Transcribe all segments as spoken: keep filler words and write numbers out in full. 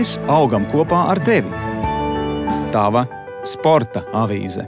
mēs augam kopā ar tevi. Tava sporta avīze.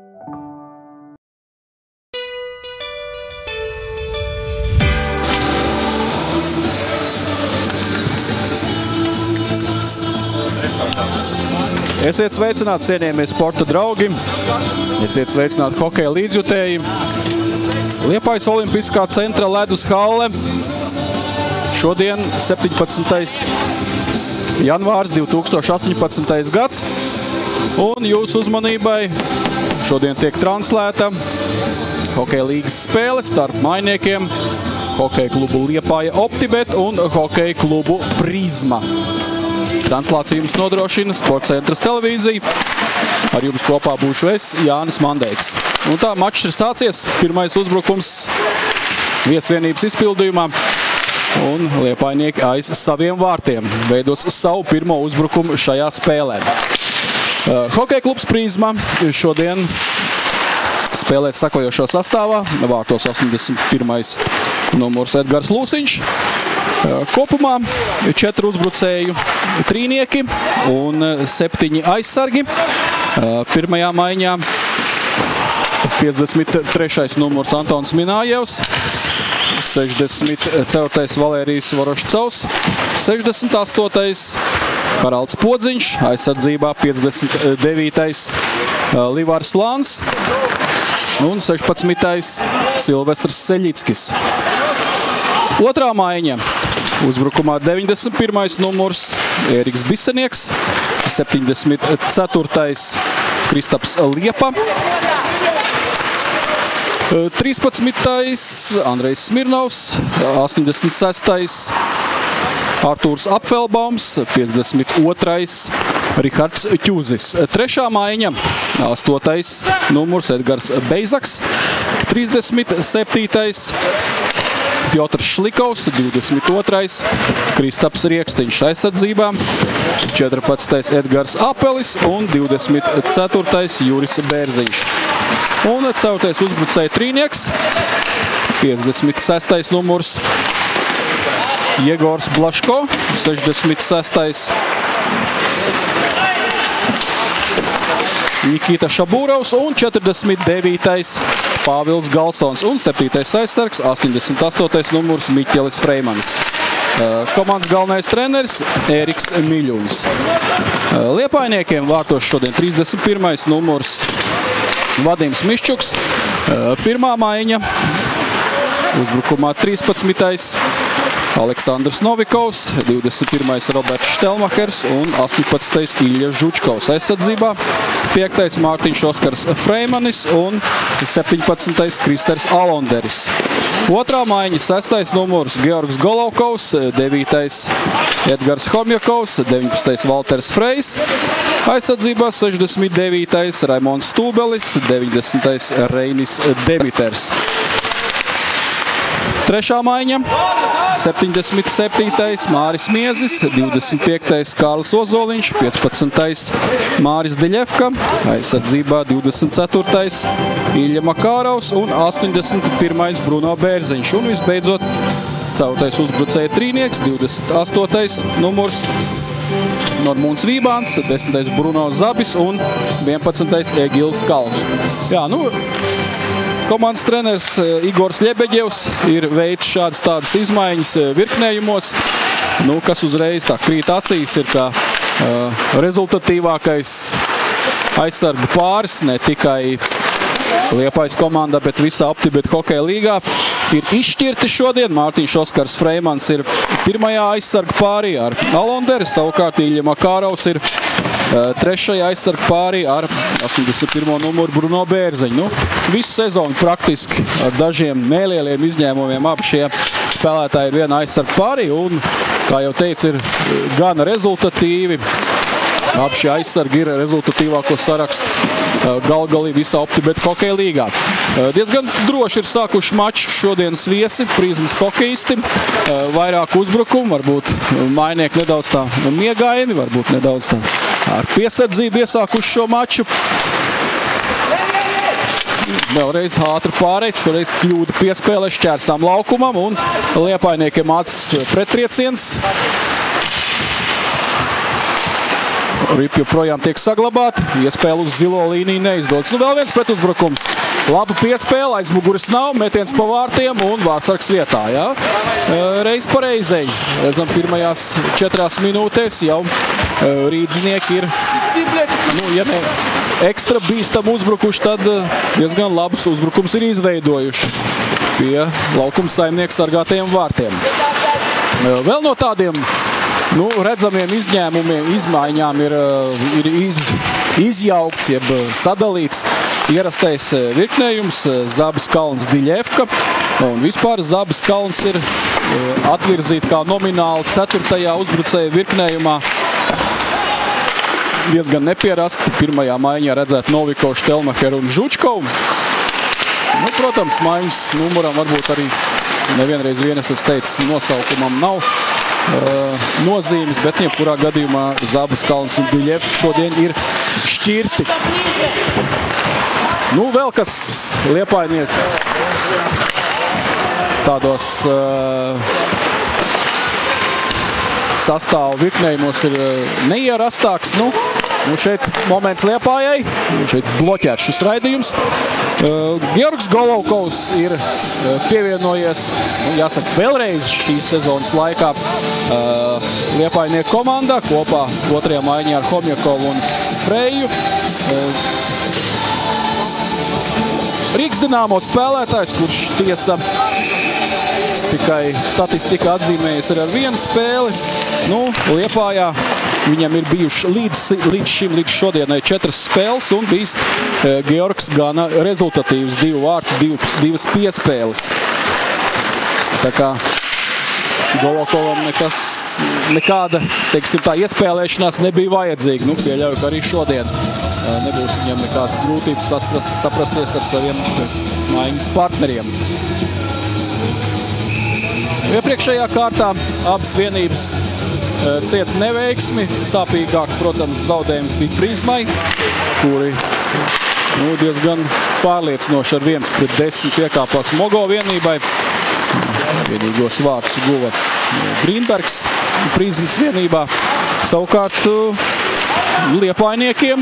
Esiet sveicināti, cienījamie sporta draugi, esiet sveicināti hokeja līdzjutēji. Liepājas Olimpiskā centra ledus halle. Šodien septiņpadsmitais janvārs divi tūkstoši astoņpadsmitais gads. Un jūsu uzmanībai šodien tiek translēta hokeja līgas spēle starp mainiekiem hokeja klubu Liepāja Optibet un hokeja klubu Prizma. Translāciju jums nodrošina Sporta centras televīzija. Ar jums kopā būšu es, Jānis Mandeiks. Un tā, mačs ir sācies. Pirmais uzbrukums viesvienības izpildījumā. Un liepājnieki aiz saviem vārtiem veidos savu pirmo uzbrukumu šajā spēlē. Hokeja klubs Prizma šodien spēlē sakojošo sastāvā. Vārtos astoņdesmit pirmais numurs Edgars Lūsiņš. Kopumā četri uzbrucēju trīnieki un septiņi aizsargi. Pirmajā maiņā piecdesmit trešais numurs Antons Minājevs, sešdesmit ceturtais Valērijs Vorošcovs, sešdesmit astotais Haralds Podziņš, aizsardzībā piecdesmit devītais Livārs Lāns un sešpadsmitais Silvestrs Seļickis. Otrā maiņa. Uzbrukumā deviņdesmit pirmais numurs Ēriks Bisenieks, septiņdesmit ceturtais Kristaps Liepa, trīspadsmitais Andrejs Smirnovs, astoņdesmit sestais Artūrs Apfelbaums, piecdesmit otrais Rihards Ķūzis. Trešā maiņa, astotais numurs Edgars Beizaks, trīsdesmit septītais Piotrs Šlikovs, divdesmit otrais Kristaps Riekstiņš aizsardzībā, četrpadsmitais Edgars Apelis un divdesmit ceturtais Juris Bērziņš. Un ceturtais uzbrucēja trīnieks, piecdesmit sestais numurs Jegors Blaško, sešdesmit sestais Nikita Šabūrovs un četrdesmit devītais Pāvils Galsons un septītais aizsargs, astoņdesmit astotais numurs Miķelis Freimanis. Komandas galvenais treneris Ēriks Miļuns. Liepājniekiem vārtos šodien trīsdesmit pirmais numurs Vadims Miščuks. Pirmā maiņa. Uzbrukumā trīspadsmitais Aleksandrs Novikovs, divdesmit pirmais Roberts Štelmachers un astoņpadsmitais Ilja Žučkovs aizsardzībā, piektais Mārtiņš Oskars Freimanis un septiņpadsmitais Kristers Alonderis. Otrā maiņa, sestais numurs Georgs Golovkovs, devītais Edgars Homjakovs, deviņpadsmitais Valters Frejs, aizsardzībā sešdesmit devītais Raimons Stūbelis, deviņdesmitais Reinis Demiters. Trešā maiņa, septiņdesmit septītais Māris Miezis, divdesmit piektais Kārlis Ozoliņš, piecpadsmitais Māris Diļevka, aizsardzībā divdesmit ceturtais Ilja Makārovs un astoņdesmit pirmais Bruno Bērziņš. Un visbeidzot, ceturtais uzbrucēja trīnieks, divdesmit astotais numurs Normūns Vībāns, desmitais Bruno Zabis un vienpadsmitais Egils Kalns. Jā, nu... Komandas treneris Igors Ļebeģevs ir veids šādas tādas izmaiņas virknējumos, nu, kas uzreiz tā krīt acīs, ir kā uh, rezultatīvākais aizsargu pāris, ne tikai Liepājas komandā, bet visā Optibet hokeja līgā. Ir izšķirti šodien. Mārtiņš Oskars Freimans ir pirmajā aizsargu pārī ar Alonderi, savukārt Ilja Makārovs ir uh, trešajā aizsargu pārī ar astoņdesmit pirmo numuru Bruno Bērziņu. Nu, visu sezonu praktiski ar dažiem nelieliem izņēmumiem abi šie spēlētāji ir viena aizsargu pārī un, kā jau teicu, ir gana rezultatīvi. Abi šie aizsargi ir rezultatīvāko sarakstu galgalī visā Optibet hokeja līgā. Diezgan droši ir sākuši maču šodienas viesi, Prizmas hokejisti. Vairāk uzbrukumu, varbūt mainieki nedaudz tā miegaini, varbūt nedaudz tā ar piesardzību iesākuši šo maču. Vēlreiz ātri pārēt, šoreiz kļūda piespēlē šķērsām laukumam un liepājniekiem acis prettrieciens. Ripi joprojām tiek saglabāti. Iespēle uz zilo līniju neizdodas. Nu, vēl viens pretuzbrukums. Laba piespēle, aizmuguris nav, metiens pa vārtiem un Vārtsargs vietā. Ja? Reiz pa reizei. Redzam, pirmajās četrās minūtēs jau rīdzinieki ir, nu, ja ne ekstra bīstam uzbrukuši, tad diezgan labus uzbrukums ir izveidojuši pie laukuma saimnieku sargātajiem vārtiem. Vēl no tādiem, nu, redzamiem izņēmumiem, izmaiņām ir, ir iz, izjaukts, jeb sadalīts ierastais virknējums Zabas Kalns Diļevka. Un vispār Zabas Kalns ir atvirzīti kā nomināli ceturtajā uzbrucēja virknējumā. Diezgan nepierasti. Pirmajā maiņā redzēt Novikovu, Štelmacheru un Žučkovu. Nu, protams, maiņas numuram varbūt arī nevienreiz vienas, es teicu, nosaukumam nav uh, nozīmes, bet jebkurā gadījumā Zabas Kalns un Diļevka šodien ir šķirti. Nu, vēl kas Liepainieki tādos uh, sastāvu virknējumos ir neierastāks. Nu, nu šeit moments Liepājai, šeit bloķēts šis raidījums. Uh, Georgs Golovkovs ir uh, pievienojies, nu, jāsaka, vēlreiz šīs sezonas laikā uh, Liepainieku komandā kopā otrajā maiņā ar Homjakovu un Freju. Uh, Rīgas Dinamo spēlētājs, kurš tiesa tikai statistika atzīmējas ar vienu spēli. Nu, Liepājā viņam ir bijuši līdz, līdz šim, līdz šodienai četras spēles un bijis e, Georgs gana rezultatīvs, divu vārtu, divas, divas piespēles. Tā kā Golokovam nekas, nekāda, teiksim tā, iespēlēšanās nebija vajadzīga. Nu, pieļauju, ka arī šodien e, nebūs viņam nekādas grūtības saprast, saprasties ar saviem maiņas partneriem. Iepriekšējā kārtā abas vienības cieta neveiksmi. Sāpīgāk, protams, zaudējums bija Prizmai, kuri nu, diezgan pārliecinoši ar viens pret desmit piekāpās Mogo vienībai. Vienīgos vārdus guva Grīnbergs Prizmas vienībā. Savukārt Liepainiekiem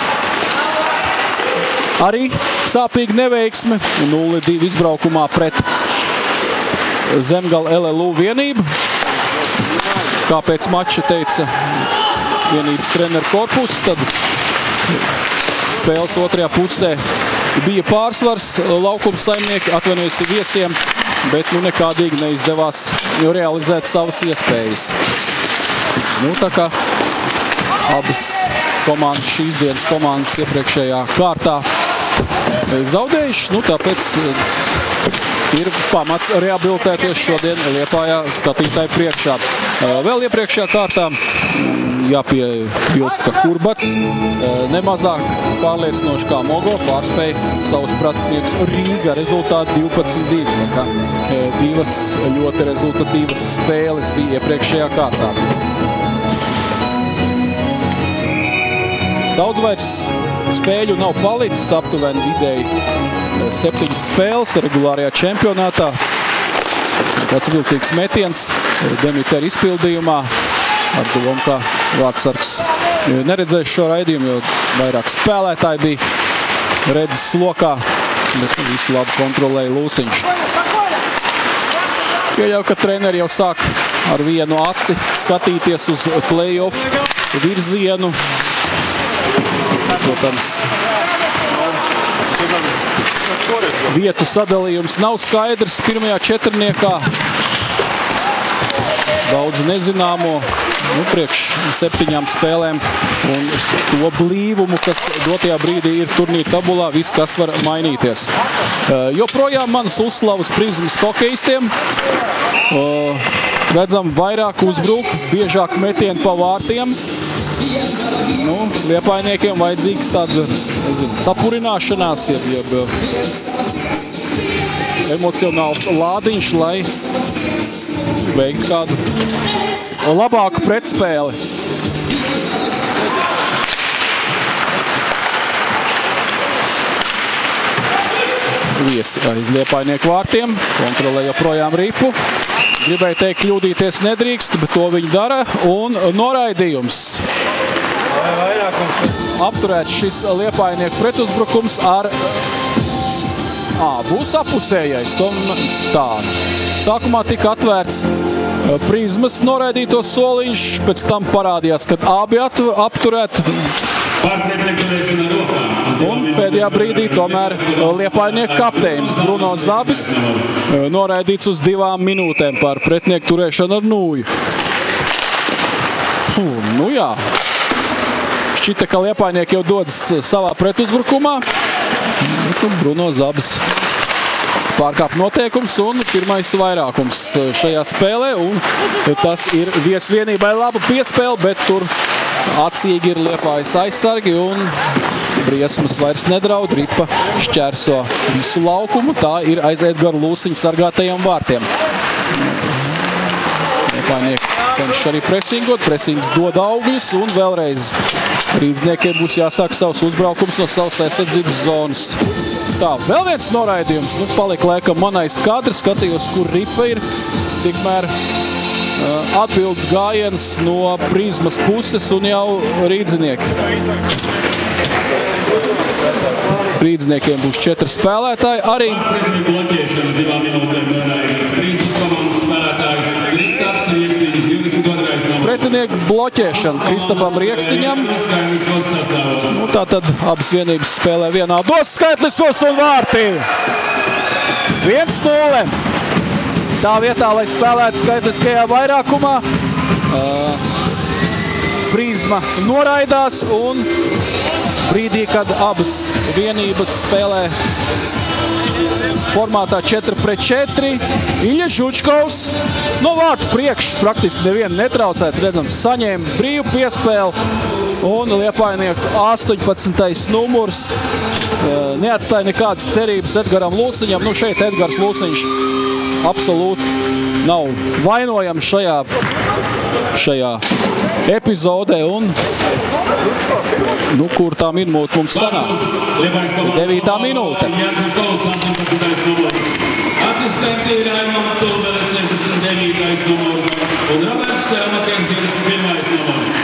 arī sāpīgi neveiksmi. nulle divi izbraukumā pret Zemgala L L U vienību. Kā pēc mača teica vienības treneru korpus, tad spēles otrajā pusē bija pārsvars. Laukuma saimnieki atvainojas viesiem, bet nu nekādīgi neizdevās realizēt savas iespējas. Nu, tā kā abas komandas, šīs dienas komandas iepriekšējā kārtā zaudējušas, nu tāpēc ir pamats rehabilitēties šodien Liepājā skatītāju priekšā. Vēl iepriekšējā kārtā jāpiebilst, ka Kurbats nemazāk pārliecinoši kā Mogo pārspēja savus pratinieks Rīga rezultātu divpadsmit divi. Tā kā divas ļoti rezultatīvas spēles bija iepriekšējā kārtā. Daudz vairs spēļu nav palicis, aptuveni vidēji septiņas spēles regulārajā čempionātā. Tāds viltīgs metiens Demitera izpildījumā ar domu, ka Vārtsargs neredzēs šo raidījumu, jo vairāk spēlētāji bija redzes lokā, bet visu labi kontrolēja Lūsiņš. Pieļauju, ka treneri jau sāk ar vienu aci skatīties uz play-off virzienu. Protams, vietu sadalījums nav skaidrs pirmajā četrniekā. Daudz nezināmo, nu, priekš septiņām spēlēm un to blīvumu, kas dotajā brīdī ir turnīra tabulā, viss, kas var mainīties. Uh, joprojām manas uzslavas Prizmas hokejistiem. Uh, redzam, vairāk uzbruk, biežāk metieni pa vārtiem. Nu, Liepainiekiem vajadzīgs tāda, nezinu, sapurināšanās, jeb, jeb emocionāls lādiņš, lai veikt kādu labāku pretspēli. Viesi aiz Liepainieku vārtiem, kontrolē joprojām ripu. Gribēju teikt, kļūdīties nedrīkst, bet to viņi dara. Un noraidījums. apturēts šis Liepājnieku pretuzbrukums ar... Ā, būs apusējais. Tom, tā. Sākumā tika atvērts Prizmas noraidīto soliņš, pēc tam parādījās, kad abi apturēt. Un pēdējā brīdī tomēr Liepājnieku kapteinis Bruno Zabis noraidīts uz divām minūtēm par pretinieku turēšanu ar nūju. Un, nu jā, šķita, ka Liepājnieki jau dodas savā pretuzbrukumā. Bruno Zabis pārkāp noteikums un pirmais vairākums šajā spēlē. Un tas ir viesvienībai laba piespēle, bet tur acīgi ir Liepājas aizsargi un briesmas vairs nedraud. Ripa šķērso visu laukumu. Tā ir aiziet gar Lūsiņu sargātajiem vārtiem. Liepājnieki cenšas arī presingot. Presings dod augļus un vēlreiz rīdzniekiem būs jāsāk savs uzbraukums no savas aizsardzības zonas. Tā, vēl viens noraidījums. Nu, palika laikam manais kadrs, skatījos, kur Ripa ir. Tikmēr uh, atbildes gājiens no Prizmas puses un jau rīdznieki. Rīdzniekiem būs četri spēlētāji. Arī pretinieku bloķēšana Kristapam Riekstiņam. Nu, tātad abas vienības spēlē vienādos skaitliskos un vārtī. viens nulle. Tā vietā, lai spēlētu skaitliskajā vairākumā, uh, Prizma noraidās un brīdī, kad abas vienības spēlē formātā četri pret četri, Ilja Žučkovs no vārtu priekš praktiski nevienu netraucēts, redzams, saņēma brīvu piespēli un Liepājnieku astoņpadsmitais numurs neatstāja nekādas cerības Edgaram Lūsiņam. Nu, šeit Edgars Lūsiņš absolūti nav vainojams šajā, šajā epizodē un nu, kur tā minūte mums sanāk? devītā minūte. Asistenti ir Raimons Tulbeles septiņdesmit devītais numurs un Roberts Štelmakers divdesmit pirmais numurs.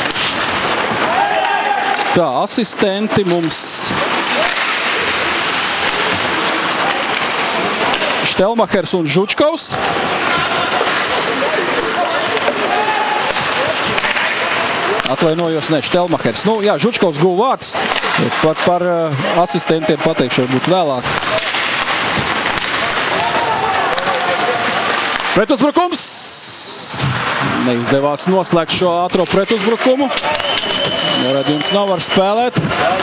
Tā, asistenti mums Štelmakers un Žučkovs. Atvainojos, ne, Štelmakers. Nu, jā, Žučkovs guva vārds. Par, par uh, asistentiem pateikšu varbūt vēlāk. Pretuzbrukums. Neizdevās noslēgt šo ātro pretuzbrukumu. Noraidījums nav var spēlēt.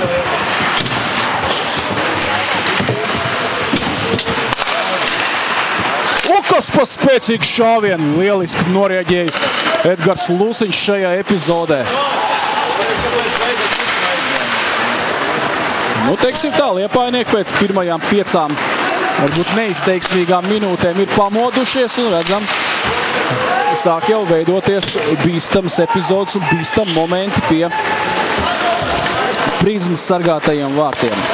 Ukas pa spēcīgu šāvienu. Lieliski norēģēja Edgars Lūsiņš šajā epizodē. Nu, teiksim tā, Liepājnieki pēc pirmajām piecām varbūt neizteiksmīgām minūtēm ir pamodušies un redzam, sāk jau veidoties bīstams epizodes un bīstam momenti pie Prizmas sargātajiem vārtiem.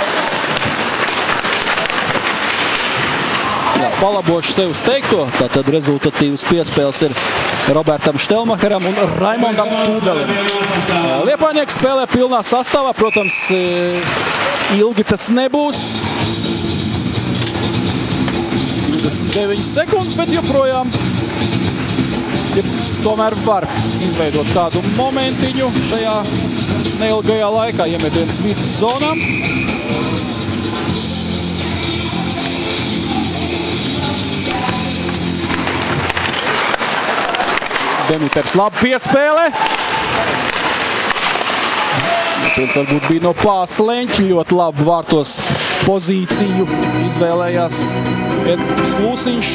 Jā, palaboši sev uz teikto, tātad rezultatīvas piespēles ir Robertam Štelmakeram un Raimondam Tulbelim. Liepājnieki spēlē pilnā sastāvā, protams, ilgi tas nebūs. divdesmit deviņas sekundes, bet joprojām ja tomēr var izveidot kādu momentiņu šajā neilgajā laikā, iemetiens vidus zonā. Demiters labi piespēle. Pēc varbūt bija no plāsa leņķi, ļoti labi vārtos pozīciju izvēlējās Edgars Lūsiņš.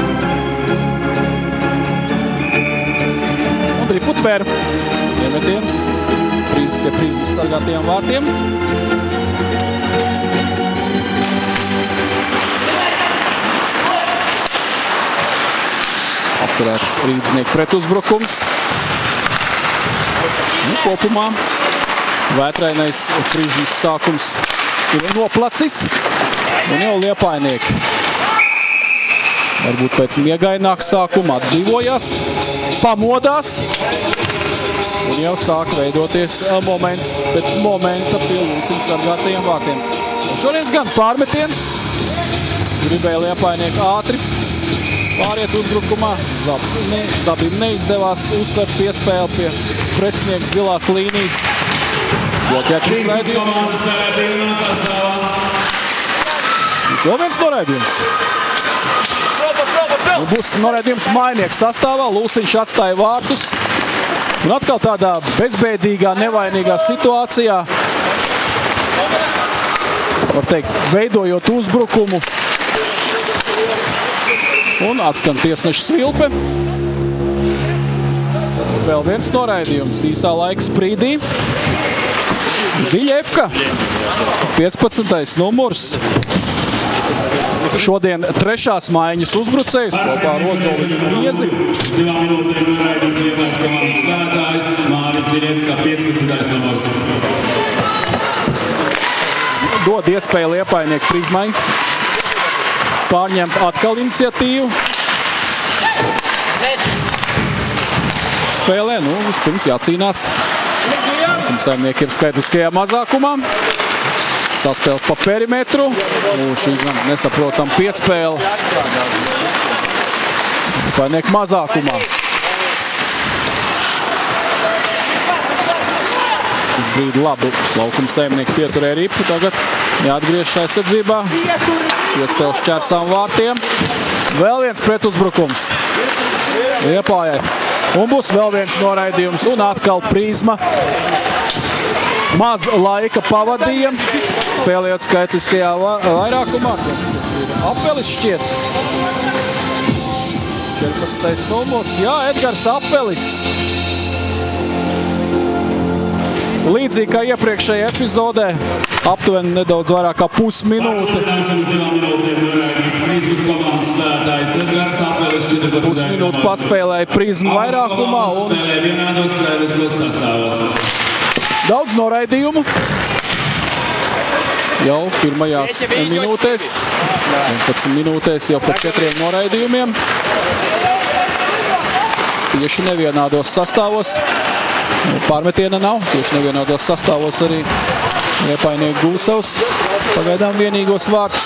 Un Riputver. Iemetiens pie Prizmas sargātajiem vārtiem. Apturēts rīdznieku pretuzbrukums. Nu, kopumā vētrainais Prizmas sākums ir noplacis. Un jau Liepājnieki varbūt pēc miegaināk sākuma atdzīvojās, pamodās. Un jau sāk veidoties moments pēc momenta pie Lūciņa sargātajiem vārtiem. Šoreiz gan pārmetiens. Gribēja Liepainieki ātri pāriet uzbrukumā. Zabim neizdevās uztvert piespēli pie pretinieks zilās līnijas. Bloķēčs raidījums. Vēl viens noraidījums. Būs noraidījums Mainieks sastāvā. Lūciņš atstāja vārtus. Un atkal tādā bezbēdīgā, nevainīgā situācijā, var teikt, veidojot uzbrukumu. Un atskan tiesneša svilpe. Vēl viens noraidījums īsā laika sprīdī. Diļevka, piecpadsmitais numurs. Šodien trešās maiņas uzbrucējs kopā ar Ozoliņu un Miezi. Divām minūtēm noraidīts Liepājas komandas spēlētājs Māris Diļevka, piecpadsmitais numurs. Dod iespēju Liepainieku Prizmai pārņemt atkal iniciatīvu. Spēlē, nu, vispirms jācīnās. Saimnieki ir skaitliskajā mazākumā. Saspēles pa perimetru. Nu, šī nesaprotam piespēle. Liepainieku mazākumā. Uz brīdi labi laukuma saimnieki pieturēja ripu. Tagad jāatgriež aizsardzībā. Piespēle šķērsām vārtiem. Vēl viens pretuzbrukums Liepājai. Un būs vēl viens noraidījums. Un atkal Prizma. Maz laika pavadīja, spēlējot skaitliskajā vairākumā. Apelis šķiet. četrpadsmitais numurs. Jā, Edgars Apelis. Līdzīgi kā iepriekšējā epizodē, aptuveni nedaudz vairāk kā pusminūte. Pusminūte paspēlēja Prizmu vairākumā un daudz noraidījumu. Jau pirmajās minūtēs, vienpadsmit minūtēs jau par četriem noraidījumiem. Tieši nevienādos sastāvos. Pārmetiena nav, tieši nevienādos sastāvos arī Liepainieku Gūsavs. Pagaidām vienīgos vārtus.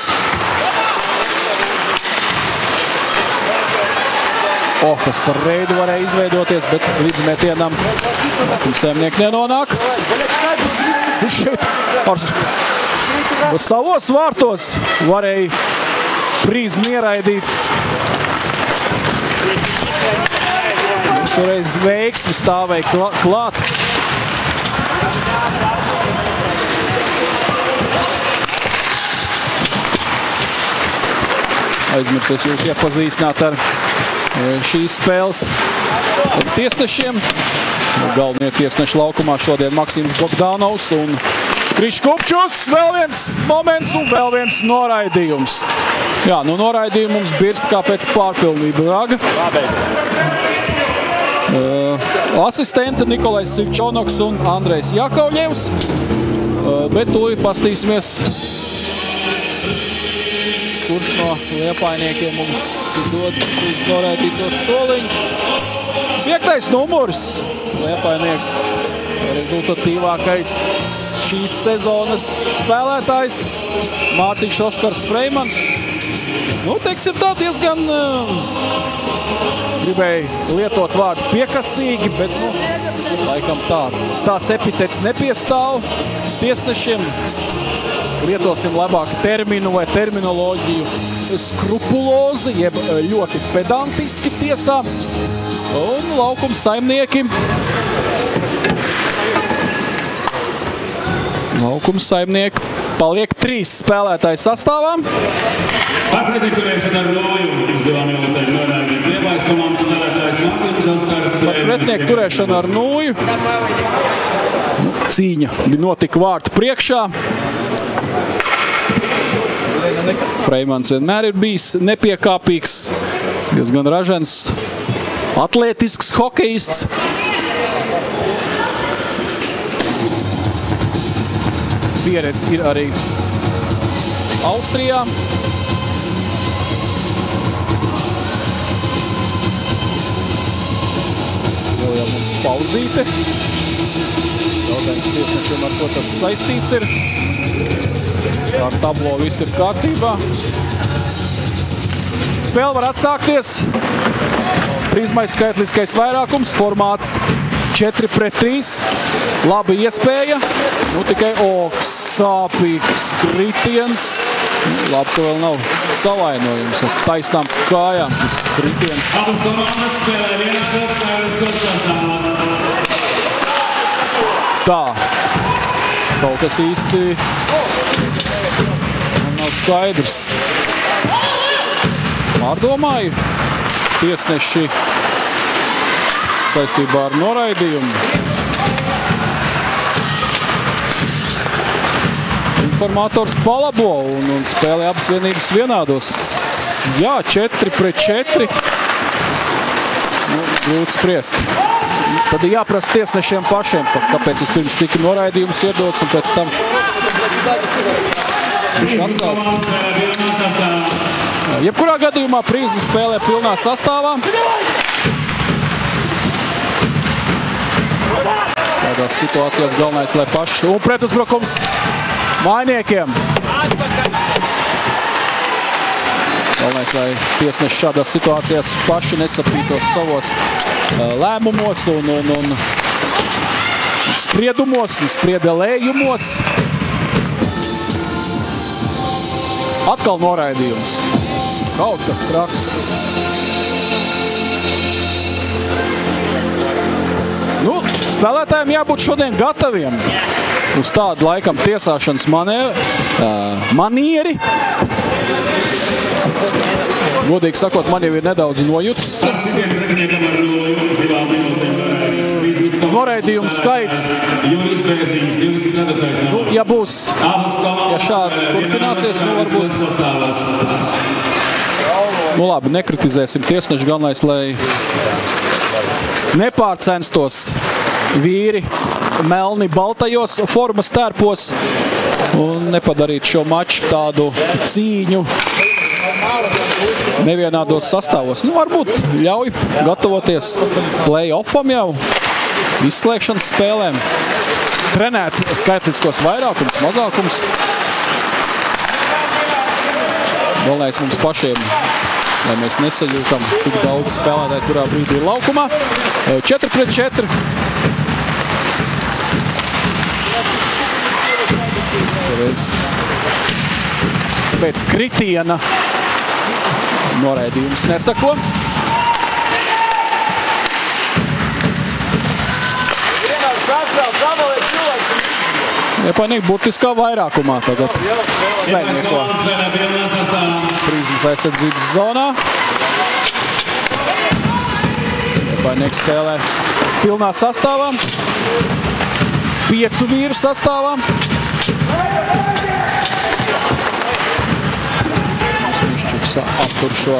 Oh, kas par reidu varēja izveidoties, bet līdz metienam saimnieki nenonāk. Šeit ar savos vārtos varēja Prizmu ieraidīt. Šoreiz veiksmi stāvēja klāt. Aizmirsies jūs iepazīstināt ar šīs spēles tiesnešiem. Galvenie tiesneši laukumā šodien Maksims Bogdanovs un Krišs Kupčus. Vēl viens moments un vēl viens noraidījums. Jā, nu noraidījumi mums birst kā pēc pārpilnību raga. Uh, asistenti Nikolais Sivčonoks un Andrejs Jakovļevs. Uh, bet tūlīt pastīsimies, kurš no Liepainiekiem mums dod uz noraidītos soliņu. Piektais numurs. Liepainieki rezultatīvākais šīs sezonas spēlētājs Mārtiņš Oskars Freimans. Nu, teiksim tā diezgan uh, gribēja lietot vārdu piekasīgi, bet, nu, laikam tāds, tāds epitets nepiestāv tiesnešiem. Lietosim labāk terminu vai terminoloģiju skrupulozi, jeb ļoti pedantiski tiesā. Un laukuma saimnieki. Laukuma saimnieki paliek trīs spēlētāju sastāvā. Pretinieki turēšana ar nūju. Uz divām minūtēm noraidīts Liepājas komandas spēlētājs Mārtiņš Oskars. Pretinieki turēšana ar nūju. Cīņa notika vārtu priekšā. Freimans vienmēr ir bijis nepiekāpīgs, diezgan ražens, atletisks hokejists. Pieredze ir arī Austrijā. Jau jau mums paudzīte. Jautājums tiesnešiem, ar ko tas saistīts ir. Ar tablo viss ir kārtībā. Spēle var atsākties. Prizmai skaitliskais vairākums, formāts četri pret trīs. Laba iespēja. Nu tikai oks, sāpīgs kritiens. Labi, ka vēl nav savainojums ar taisnām kājām šis kritiens. Abas komandas spēlē vienādos skaitliskos sastāvos. Tā. Kaut kas īsti nav skaidrs. Pārdomāju, tiesneši saistībā ar noraidījumu. Informators palabo un, un spēlē abas vienības vienādos. Jā, četri pret četri. Nu, grūti spriest. Tad ir jāprasa tiesnešiem pašiem, kāpēc vispirms tika noraidījums iedots un pēc tam viņš atsauc. Jebkurā gadījumā Prizma spēlē pilnā sastāvā. Tādās situācijās galvenais, lai paši un pretuzbrukums Mainiekiem. Galvenais, lai tiesneši šādās situācijās paši nesapītos savos lēmumos un, un, un spriedumos un spriedelējumos. Atkal noraidījums. Kaut kas traks. Nu, spēlētājiem jābūt šodien gataviem uz tādu laikam tiesāšanas manē, uh, manieri. Godīgi sakot, man jau ir nedaudz nojuts. Noraidījumu skaits. Nu, ja būs, ja šādi turpināsies, nu varbūt. Nu labi, nekritizēsim tiesneši, galvenais, lai nepārcenstos vīri melni baltajos formas tērpos un nepadarīt šo maču tādu cīņu nevienādos sastāvos. Nu, varbūt ļauj gatavoties play-offam jau, izslēgšanas spēlēm, trenēt skaitliskos vairākums, mazākums. Galvenais mums pašiem, lai mēs nesajūtam, cik daudz spēlētāji kurā brīdī ir laukumā. četri pret četri. Pēc kritiena noraidījums nesako. Iepainīgi burtiskā vairākumā tagad saimnieko Prizmas aizsardzības zonā. Iepainīgi spēlē pilnā sastāvā. Piecu vīru sastāvā. Smišķuks aptur šo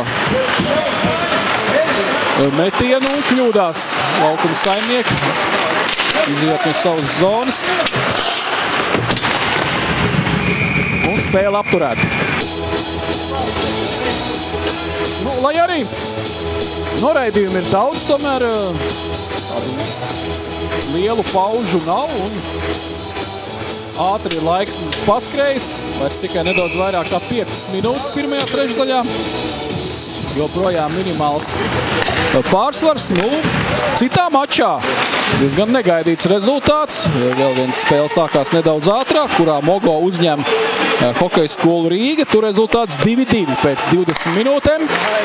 metienu un kļūdās laukuma saimnieki. Iziet no savas zonas. Un spēle apturēta. Nu, lai arī noraidījumi ir daudz, tomēr lielu paužu nav un ātri ir laiks paskrējis. Vairs tikai nedaudz vairāk kā piecas minūtes pirmajā trešdaļā. Joprojām minimāls pārsvars. Nu, citā mačā diezgan negaidīts rezultāts. Vēl viens spēle sākās nedaudz ātrāk, kurā Mogo uzņem hokeja skolu Rīga. Tur rezultāts divi divi pēc divdesmit minūtēm.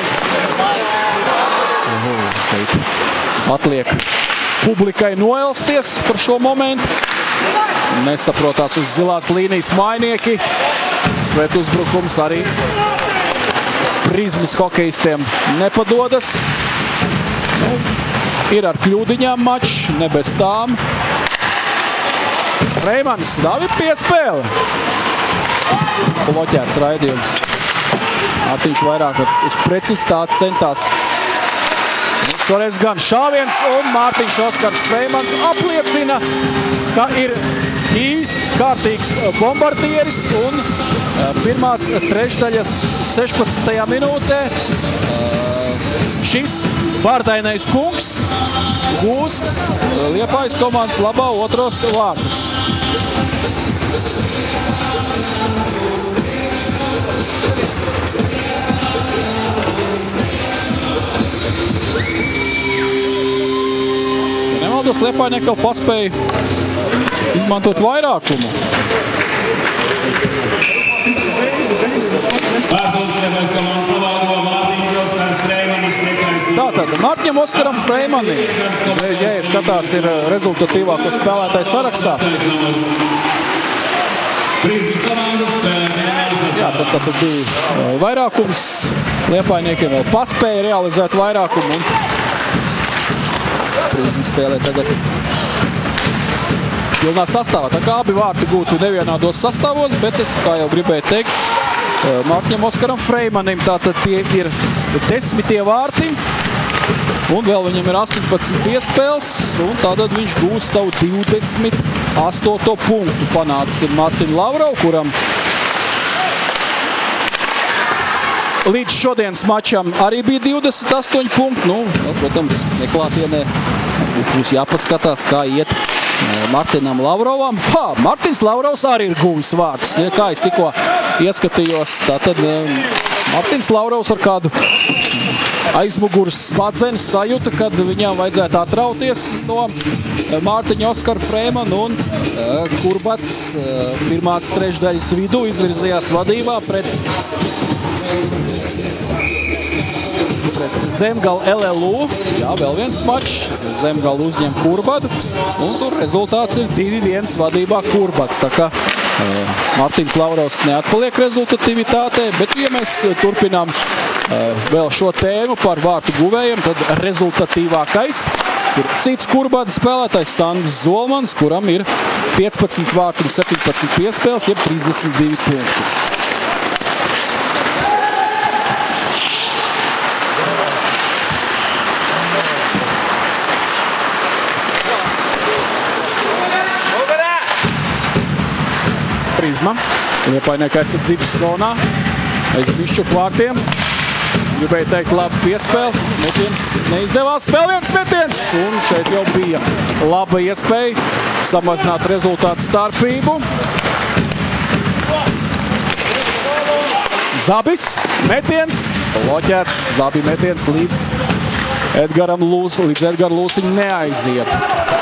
Uhu, šeit atliek publikai noelsties par šo momentu. Nesaprotās uz zilās līnijas mainieki. Pret uzbrukums arī Prizmas hokejistiem nepadodas. Nu, ir ar kļūdiņām mačs, ne bez tām. Reimans, Davi piespēle. Bloķēts raidījums. Mārtiņš vairāk uz precizitāti centās. Nu, šoreiz gan šāviens un Mārtiņš Oskars Reimans apliecina, ka ir īsts, kārtīgs bombardieris un pirmās trešdaļas sešpadsmitajā minūtē šis vārdainais kungs gūst Liepājas komandas labā otros vārtus. Ja nemaldos, Liepājnieki vēl paspēja izmantot vairākumu. Tātad Mārtiņam Oskaram Freimanim, ja skatās, ir rezultatīvāko spēlētāju sarakstā. Jā, tas tātad bija vairākums. Liepājniekiem vēl paspēja realizēt vairākumu. Un Prizma spēlē tagad pilnā sastāvā. Tā kā abi vārti gūti nevienādos sastāvos, bet es, kā jau gribēju teikt, Mārtiņam Oskaram Freimanim tātad tie ir desmitie vārti. Un vēl viņam ir astoņpadsmit piespēles, un tātad viņš gūs savu divdesmit astoto punktu. Panācis ir Mārtiņu Lavrovu, kuram līdz šodienas mačam arī bija divdesmit astoņi punkti. Nu, protams, neklātienē būs jāpaskatās, kā iet Mārtiņam Lavrovam. Ha, Mārtiņš Lavrovs arī ir guvis vārtus. Kā es tikko ieskatījos, tātad Mārtiņš Lavrovs ar kādu aizmuguras smadzenes sajūta, kad viņam vajadzētu atrauties no Mārtiņa Oskara Freimana, un Kurbats pirmās trešdaļas vidū izvirzījās vadībā pret, pret Zemgala L L U. Jā, vēl viens mačs. Zemgala uzņem Kurbatu, un tur rezultāts ir divi viens vadībā Kurbats. Tā kā Mārtiņš Lavrovs neatpaliek rezultativitātē, bet ja mēs turpinām vēl šo tēmu par vārtu guvējiem, tad rezultatīvākais ir cits Kurbādas spēlētājs Sandis Zolmans, kuram ir piecpadsmit vārtu un septiņpadsmit piespēles, jeb trīsdesmit divi punkti. Prizma. Liepājnieki aizsardzības zonā. Aiz bišķu vārtiem. Gribēju teikt labu piespēli. Metiens neizdevās. Spēl viens metiens. Un šeit jau bija laba iespēja samazināt rezultātu starpību. Zabis. Metiens. Bloķēts. Zabi metiens līdz Edgaram Lūs, līdz Edgaru Lūsiņu neaiziet.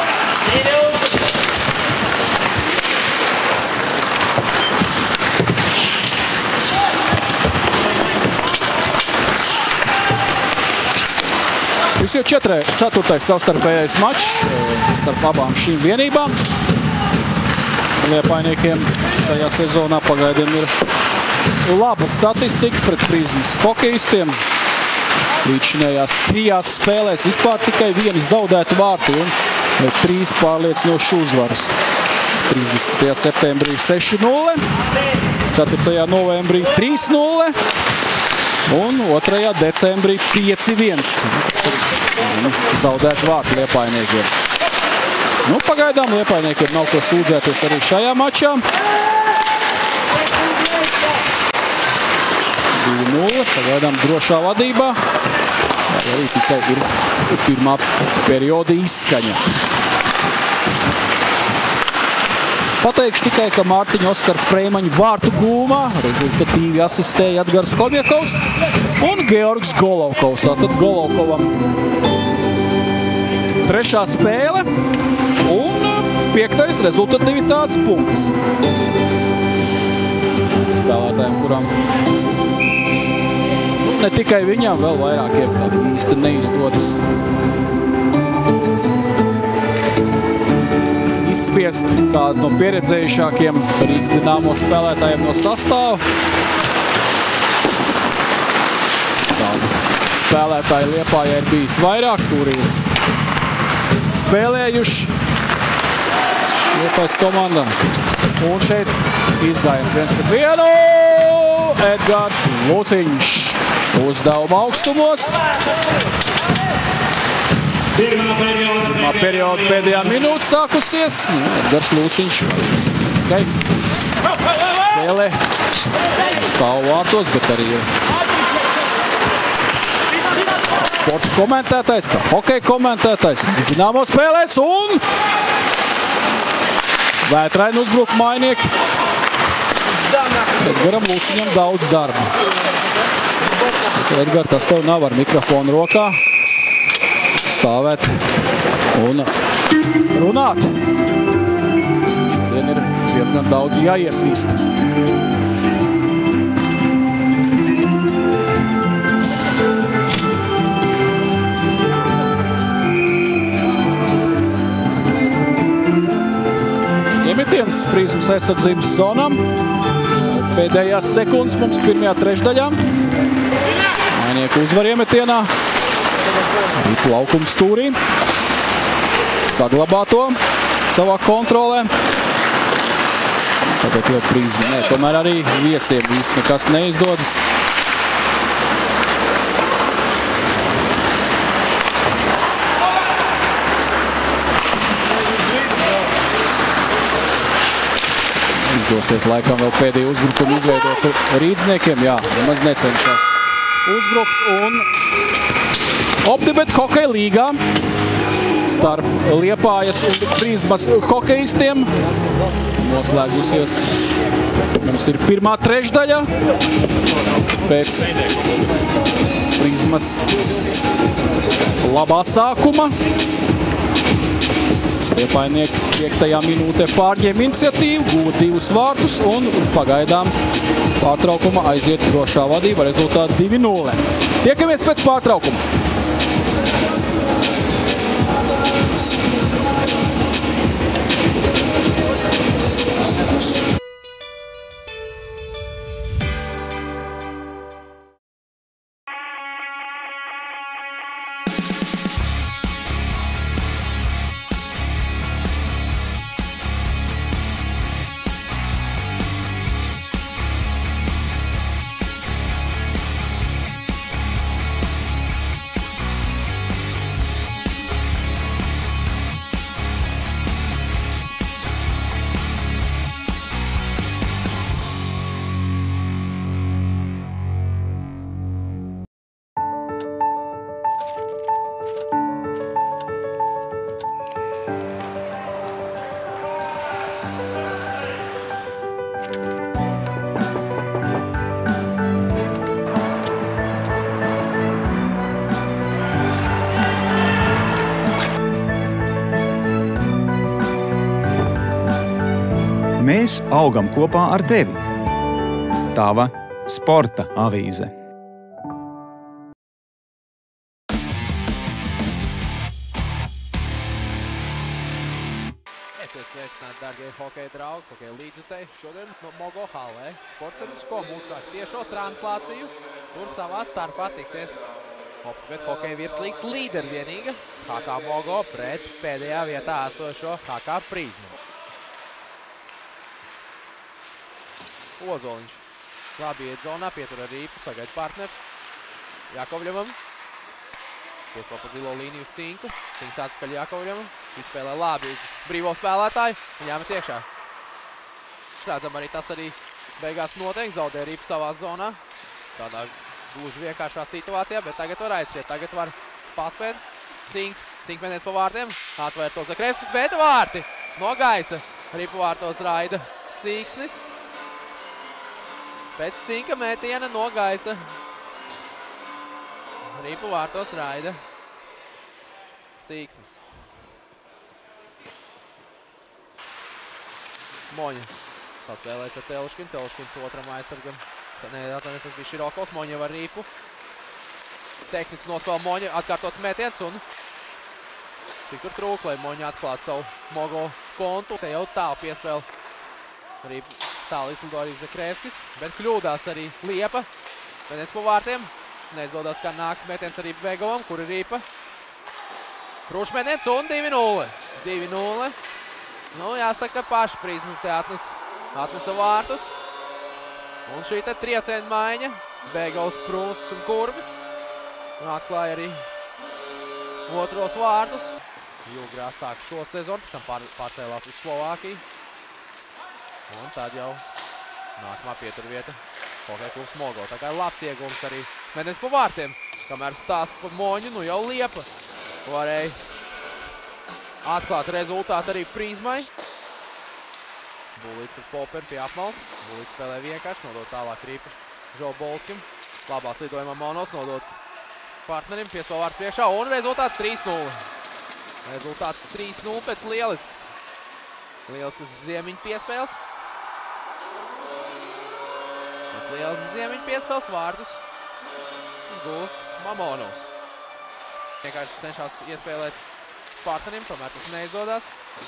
Šis jau ceturtais savstarpējais mačs starp abām šīm vienībām. Liepājniekiem šajā sezonā pagaidiem ir laba statistika pret Prizmas hokejistiem. Līdzinājās trijās spēlēs vispār tikai vienu zaudētu vārtu un trīs pārliecinošas uzvaras. trīsdesmitajā septembrī seši nulle, ceturtajā novembrī trīs nulle un otrajā decembrī pieci viens. Zaudēt vārtu Liepājniekiem. Nu, pagaidām Liepājniekiem nav ko sūdzēties arī šajā mačā. divi nulle, pagaidām drošā vadībā. Arī tikai ir pirmā perioda izskaņa. Pateikšu tikai, ka Mārtiņa Oskara Freimaņa vārtu gūmā rezultatīvi asistēja Edgars Komjakovs un Georgs Golovkovs. Tātad Golovkovam trešā spēle un piektais rezultativitātes punkts. Spēlētājiem, kuram ne tikai viņam, vēl vairākiem īsti neizdodas izspiest kādu no pieredzējušākiem Rīgas Dinamo spēlētājiem no sastāva. Tādu spēlētāji Liepājā ir bijis vairāk, kuri ir spēlējuši Liepājas komandā. Un šeit izgājiens viens pret vienu. Edgars Lūsiņš uzdevuma augstumos. Pirmā perioda pēdējā minūte sākusies. Edgars Lūsiņš okay. Spēlē stāv vārtos, bet arī ir sporta komentētais, kā hokeja komentētais. Dināmo spēlēs un vētraini uzbruk mainieki. Edgaram Lusiņam daudz darba. Edgar, tas tev nav ar mikrofonu rokā stāvēt un runāt. Šodien ir diezgan daudz jāiesvīst. Iemetiens Prīzmas aizsardzības zonām. Pēdējās sekundes mums pirmajā trešdaļā. Mainieku uzvar iemetienā. Ripu laukums stūrī. Saglabā to savā kontrolē. Tagad jau Prīzma. Nē, tomēr arī viesiem īsti nekas neizdodas. Izdosies laikam vēl pēdējo uzbrukumu izveidot rīdzniekiem. Jā, nemaz necenšas uzbrukt. Un Optibet hokeja līgā starp Liepājas un Prīzmas hokejistiem noslēgusies. Mums ir pirmā trešdaļa pēc Prīzmas labā sākuma. Liepainieki piektajā minūtē pārņēma iniciatīvu, guva divus vārtus un pagaidām pārtraukuma aiziet drošā vadība, rezultāti divi nulle. Tiekamies pēc pārtraukuma. Mēs augam kopā ar tevi. Tava sporta avīze. Esiet sveicināti, dārgie hokeja draugi, hokeja līdzjutēji. Šodien no Mogo hallē Sportcentrs Kom uzsāk tiešo translāciju, kur savā starpā tiksies Optibet hokeja virslīgas līdervienīga H K Mogo pret pēdējā vietā esošo H K Prīzmu. Ozoliņš labi iet zonā, pietur ar Rīpu, sagaida partners Jakovļevam. Piespēl pa zilo līniju uz Cinku. Cinks atpakaļ Jakovļevam. Izspēlē labi uz brīvo spēlētāju. Viņām ir tiekšā. Redzam arī tas arī beigās noteikti zaudē Rīpu savā zonā. Tādā gluži vienkāršā situācijā, bet tagad var aizšķiet. Tagad var paspēt. Cinks. Cink mēnēs pa vārtiem. Atvēr to Zakrevskis, bet vārti no gaisa. Rīpu vārtos raida Sīksnis. Pēc Cinka mētiena no gaisa. Rīpu vārtos raida Sīksnis. Moņa paspēlēs ar Telškinu. Telškins otram aizsargam. Nē, atvainojies, tas bija Širokovs. Moņa var Rīpu. Tehniski nospēl Moņa. Atkārtots mētiens un cik tur trūk, lai Moņa atklātu savu Mogo kontu. Te jau tālu piespēl Rīpu. Tālu izlido arī Zakrevskis, bet kļūdās arī Liepa. Mētiens pa vārtiem. Neizdodas, kā nāks mētiens arī Begovam, kur ir Rīpa. Krūšs mētiens un divi nulle. divi nulle. Nu, jāsaka, paši Prīzma te atnes, atnesa vārtus. Un šī te trieciena maiņa. Begovs, Prūss un Kurbis. Un atklāja arī otros vārtus. Jūgrā sāk šo sezonu, pēc tam pār, pārcēlās uz Slovākiju. Un tad jau nākamā pieturvieta Hokeja klubs Mogo. Tā kā labs iegums arī mēdienas pa vārtiem. Kamēr stāst par Moņu, nu jau Liepa varēja atklāt rezultātu arī Prizmai. Bulīts pret Popenu pie apmals. Bulīts spēlē vienkārši, nodot tālāk Rīpa Žobolskim. Labās lidojumā Monos nodot partnerim, piespēl vārtu priekšā un rezultāts trīs nulle. Rezultāts trīs nulle pēc lielisks. Lielisks Ziemiņu piespēles. Pēc lielisks Ziemiņu piespēles vārtus gūst Mamonovs. Vienkārši cenšās iespēlēt partnerim, tomēr tas neizdodas.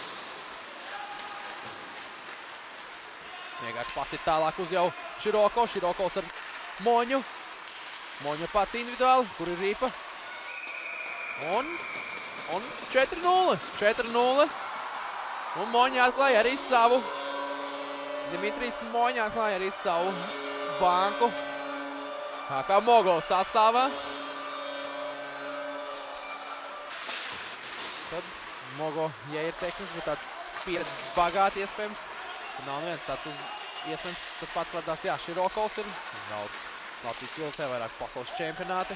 Vienkārši pasit tālāk uz jau Široko. Širokovs ar Moņu. Moņa pats individuāli, kur ir Rīpa. Un, un četri nulle. četri nulle. Un Moņa atklāja arī savu. Dimitrijs Moņa atklāja arī savu banku. Kā Mogovs sastāvā. Tad Mogo, ja ir tehnisks, bet tāds pieredzes bagāti iespējams. Tad nav neviens tāds uz iespējams. Tas pats vardās, jā, Širokovs ir daudz Latvijas ilsē, vairāk pasaules čempionāti.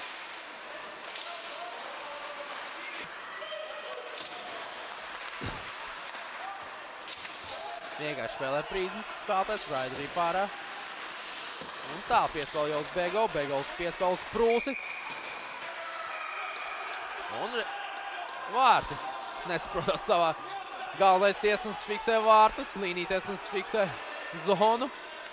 Vienkārši spēlē Prizmas spēlētājs, raida arī pārā. Un tā piespēl jau uz Bego, Begovs piespēl uz Prūsi. Un vārti. Nesaprotās savā galvenais tiesnesis fiksē vārtus, līnija tiesnesis fiksē zonu.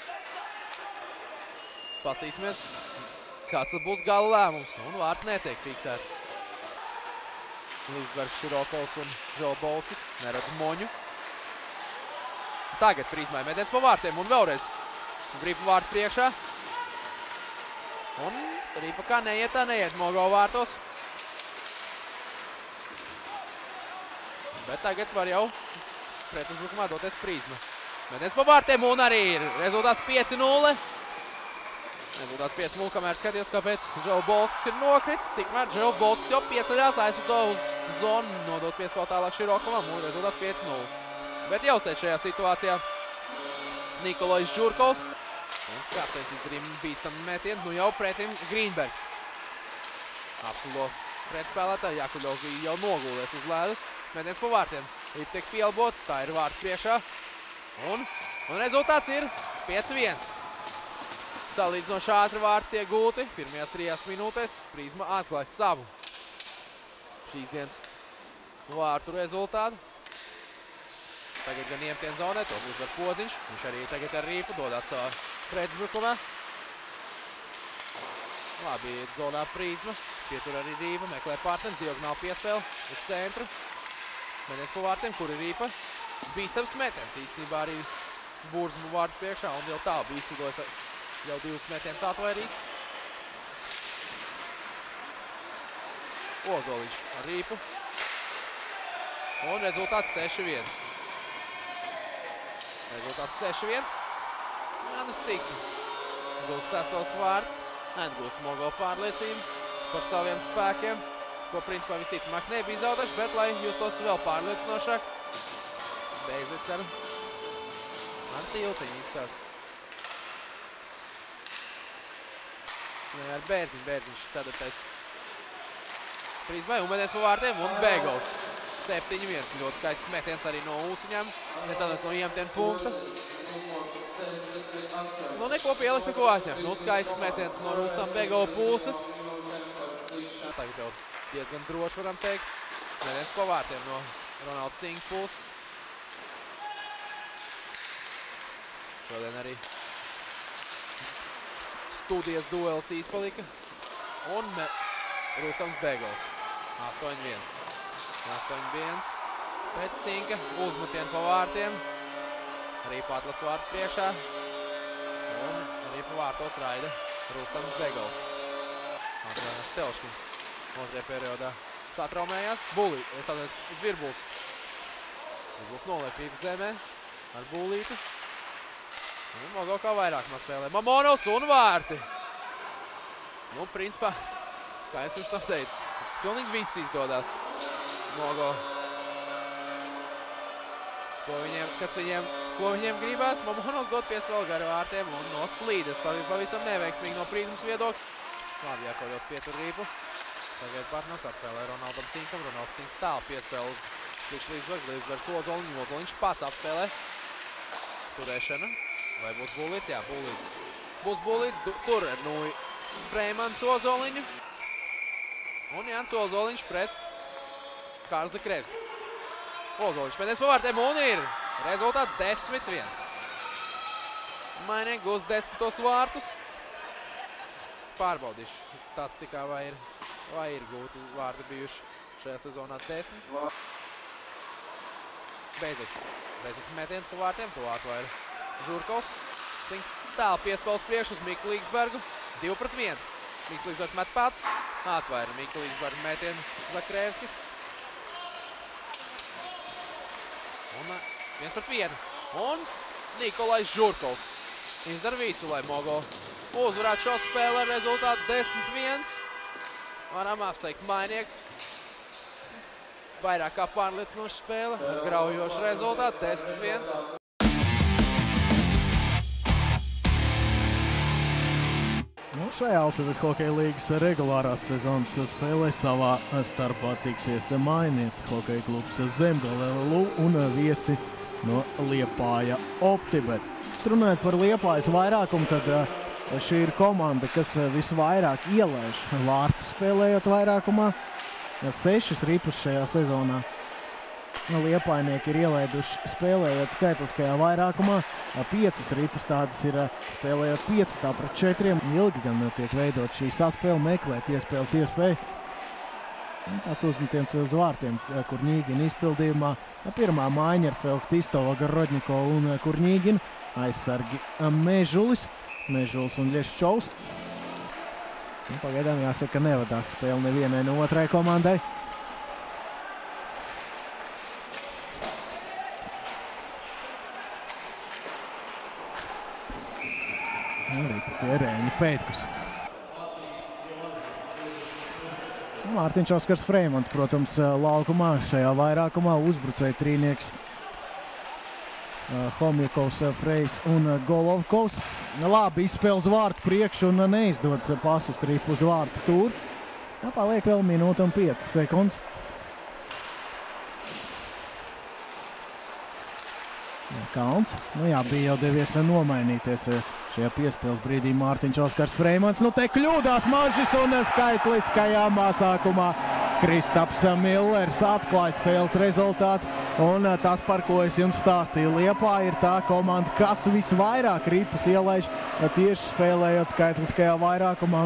Pastīsimies, kāds tad būs gala lēmums. Un vārti netiek fiksēti. Līdzbergs, Širokovs un Žobolskis. Neredz Moņu. Tagad Prizmai metiens pa vārtiem un vēlreiz. Rīpa vārtu priekšā. Un Rīpa kā neiet, tā neiet Mogo vārtos. Bet tagad var jau pretuzbrukumā doties Prizma. Metiens pa vārtiem un arī ir rezultāts pieci nulle. Rezultāts pieci nulle, kamēr skatījos, kāpēc Žobolskis ir nokrits. Tikmēr Žobolskis jau pieceļās, aizsūto uz zonu, nodot piespēl tālāk Širokovam un rezultāts pieci nulle. Bet jāuzteic šajā situācijā Nikolajs Žurkovs. Un kapteinis izdarīja bīstamu metienu, nu jau pretim Grīnbergs. Absolvo pretspēlētāji, Jakuļovs bija jau nogulēs uz ledus. Metiens pa vārtiem. Rīpa tiek pielbot, tā ir vārtu priekšā. Un, un rezultāts ir pieci viens. Salīdzinoši ātri vārti tiek gūti. Pirmajās trijās minūtēs Prizma atklājas savu šīs dienas vārtu rezultātu. Tagad gan iemtien zonē, to uzvar Poziņš. Viņš arī tagad ar Rīpu dodās savā pretuzbrukumā. Labi iet zonā Prizma. Pietur arī Rīpa, meklē partners, diagonāli piespēle uz centru. Metiens pa vārtiem, kur ir Rīpa. Bīstams metiens, īstenībā arī Burzmu vārtu priekšā un jau tā bija izslidojas jau divus metiens atvairīs. Ozoliņš ar Rīpu. Un rezultāts seši viens. Rezultāts seši viens. Jānis Siksnis gūst sestos vārds. Atgūst Mogo pārliecību par saviem spēkiem, ko principā visticamāk nebija zaudējuši, bet lai justos vēl pārliecinošāk. Beigzits ar, ar tiltiņu izstās. Ne, ar Bērziņu, Bērziņš ceturtais. Prizmai un metiens pa vārtiem un Begovs. septiņi viens. Ļoti skaists metiens arī no ūsiņām. Nesādās no iemtien punkta. Nu, neko pielikt, neko atņemt. Nu, skaists metiens no Rustam Begova puses. Tagad jau diezgan droši varam teikt. Metiens pa vārtiem no Ronalda Cinka puses. Šodien arī studijas duels izpalika. Un Rustams Begovs. astoņi viens. astoņi viens. Pēc Cinka uzmetienu pa vārtiem. Rīpa atlats vārtu priekšā. Un Rīpa vārtos raida Rustams Begovs. Andrēnašs Telškins. Otrajā periodā satraumējās. Bulī, es atvedu uz Virbuls. Virbuls noliek Rīpu zemē ar Bulīti. Un Mogo kā vairāk maz spēlē. Mamonovs un vārti. Nu, principā, kā es pirms tam teicu, pilnīgi viss izdodās Mogo. Ko viņiem, kas viņiem, ko viņiem gribās, Mamonovs dot piespēli garu vārtiem un no slīdes. Pavisam neveiksmīgi no Prizmas viedokļa. Labi, Jākoļos pietur Rīpu. Sagaid partners atspēlē Ronaldam Cinkam. Ronalds Cinks tālu piespēl uz Krišs Līvsbergs. Līvsbergs Ozoliņu. Ozoliņš pats apspēlē. Turēšana. Vai būs Bulīts? Jā, Bulīts. Būs Bulīts. Tur ir nu Freimans Ozoliņu. Un Jānis Ozoliņš pret Kārls Zakrevski. Ozoliņš pēdējais pa vārtiem un ir rezultāts desmit viens. Mainieki gūs desmitos vārtus. Pārbaudīšu tāds tikā vai ir, vai ir gūti vārti bijuši šajā sezonā desmit. Beidziks. Beidziks metiens pa vārtiem, pa vārtu vai ir Žurkovs. Cink tālu piespēles priekš uz Miku Līgsbergu. divi pret viens. Miks Līgsbergs met pats. Atvaira Miku Līgsbergu metienu Zakrevskis. Un viens pret vienu. Un Nikolais Žurkovs izdara visu, lai Mogo uzvarētu šo spēli ar rezultātu desmit viens. Varam apsveikt mainiekus. Vairāk kā pārliecinoša spēle, ar graujošu rezultātu desmit viens. Nu, šajā Ultimate Hokeja līgas regulārās sezonas spēlē savā starpā tiksies Mainieca hokeja klubs Zemgale L L U un viesi no Liepāja Optibet. Runājot par Liepājas vairākumu, tad šī ir komanda, kas visvairāk ielaiž vārtus spēlējot vairākumā. Sešas ripus šajā sezonā Liepājnieki ir ielaiduši spēlējot skaitliskajā vairākumā. Piecas ripus tādas ir spēlējot piecatā pret četriem. Ilgi gan tiek veidot šī saspēle, meklē piespēles iespēju. Tāds uzmetiens uz vārtiem, Kurņīgina izpildījumā. Pirmā maiņa ar Felktistova, Garodņiko un Kurņīginu. Aizsargi Mežulis, Mežulis un Ļeščovs. Pagaidām jāsaka, ka nevadās spēle nevienai no otrai komandai. Arī pie Rēņa Pētkus. Mārtiņš Oskars Freimans, protams, laukumā šajā vairākumā uzbrucēja trīnieks Homjakovs, Frejs un Golovkovs. Labi izspēle uz vārtu priekšu un neizdodas pasist ripu uz vārtu stūri. Paliek vēl minūte un piecas sekundes. Kalns. Nu jā, bija jau devies nomainīties šajā piespēles brīdī Mārtiņš Oskars Freimans. Nu te kļūdās Mažis un skaitliskajā mazākumā Kristaps Millers atklāja spēles rezultātu. Un tas, par ko es jums stāstīju, Liepāja ir tā komanda, kas visvairāk ripus ielaiž tieši spēlējot skaitliskajā vairākumā.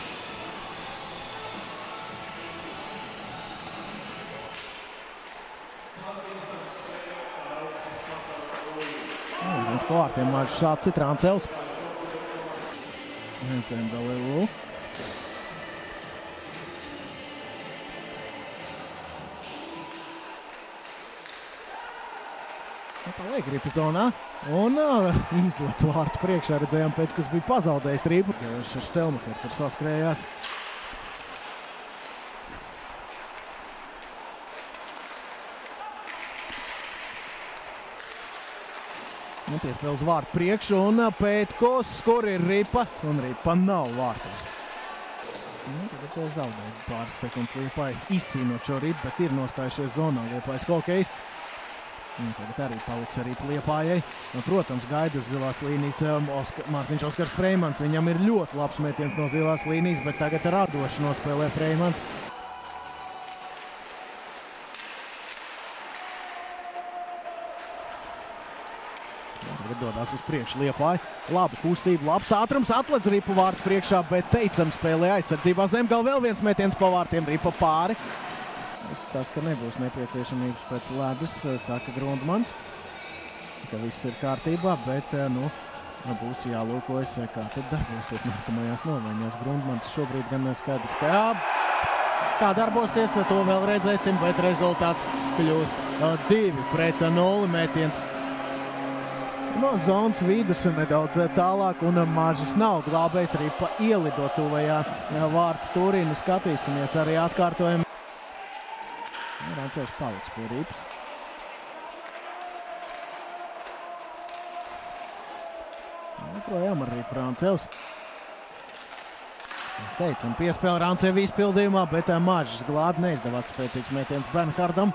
Viens pa vārtiem Mažs šāds ir Trancevs. Zemgale L L U. Paliek ripu zonā un uh, izlec vārtu priekšā. Redzējām pēc, kas bija pazaudējis ripu. Gelers ar Štelmacher tur saskrējās. Nu, piespēl uz vārtu priekšu un Pētkos, kur ir ripa, un ripa nav vārtos. Nu, tagad zaudēja pāris sekundes Liepāja izcīnot šo ripu, bet ir nostājušies zonā Liepājas hokeisti. Un tagad arī paliks arī Liepājai. Un, protams, gaida uz zilās līnijas Oskar, Mārtiņš Oskars Freimans. Viņam ir ļoti labs metiens no zilās līnijas, bet tagad radoši nospēlē Freimans. Tagad dodās uz priekšu Liepāja. Laba kustība, labs ātrums, atledz ripu vārtu priekšā, bet teicam spēlē aizsardzībā Zemgale vēl viens metiens pa vārtiem, ripa pāri. Izskatās, ka nebūs nepieciešamības pēc ledus, saka Grundmans, ka viss ir kārtībā, bet nu, būs jālūkojas, kā tad darbosies nākamajās nomaiņās. Grundmans šobrīd gan skaidrs, ka jā, kā darbosies, to vēl redzēsim, bet rezultāts kļūst divi pret nulli metiens no zonas vidus un nedaudz tālāk, un Mažis nav glābējs, ripa ielido tuvajā vārtu stūrī. Nu, skatīsimies arī atkārtojumu. Rancevs paliks pie ripas. Projām ar ripu Rancevs. Teicam, piespēle Rancevi izpildījumā, bet Mažs glābi neizdevās spēcīgs mētiens Bernhardam.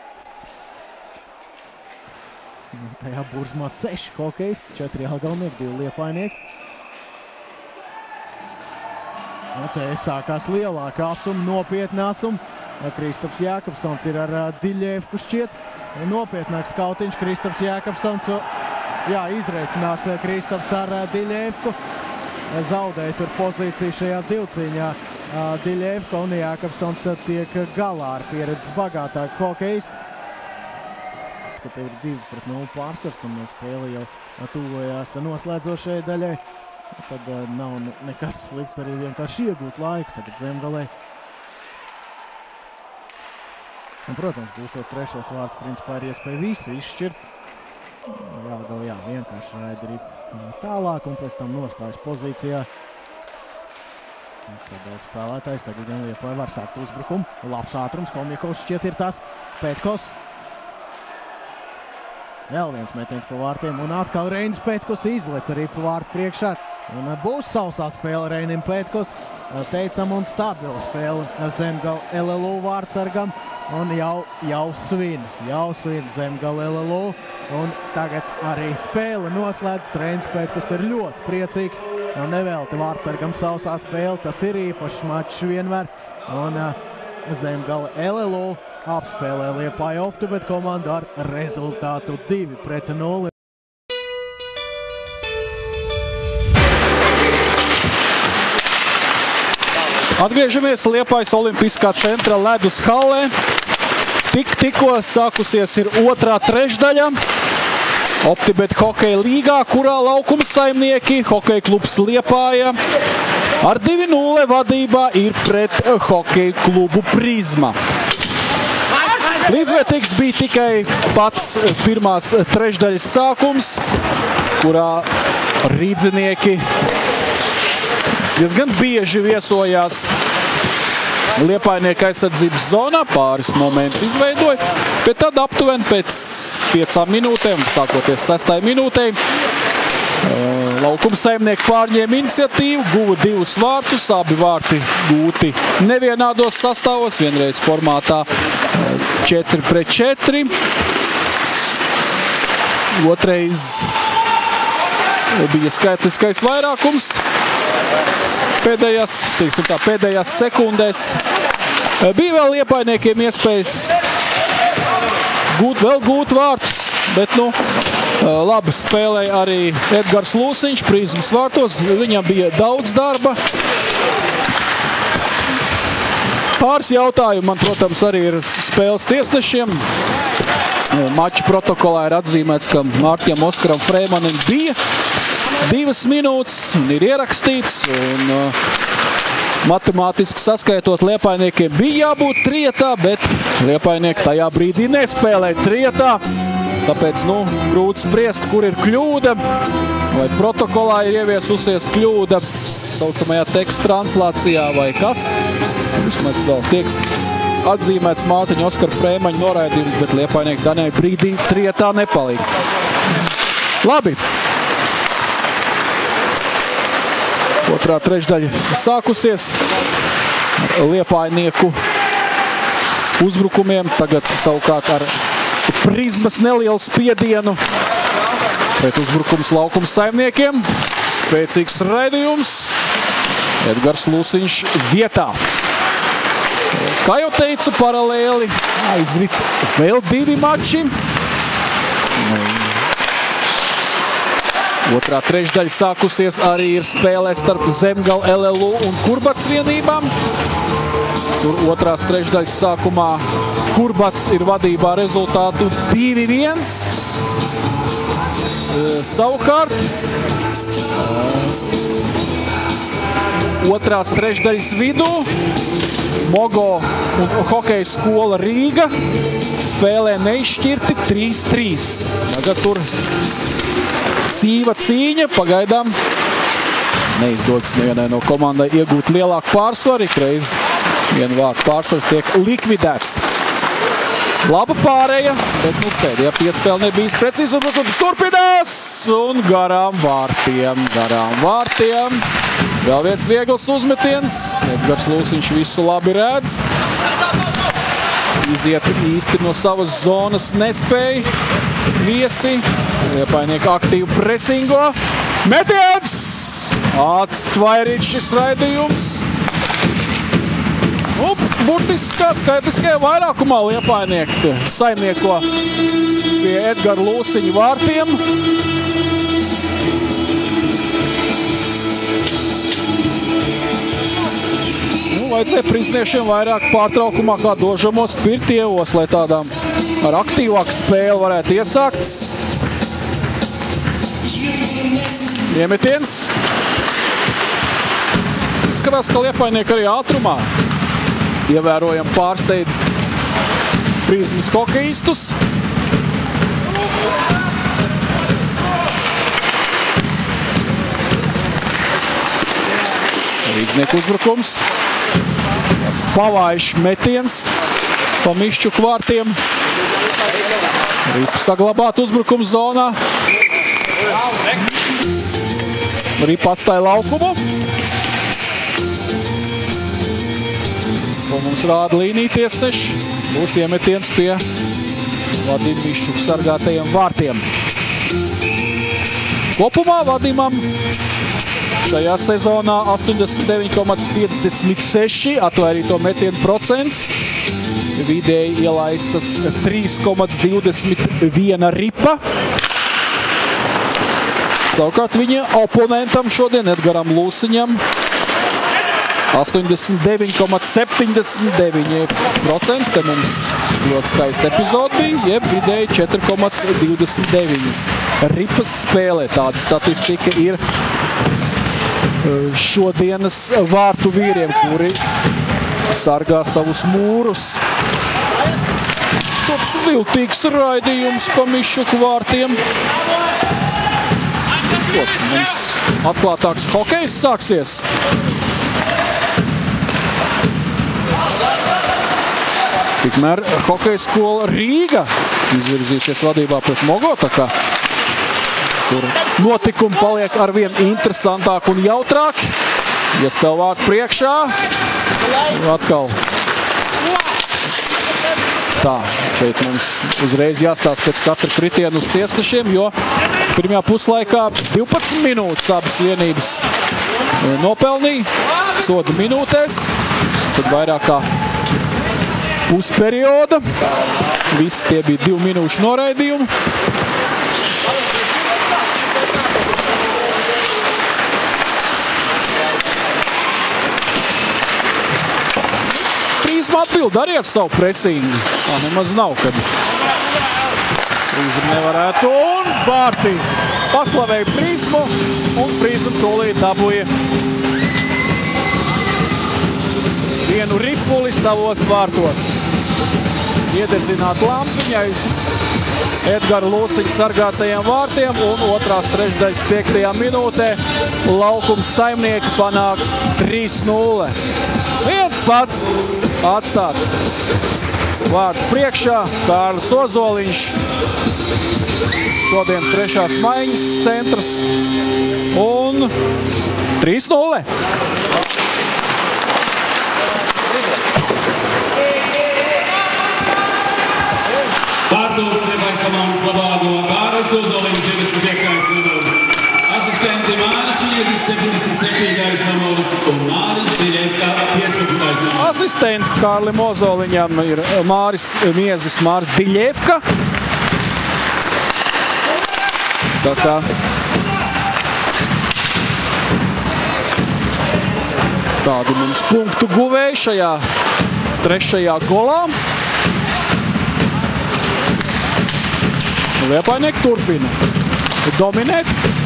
Tajā burzmā seši hokeisti, četri Jelgavnieki, divi Liepainieki. Un te sākās lielāka asuma, nopietna asuma. Kristaps Jākapsons ir ar Diļevku šķiet. Nopietnāks kautiņš Kristaps Jākapsons. Jā, izreikinās Kristaps ar Diļevku. Zaudēja tur pozīciju šajā divcīņā. Diļevka un Jākapsons tiek galā ar pieredzes bagātāku hokeistu. Ka tev ir divi pret nulli pārsvars un spēle jau tuvojās noslēdzošajai daļai. Tad nav nekas slikts arī vienkārši iegūt laiku tagad Zemgalei. Un, protams, būstot trešais vārds, principā ir iespēja visu izšķirt. Jelgava, jā, vienkārši raida tālāk un pēc tam nostājas pozīcijā. Sadēļ spēlētājs, tagad gan Liepoja var sākt uzbrukumu. Labs ātrums, Komjakovs šķiet ir tas. Pētkos. Vēl viens metiens pa vārtiem un atkal Reinis Pētkos izlec arī pa vārtu priekšā. Un būs sausā spēle Reinim Pētkos. Teicam un stabila spēle Zemgala L L U vārtsargam. Un jau, jau svin, jau svin Zemgala L L U. Un tagad arī spēle noslēdzas. Reinis Pētkos ir ļoti priecīgs. Un nevelti vārtsargam sausā spēle. Tas ir īpašs mačs vienmēr. Un Zemgala L L U apspēlē Liepāja Optu, bet komanda ar rezultātu divi pret nulli. Atgriežamies Liepājas Olimpiskā centra ledus hallē. Tik tikko sākusies ir otrā trešdaļa. Optibet hokeja līgā, kurā laukuma saimnieki hokeja klubs Liepāja ar divi nulle vadībā ir pret hokeja klubu Prizma. Līdzvērtīgs bija tikai pats pirmās trešdaļas sākums, kurā rīdzinieki diezgan bieži viesojās Liepainieka aizsardzības zonā, pāris momentus izveidoja, bet tad aptuveni pēc piecām minūtēm, sākoties sestai minūtei, laukuma saimnieki pārņēma iniciatīvu, guva divus vārtus, abi vārti gūti nevienādos sastāvos, vienreiz formātā četri pret četri. Otrais bija skaitliskais vairākums. Pēdējās, teiksim tā, pēdējās sekundēs bija vēl Liepainiekiem iespējas gūt, vēl gūt vārtus, bet, nu, labi spēlēja arī Edgars Lūsiņš Prizmas vārtos. Viņam bija daudz darba. Pāris jautājumu man, protams, arī ir spēles tiesnešiem. Mača protokolā ir atzīmēts, ka Mārķiem Oskaram Freimanim bija divas minūtes un ir ierakstīts. Un, uh, matemātiski saskaitot Liepainiekiem bija jābūt trietā, bet Liepainieki tajā brīdī nespēlēja trietā. Tāpēc, nu, grūti spriest, kur ir kļūda, vai protokolā ir ieviesusies kļūda saucamajā teksta translācijā vai kas. Vismaz vēl tiek atzīmēts Mārtiņa Oskara Freimaņa noraidījums, bet Liepainieki tanē brīdī trietā nepalika. Labi. Otrā trešdaļa sākusies ar Liepainieku uzbrukumiem. Tagad savukārt ar Prizmas nelielu spiedienu pret uzbrukums laukuma saimniekiem. Spēcīgs raidījums. Edgars Lūsiņš vietā. Kā jau teicu, paralēli aizrit vēl divi mači. Otrā trešdaļa sākusies arī ir spēlē starp Zemgala L L U un Kurbats vienībām. Tur otrās trešdaļas sākumā Kurbats ir vadībā rezultātu divi viens. Savukārt otrās trešdaļas vidū Mogo un hokeja skola Rīga spēlē neizšķirti trīs trīs. Tagad tur sīva cīņa, pagaidām neizdodas nevienai no komandai iegūt lielāku pārsvaru, ikreiz vienu vārtu pārsvars tiek likvidēts. Laba pārēja, bet nu, pēdējā piespēle nebija precīzi, un turpinās un garām vārtiem, garām vārtiem. Vēl viens viegls uzmetiens. Edgars Lūsiņš visu labi redz. Iziet īsti no savas zonas nespēja. Viesi. Liepainieki aktīvi presingo. Metiens! Atstvairīt šis raidījums. Nu, burtiski kā skaitliskajā vairākumā Liepainieki saimnieko pie Edgara Lūsiņa vārtiem. Nu, vajadzēja prizniešiem vairāk pārtraukumā kā dožamos Pirtievos, lai tādām ar aktīvāku spēli varētu iesākt. Iemetiens. Izskatās, ka Liepainieki arī ātrumā ievērojam pārsteidz Prizmas hokeistus. Rīdznieku uzbrukums. Pavājš metiens pa Mišķu vārtiem. Ripa saglabāt uzbrukumu zonā. Ripa atstāja laukumu. Ko mums rāda līnija tiesneši. Būs iemetiens pie Vadim Mišķuk sargātajiem vārtiem. Kopumā Vadimam šajā sezonā astoņdesmit deviņi komats piecdesmit seši atvairīto metienu procents. Vidēji ielaistas trīs komats divdesmit viena ripa. Savukārt viņa oponentam šodien Edgaram Lūsiņam astoņdesmit deviņi komats septiņdesmit deviņi procents. Te mums ļoti skaista epizode bija, jeb vidēji četri komats divdesmit deviņi. Ripas spēlē tāda statistika ir šodienas vārtu vīriem, kuri sargā savus mūrus. Tāds viltīgs raidījums pa Mišķuku vārtiem. Kaut, mums atklātāks hokejs sāksies. Tikmēr hokeja skola Rīga izvirzīsies vadībā pret Mogotaka, kur notikumi paliek arvien interesantāk un jautrāk. Iespēl vārtu priekšā. Atkal. Tā, šeit mums uzreiz jāstāsta pēc katra kritiena uz tiesnešiem, jo pirmajā puslaikā divpadsmit minūtes abas vienības nopelnīja soda minūtēs. Tad vairāk kā pusperioda. Visi tie bija divu minūšu noraidījumi. Prizma atbild arī ar savu presingu. Tā nemaz nav, kad Prizma nevarētu. Un vārti paslavēja Prizmu, un Prizma tūlīt dabūja vienu ripuli savos vārtos. Iededzināt lampiņai Edgara Lūsiņa sargātajiem vārtiem, un otrās trešdaļas piektajā minūtē laukums saimnieki panāk trīs nulle. Viens pats atstāts vārtu priekšā, Kārlis Ozoliņš. Šodien trešās maiņas centrs, un trīs nulle. Vārtos Liepājas komandas labāko Kārlis Ozoliņš, divdesmit piektais numurs. Asistenti Māris Miezis, septiņdesmit septītais numurs, un Māris Diļevka, piecpadsmitais numurs. Asistenti Kārlim Ozoliņam ir Māris Miezis, Māris Diļevka. Tā kā tādi mums punktu guvēji šajā trešajā golā. Liepainieki turpina dominēt.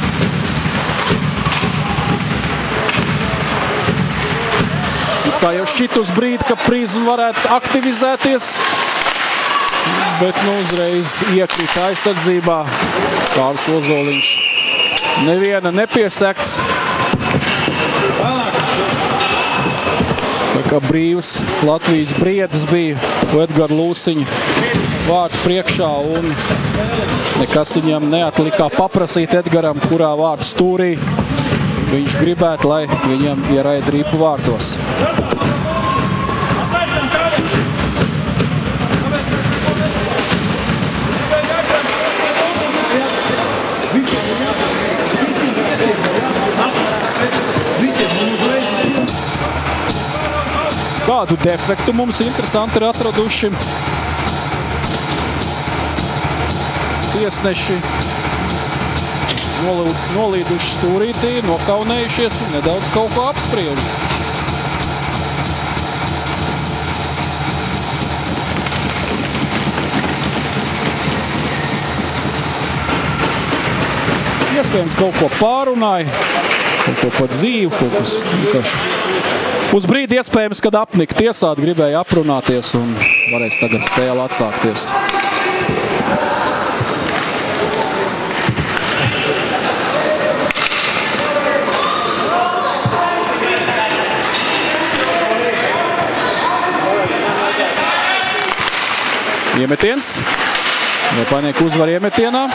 Tā jau šķita uz brīdi, ka Prizma varētu aktivizēties, bet nu uzreiz iekrita aizsardzībā. Kārlis Ozoliņš neviena nepiesekts. Tā kā brīvs Latvijas briedis bija Edgara Lūsiņa vārtu priekšā, un nekas viņam neatlikā paprasīt Edgaram, kurā vārtu stūrī viņš gribētu, lai viņam ieraida Rīpu vārtos. Kādu defektu mums interesanti ir atraduši tiesneši. Nolīduši stūrītī, nokaunējušies un nedaudz kaut ko apspriež. Iespējams, kaut ko pārunāja, kaut ko pa dzīvi, kaut kas vienkārši. Uz brīdi iespējams, kad apnika tiesāt, gribēja aprunāties un varēs tagad spēle atsākties. Iemetiens. Liepājnieku uzvar iemetienā.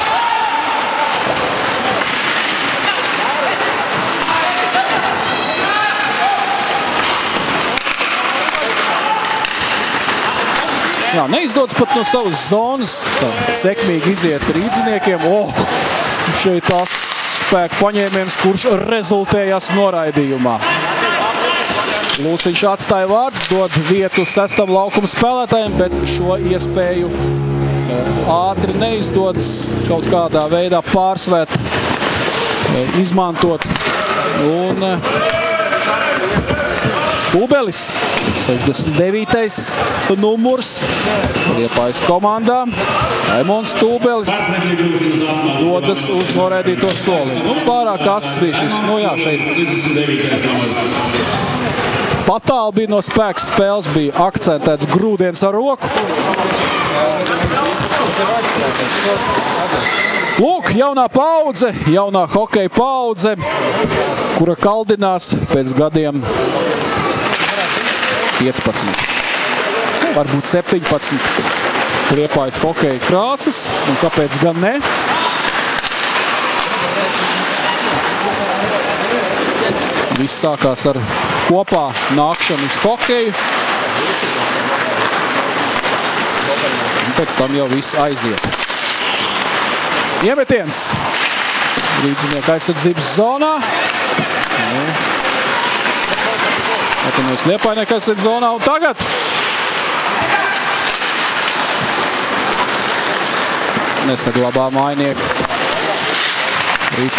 Jā, neizdodas pat no savas zonas. Tā, sekmīgi iziet rīdziniekiem. O, šeit tās spēku paņēmiens, kurš rezultējās noraidījumā. Lūsiņš atstāja vārds, dod vietu sestam laukuma spēlētājiem, bet šo iespēju ātri neizdodas kaut kādā veidā pārsvērt, izmantot. Un Tūbelis, sešdesmit devītais numurs, Liepājas komandā. Raimons Tūbelis dodas uz noraidīto soli. Nu, pārāk asas bija šis, nu jā, šeit. Patāli bija no spēks spēles, bija akcentēts grūdiens ar roku. Lūk, jaunā paudze, jaunā hokeja paudze, kura kaldinās pēc gadiem piecpadsmit, varbūt septiņpadsmit. Liepājas hokeja krāsas, un kāpēc gan ne? Viss sākās ar kopā nākšanu uz hokeju. Un pēc tam jau viss aiziet. Iemetiens. Rīdzinieka aizsardzības zonā. Atvienojas Liepājnieka aizsardzības zonā. Un tagad nesaglabā mājnieku. Rīt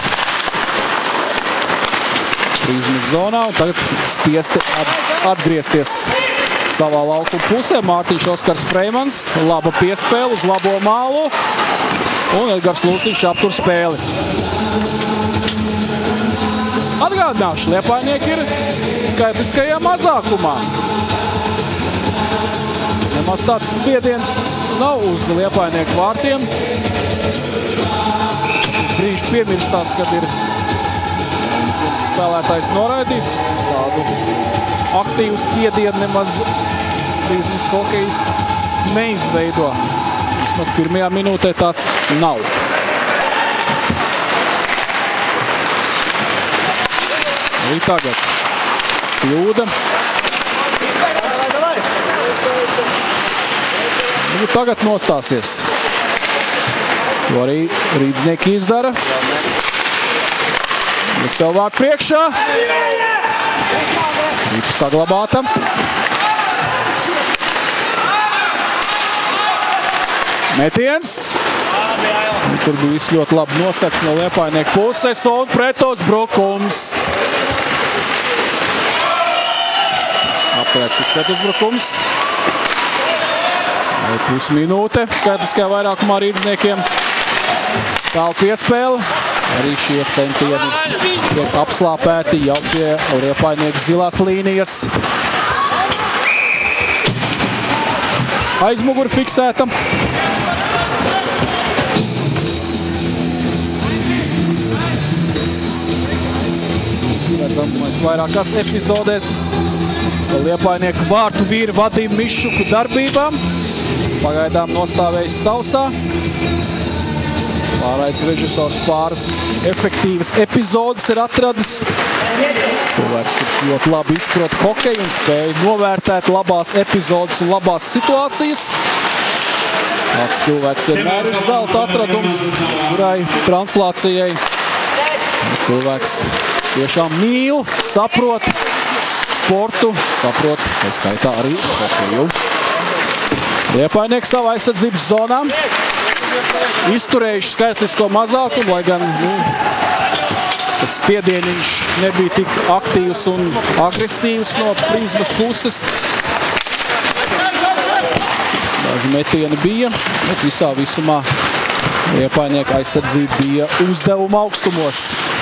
Rīzmas zonā, un tagad spiesti atgriezties savā laukuma pusē. Mārtiņš Oskars Freimans, laba piespēle uz labo mālu, un Edgars Lūsiņš aptur spēli. Atgādināšu, Liepājnieki ir skaitliskajā mazākumā. Nemaz tāds spiediens nav uz Liepājnieku vārtiem. Brīži piemirstās, kad ir spēlētājs noraidīts. Tādu aktīvu spiedienu nemaz Rīzmas hokejs neizveido. Vismaz pirmajā minūtē tāds nav. Arī tagad kļūda. Nu, tagad nostāsies. To arī rīdznieki izdara. Spēle vārtu priekšā. Rīpa saglabāta. Metiens. Tur bija viss ļoti labi nosakts no Liepājnieku puses un pretos brukums. Apturēt šis pretuzbrukums. Pusminūte skaitliskajā vairākumā rīdzniekiem. Tālu piespēle. Arī šie centieni tiek apslāpēti jau pie Liepājnieku zilās līnijas. Aizmuguri fiksēta. Redzam, mēs vairākās epizodēs Liepājnieku vārtu vīru vadību Mišuku darbībām. Pagaidām nostāvējis sausā. Pārraides režisors pāris efektīvas epizodes ir atradis. Cilvēks, kurš ļoti labi izprot hokeju un spēja novērtēt labās epizodes un labās situācijas. Tāds cilvēks vienmēr ir zelta atradums, kurai translācijai cilvēks tiešām mīl, saprot sportu, saprot, tā skaitā arī hokeju. Liepainieki savā aizsardzības zonā izturējuši skaitlisko mazākumu, lai gan nu, tas spiedieniņš nebija tik aktīvs un agresīvs no Prizmas puses. Daži metieni bija, bet visā visumā Liepainieka aizsardzība bija uzdevuma augstumos.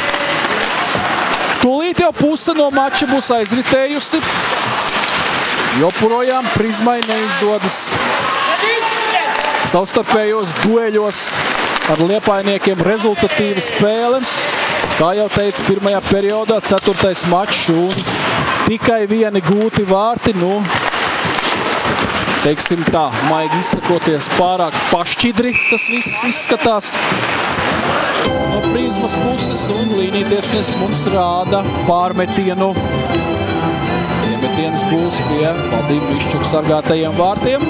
Tūlīt jau puse no mača būs aizritējusi. Joprojām Prizmai neizdodas savstarpējos dueļos ar Liepainiekiem rezultatīva spēle. Kā jau teicu, pirmajā periodā ceturtais mačs un tikai vieni gūti vārti. Nu, teiksim tā, maigi izsakoties, pārāk pašķidri tas viss izskatās no Prizmas puses, un līnijtiesnesis mums rāda pārmetienu. Iemetiens būs pie Vadim Višķuka sargātajiem vārtiem.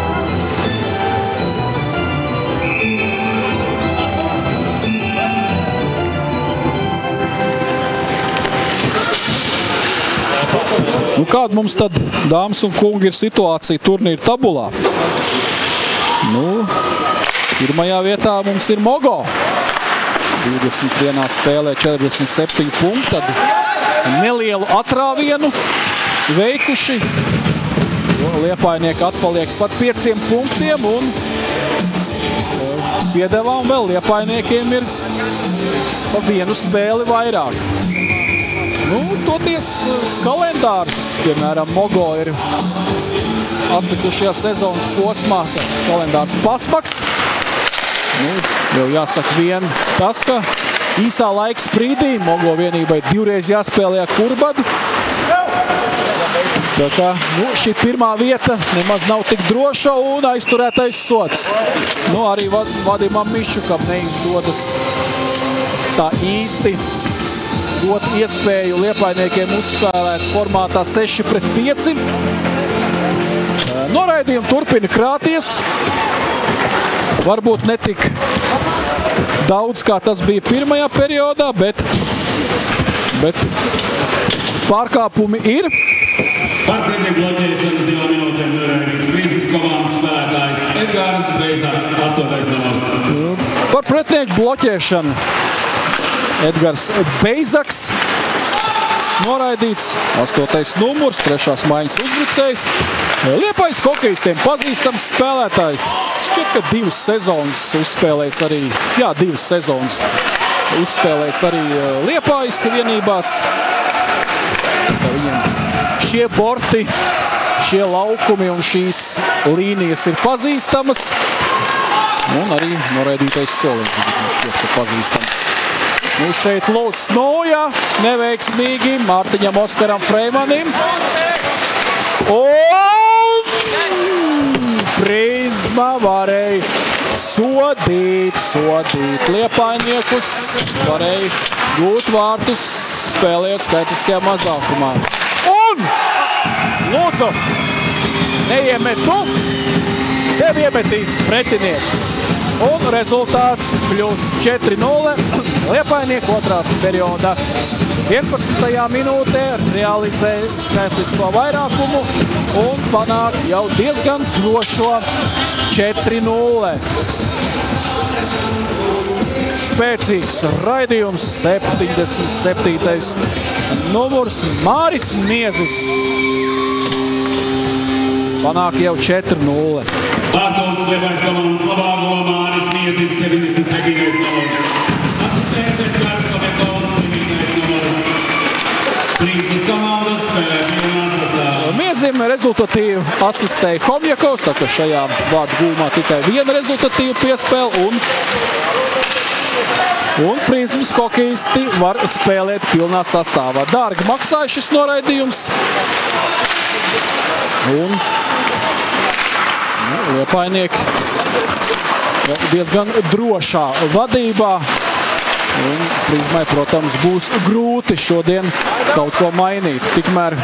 Nu, kāda mums tad, dāmas un kungi, ir situācija turnīra tabulā? Nu, pirmajā vietā mums ir Mogo. divdesmit vienā spēlē četrdesmit septiņi punkti, tad nelielu atrāvienu veikuši. Liepainieki atpaliek pat pieciem punktiem un piedevām vēl Liepainiekiem ir pa vienu spēli vairāk. Nu, toties kalendārs, piemēram, Mogo ir atlikušajā sezonas posmā, tāds kalendārs pasmaks. Nu, jau jāsaka vien tas, ka īsā laika sprīdī Mogo vienībai divreiz jāspēlē Kurbadu. Tā kā nu, šī pirmā vieta nemaz nav tik droša un aizturētais sots. Nu, arī Vadimam Miščukam neizdodas tā īsti dot iespēju Liepainiekiem uzspēlēt formātā seši pret pieci. Noraidījumi turpina krāties. Varbūt netik daudz, kā tas bija pirmajā periodā, bet, bet pārkāpumi ir. Par pretnieku bloķēšanas divām minūtēm noraidīts Prizmas komandas spēlētājs Edgars Beizaks, astotais numurs. Par pretnieku bloķēšanu Edgars Beizaks noraidīts, astotais numurs, trešās maiņas uzbrucējs. Liepais hokejistiem pazīstams spēlētājs. Šķiet, ka divas sezonas uzspēlējis arī, jā, divas sezonas uzspēlējis arī Liepais vienībās. Viņiem šie borti, šie laukumi un šīs līnijas ir pazīstamas. Un arī noraidītais soliņš šķiet, ka pazīstams. Nu, šeit Lūs Snoja neveiksmīgi Mārtiņam Oskaram Freimanim. Un Prizma varēja sodīt, sodīt Liepainiekus. Varēja gūt vārtus, spēlējot skaitliskajā mazākumā. Un lūdzu, neiemetu, tev iemetīs pretinieks. Un rezultāts kļūst četri nulle. Liepainieku otrās periodā vienpadsmitajā minūtē realizē skaitlisko vairākumu un panāk jau diezgan drošo četri nulle. Spēcīgs raidījums, septiņdesmit septītais numurs Māris Miezis. Panāk jau četri nulle. Vārtos Liepais komandas labāko Māris Miezis, septiņdesmit septītais numurs. Asistents Edgars Kobekovs, devītais numurs. Prizmas komandas spēlē pirmā sastāvā. Miezim rezultatīvi asistēja Homjakovs, tā ka šajā vārdu gūmā tikai viena rezultatīva piespēle un, un Prizmas hokejisti var spēlēt pilnā sastāvā. Dārgi maksāja šis noraidījums. Un Liepainieki diezgan drošā vadībā. Un Prizmai, protams, būs grūti šodien kaut ko mainīt. Tikmēr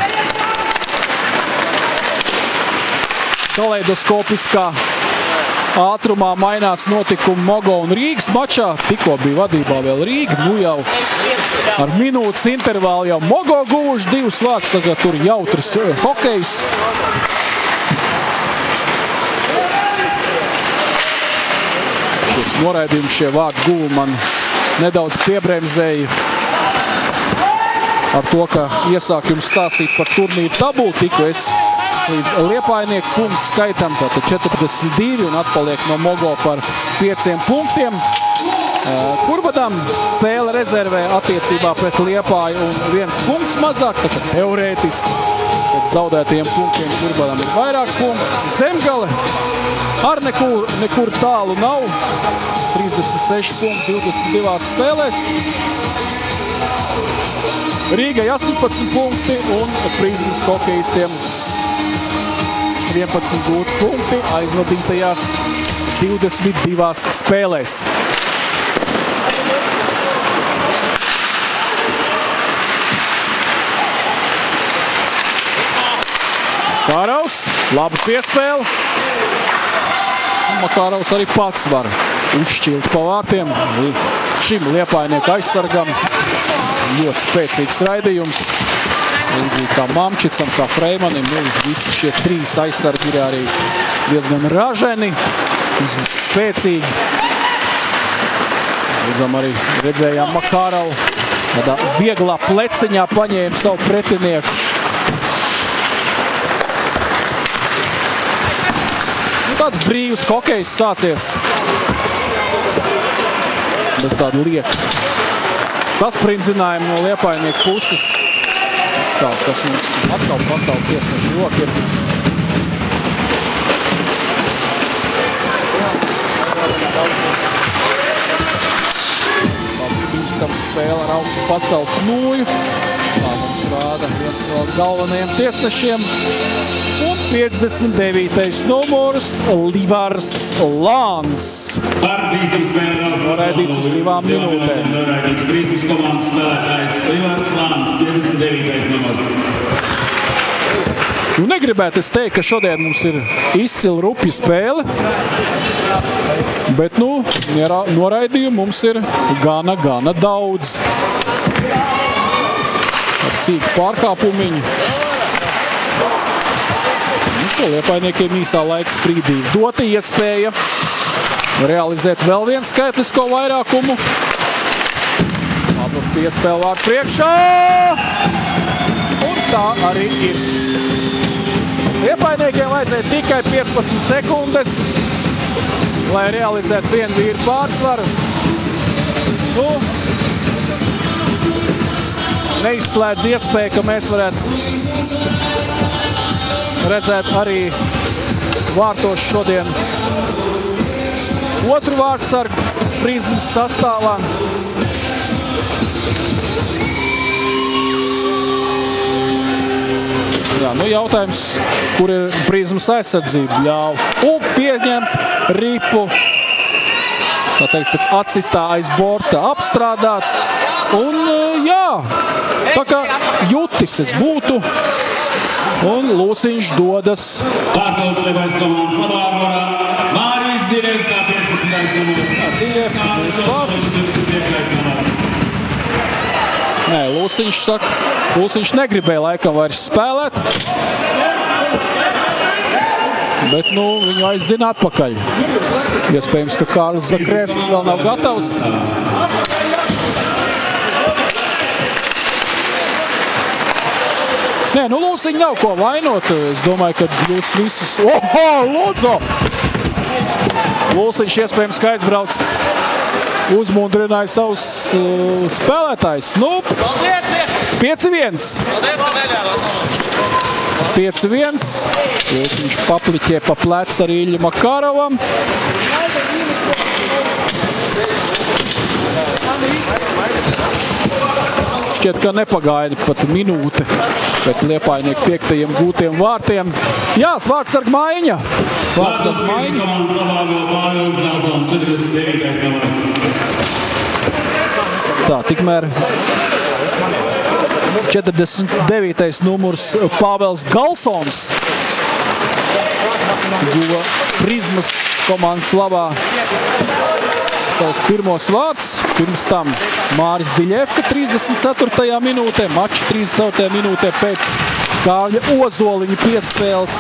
kaleidoskopiskā ātrumā mainās notikumi Mogo un Rīgas mačā. Tikko bija vadībā vēl Rīga, nu jau ar minūtes intervālu jau Mogo guvuši divus vārds, tagad tur jautrs hokejs. Šis noraidījums, šie vārdi guvu man nedaudz piebremzēja ar to, ka iesāk jums stāstīt par turnīru tabulu. Tikko es līdz Liepājnieku punktu skaitam, tātad četrdesmit divi un atpaliek no Mogo par pieciem punktiem. Kurbadam spēle rezervē attiecībā pret Liepāju un viens punkts mazāk, tātad teorētiski pēc zaudētajiem punktiem Kurbadam ir vairāk punktu. Zemgale ar nekur, nekur tālu nav, trīsdesmit seši punkti divdesmit divās spēlēs. Rīgai astoņpadsmit punkti un Prizmas hokejistiem vienpadsmit gūti punkti aizvadītajās divdesmit divās spēlēs. Makarovs, laba piespēle. Makarovs arī pats var uzšķilt pa vārtiem. Šim Liepājnieku aizsargam ļoti spēcīgs raidījums. Līdzīgi kā Mamčicam, kā Freimanim. Nu, visi šie trīs aizsargi ir arī diezgan raženi, fiziski spēcīgi. Līdzam arī redzējām Makarovu. Tādā vieglā pleciņā paņēma savu pretinieku. Tāds brīvs hokejs sācies. Bez tāda lieka sasprindzinājuma no Liepājnieku puses. Tā, kas mums atkal pacēl tiesnešu roku ir. Labi, bīstam spēle ar augstu pacelt nūju. Tā mums rāda viens no galvenajiem tiesnešiem. Un piecdesmit devītais numurs Livars Lāns. Par bīstamu spēli noraidīts uz divām minūtēm. Noraidīts Prizmas komandas spēlētājs Livars Lāns, piecdesmit devītais numurs. Nu, negribētu es teikt, ka šodien mums ir izcila rupja spēle, bet, nu, noraidījumu mums ir gana, gana daudz. Ar sīku pārkāpumiņu. Liepājniekiem īsā laika sprīdī dota iespēja realizēt vēl vienu skaitlisko vairākumu. Labu piespēle vārdu priekšā. Un tā arī ir. Liepājniekiem vajadzēja tikai piecpadsmit sekundes, lai realizētu vienu vīru pārsvaru. Nu, neizslēdz iespēju, ka mēs varētu redzēt arī vārtos šodien otru vārdsargu Prizmas sastāvā. Jā, nu jautājums, kur ir Prizmas aizsardzība? Ļauj un pieņemt ripu, tā teikt, pēc atsistā aiz borta apstrādāt. Un jā, tā kā jutis es būtu. Un Lūsiņš dodas. Pārdos Liepājas komandas labā vorā. Māris Diļevka, piecpadsmitais numurs. Diļevka, divdesmit piektais numurs. Nē, Lūsiņš saka, Lūsiņš negribēja laikam vairs spēlēt. Bet, nu, viņu aizzina atpakaļ. Iespējams, ka Kārlis Zakrēvskis vēl nav gatavs. Nē, nu Lūsiņi nav ko vainot. Es domāju, ka jūs visus... Oho, Lūdzo! Lūsiņš iespējams, ka aizbrauc uzmundrināja savus uh, spēlētājus. Nu, pieci viens. pieci viens. Lūsiņš papliķē pa plecu ar Iļu Makarovam. Šķiet, ka nepagaida pat minūte pēc Liepājnieku piektajiem gūtiem vārtiem. Jā, vārtsarga maiņa. Vārtsarga maiņa. Tā, tikmēr četrdesmit devītais numurs Pāvels Galsons guva Prizmas komandas labā savus pirmos vārds. Pirms tam Māris Diļevka trīsdesmit ceturtajā minūtē, mača trīsdesmit ceturtajā minūtē pēc Kārļa Ozoliņa piespēles.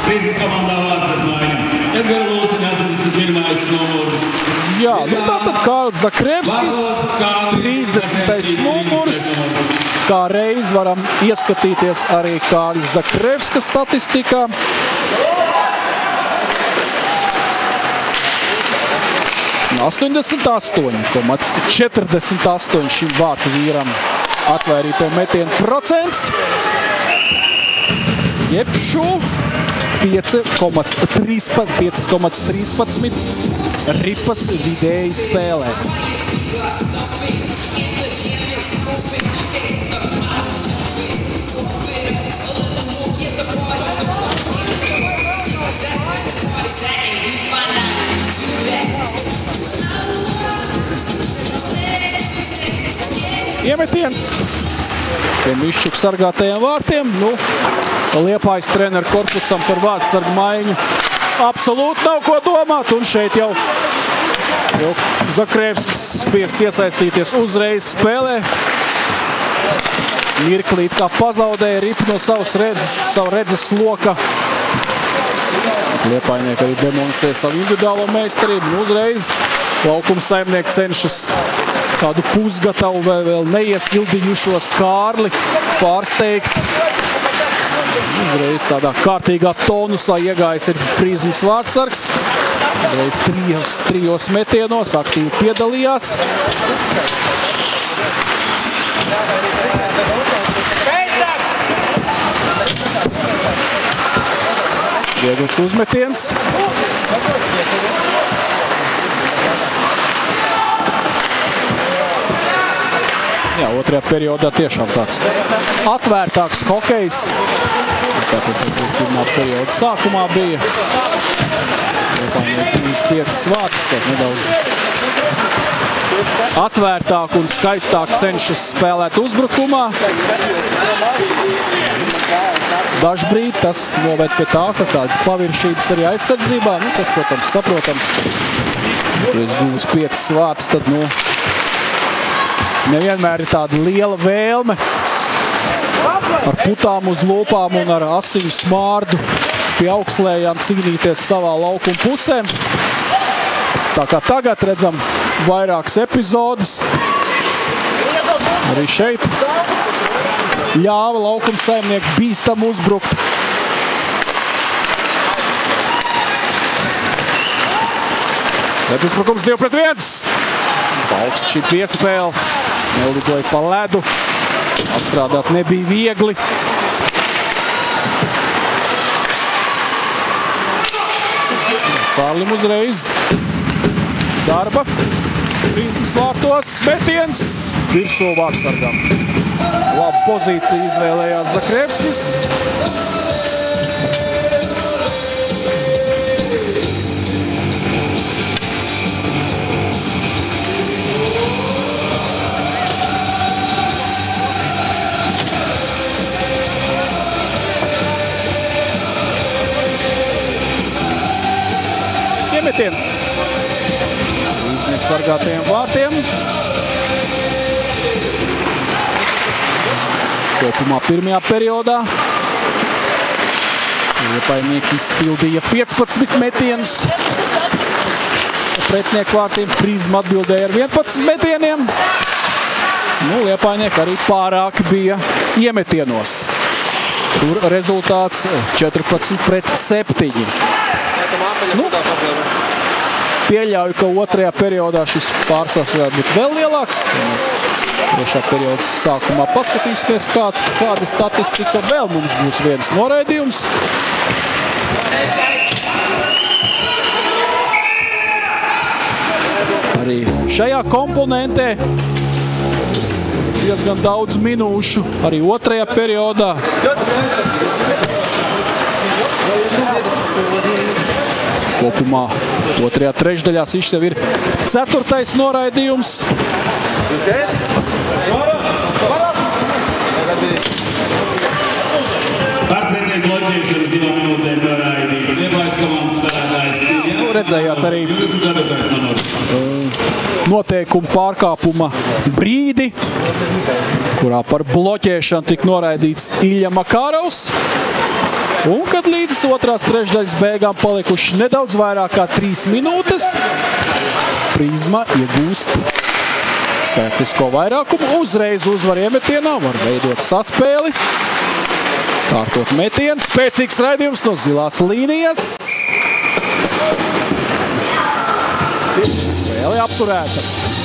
Jā, nu tātad Kārlis Zakrevskis, trīsdesmitais numurs. Kā reiz varam ieskatīties arī Kārļa Zakrevska statistikā. astoņdesmit astoņi komats četrdesmit astoņi šim vārtu vīram atvairīto metienu procents. Jeb šo pieci komats trīspadsmit ripas vidēji spēlē. Iemetiens pie Miščuka sargātajiem vārtiem. Nu, Liepājas treneru korpusam par vārtsargu maiņu absolūti nav ko domāt. Un šeit jau, jau Zakrevskis spiests iesaistīties uzreiz spēlē. Mirklīt kā pazaudēja ripu no savas redzes, savu redzes loka. Liepājnieki arī demonstrē savu individuālo meistarību. Un uzreiz laukuma saimnieki cenšas kādu pusgatavu vai vēl neiesildījušos Kārli pārsteigt. Uzreiz tādā kārtīgā tonusā iegājis ir Prizmas vārtsargs. Uzreiz trijos, trijos metienos aktīvi piedalījās. Viegls uzmetiens. Jā, otrajā periodā tiešām tāds atvērtāks hokejs. Tā tas ir pirmā perioda sākumā bija. Liepājnieki piecas vārtus, tad nedaudz atvērtāk un skaistāk cenšas spēlēt uzbrukumā. Dažbrīd tas noved pie tā, ka kādas paviršības arī aizsardzībā. Nu, tas, protams, saprotams. Ja es gūs piecas vārtus, tad, nu, nevienmēr ir tāda liela vēlme ar putām uz lūpām un ar asiņu smārdu pie augslējām cīnīties savā laukuma pusē. Tā kā tagad redzam vairākas epizodes. Arī šeit ļāva laukuma saimnieku bīstam uzbrukt. Bet uzbrukums divi pret viens. Augsts šī piespēle. Nelidoja pa ledu. Apstrādāt nebija viegli. Kārlim uzreiz darba. Prizmas vārtos. Metiens virsū vārtsargam. Labu pozīciju izvēlējās Zakrevskis. Iemetiens. Līdznieks sargātajiem vārtiem. Kopumā pirmajā periodā Liepājnieki izpildīja piecpadsmit metienus. Pretnieku vārtiem Prizma atbildēja ar vienpadsmit metieniem. Nu, Liepājnieki arī pārāk bija iemetienos. Tur rezultāts četrpadsmit pret septiņi. Nu, pieļauju, ka otrajā periodā šis pārsvars varētu būt vēl lielāks. Mēs trešā perioda sākumā paskatīsimies, kā, kāda statistika vēl mums būs viens noraidījums. Arī šajā komponentē. Diezgan daudz minūšu arī otrajā periodā. Kopumā otrajā trešdaļā viņš jau ir ceturtais noraidījums. Par pretinieku bloķēšanu uz divām minūtēm noraidīts. Liepājas komandas spēlētājs. Nu, redzējāt arī divdesmit ceturtais numurs. noteikumu pārkāpuma brīdi, kurā par bloķēšanu tika noraidīts Ilja Makarovs. Un, kad līdz otrās trešdaļas beigām palikuši nedaudz vairāk kā trīs minūtes, Prizma iegūst skaitlisko vairākumu. Uzreiz uzvar iemetienā, var veidot saspēli. Kārtot metiens, spēcīgs raidījums no zilās līnijas. Spēle apturēta.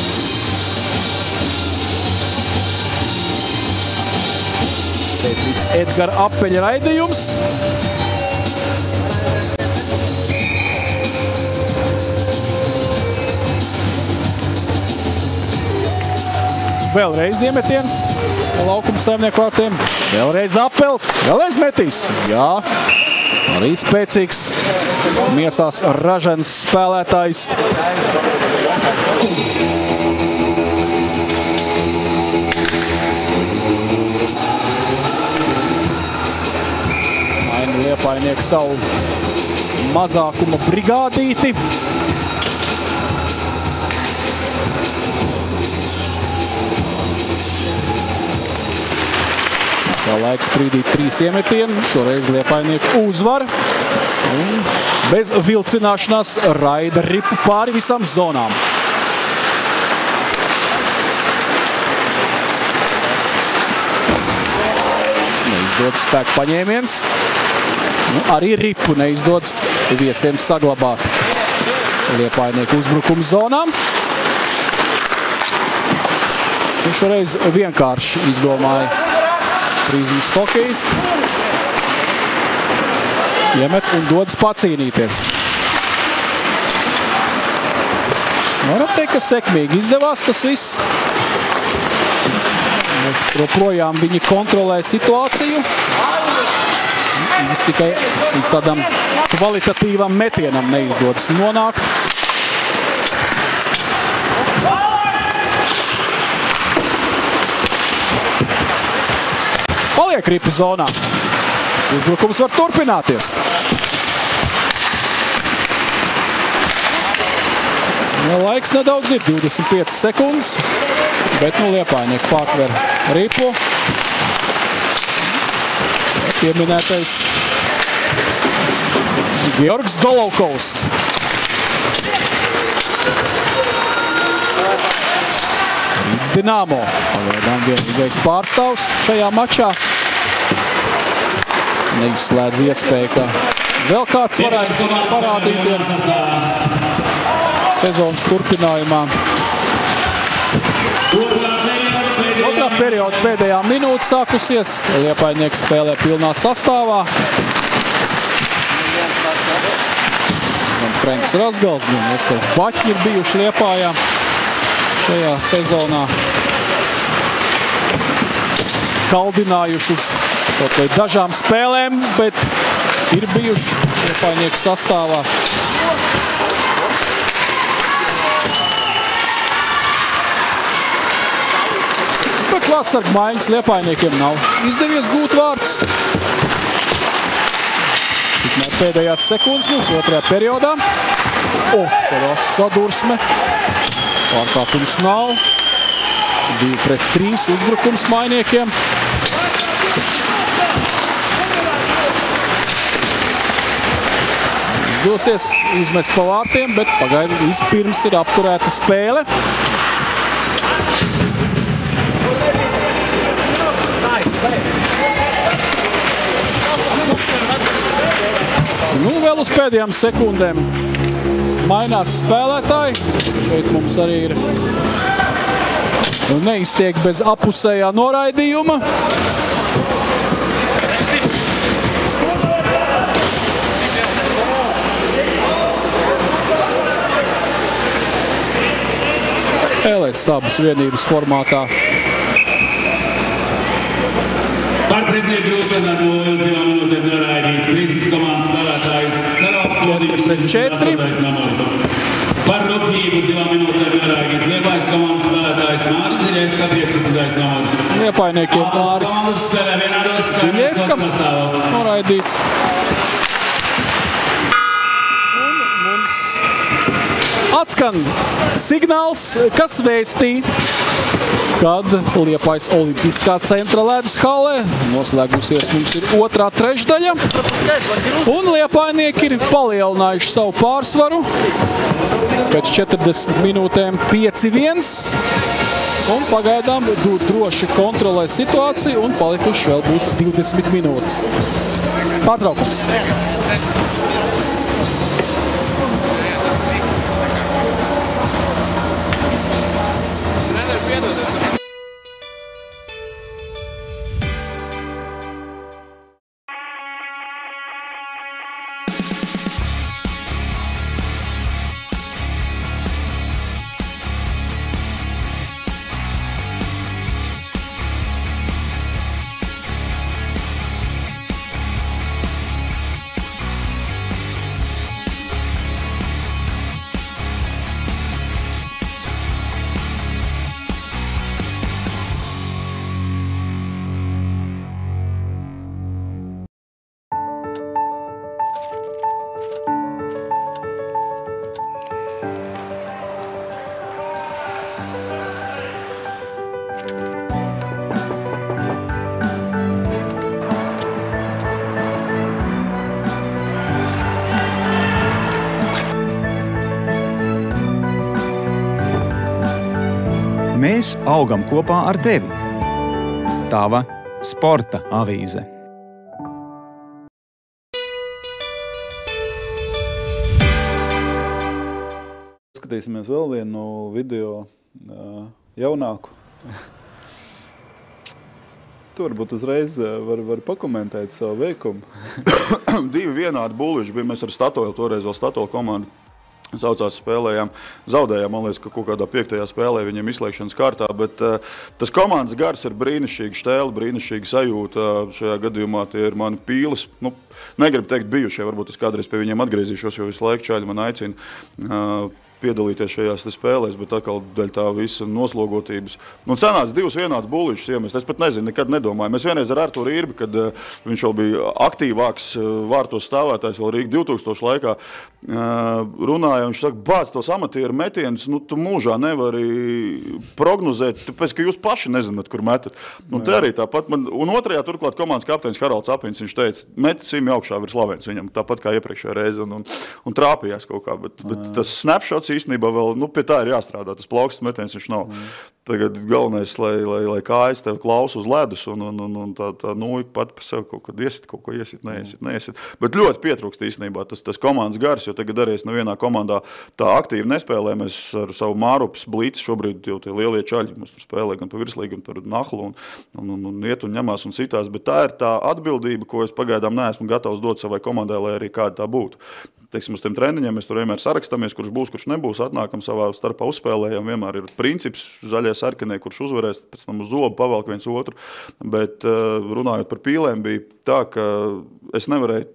Spēcīgs Edgara Apeļa raidījums. Vēlreiz iemetiens no laukuma saimnieku vārtiem. Vēlreiz Apels. Vēlreiz metīs. Jā, arī spēcīgs miesās ražens spēlētājs. Maina Liepainieks savu mazākuma brigādīti. Laiks sprīdīt trīs iemetienu, šoreiz Liepainieku uzvar un bez vilcināšanās raida ripu pāri visām zonām. Neizdodas spēku paņēmiens, nu, arī ripu neizdodas viesiem saglabāt Liepainieku uzbrukumu zonām. Un šoreiz vienkārši izdomāja Prizmas hokejisti iemet un dodas pacīnīties. Varam teikt, ka sekmīgi izdevās tas viss. Joprojām viņi kontrolē situāciju. Viņas tikai līdz tādam kvalitatīvam metienam neizdodas nonākt. Paliek ripu zonā. Uzbrukums var turpināties. Ja laiks nedaudz ir, divdesmit piecas sekundes, bet nu Liepainieki pārtver ripu. Pieminētais Georgs Dolovkovs. Rīgas Dinamo. Pagaidām vienīgais pārstāvs šajā mačā. Neizslēdz iespēju, ka vēl kāds varētu parādīties sezonas turpinājumā. Otrā perioda pēdējā minūte sākusies. Liepainieki spēlē pilnā sastāvā. Gan Franks Razgals, gan Oskars Baķi ir bijuši Liepājā šajā sezonā. Kaldinājuši uz kaut vai dažām spēlēm, bet ir bijuši Liepainieku sastāvā. Pēc vārdsargu maiņas Liepainiekiem nav izdevies gūt vārds. Tikmēr pēdējās sekundes mums otrajā periodā. O, tādās sadursme. Pārkāpums nav. Divi pret trīs uzbrukums mainiekiem. Izdosies uzmest pa vārtiem, bet pagaidi vispirms ir apturēta spēle. Nu, vēl uz pēdējām sekundēm mainās spēlētāji. Šeit mums arī ir neiztiek bez apusējā noraidījuma. Spēlēs abas vienības formātā. Par pretinieku grūšanu ar nulle uz divām minūtēm noraidīts Krīsmas komandas spēlētājs Karals Kloziņš, astotais numurs. Par rupjību uz divām minūtēm noraidīts Liepājas komandas spēlētājs Māris Diļevka, piecpadsmitais numurs. Liepājniekiem Māris komandas spēlē vienādos skaidrs sastāvos. Noraidīts. Un mums atskan signāls, kas vēstīja, kad Liepājas Olimpiskā centra ledus halē noslēgusies mums ir otrā trešdaļa. Un liepājnieki ir palielinājuši savu pārsvaru pēc četrdesmit minūtēm pieci viens. Un pagaidām droši kontrolē situāciju un palikuši vēl būs divdesmit minūtes. Pārtraukums. Mēs augam kopā ar tevi. Tava sporta avīze. Skatīsimies vēl vienu video jaunāku. Tu varbūt uzreiz var, var pakomentēt savu veikumu. Divi vienādi bulīši bija. Mēs ar Statoilu, toreiz vēl Statoilu komandu saucās spēlējām. Zaudējām, man liekas, ka kaut kādā piektajā spēlē viņiem izslēgšanas kārtā, bet uh, tas komandas gars ir brīnišķīgi štēli, brīnišķīgi sajūta. Šajā gadījumā tie ir mani pīles. Nu, negribu teikt bijušie, varbūt es kādreiz pie viņiem atgriezīšos, jo visu laiku čaļi man aicina uh, piedalīties šajās spēlēs, bet atkal dēļ tā visa noslogotības. Un sanāca divus vienāds bulīšus iemest. Es pat nezinu, nekad nedomāju. Mēs vienreiz ar Arturu Irbi, kad uh, viņš vēl bija aktīvāks uh, vārtos stāvētājs vēl Rīga divtūkstošu laikā, uh, runāja, viņš saka, bāc, tos amatieru metienus, nu tu mūžā nevari prognozēt, tāpēc, ka jūs paši nezināt, kur metat. Un te arī tāpat man, un otrajā turklāt komandas kapteinis Haralds Apins, viņš teica, meti cimi augšā virs Lavens viņam, tāpat kā iepriekšējā reize, un, un, un trāpījās kaut kā, bet, bet tas snapshots īstenībā vēl, nu, pie tā ir jāstrādā, tas plaukstas metiens viņš nav. Mm. Tagad galvenais, lai, lai, lai kājas tev klausa uz ledus, un, un, un tā, tā nūja pat par sevi kaut kad iesit, kaut ko iesit, neiesit, neiesit. Bet ļoti pietrūkst īstenībā tas, tas komandas gars, jo tagad arī es nevienā komandā tā aktīvi nespēlē. Mēs ar savu Mārupas Blīci šobrīd jau tie lielie čaļi, mums tur spēlē gan pa virslīgu, gan par Nahlu, un, un, un, un iet un ņemās un citās. Bet tā ir tā atbildība, ko es pagaidām neesmu gatavs dot savai komandai, lai arī kāda tā būtu. Teiksim, uz tiem treniņiem mēs tur vienmēr sarakstamies, kurš būs, kurš nebūs, atnākam savā starpā uzspēlējam, vienmēr ir princips zaļie sarkanie, kurš uzvarēs, pēc tam uz zobu pavelk viens otru, bet runājot par pīlēm bija tā, ka es nevarēju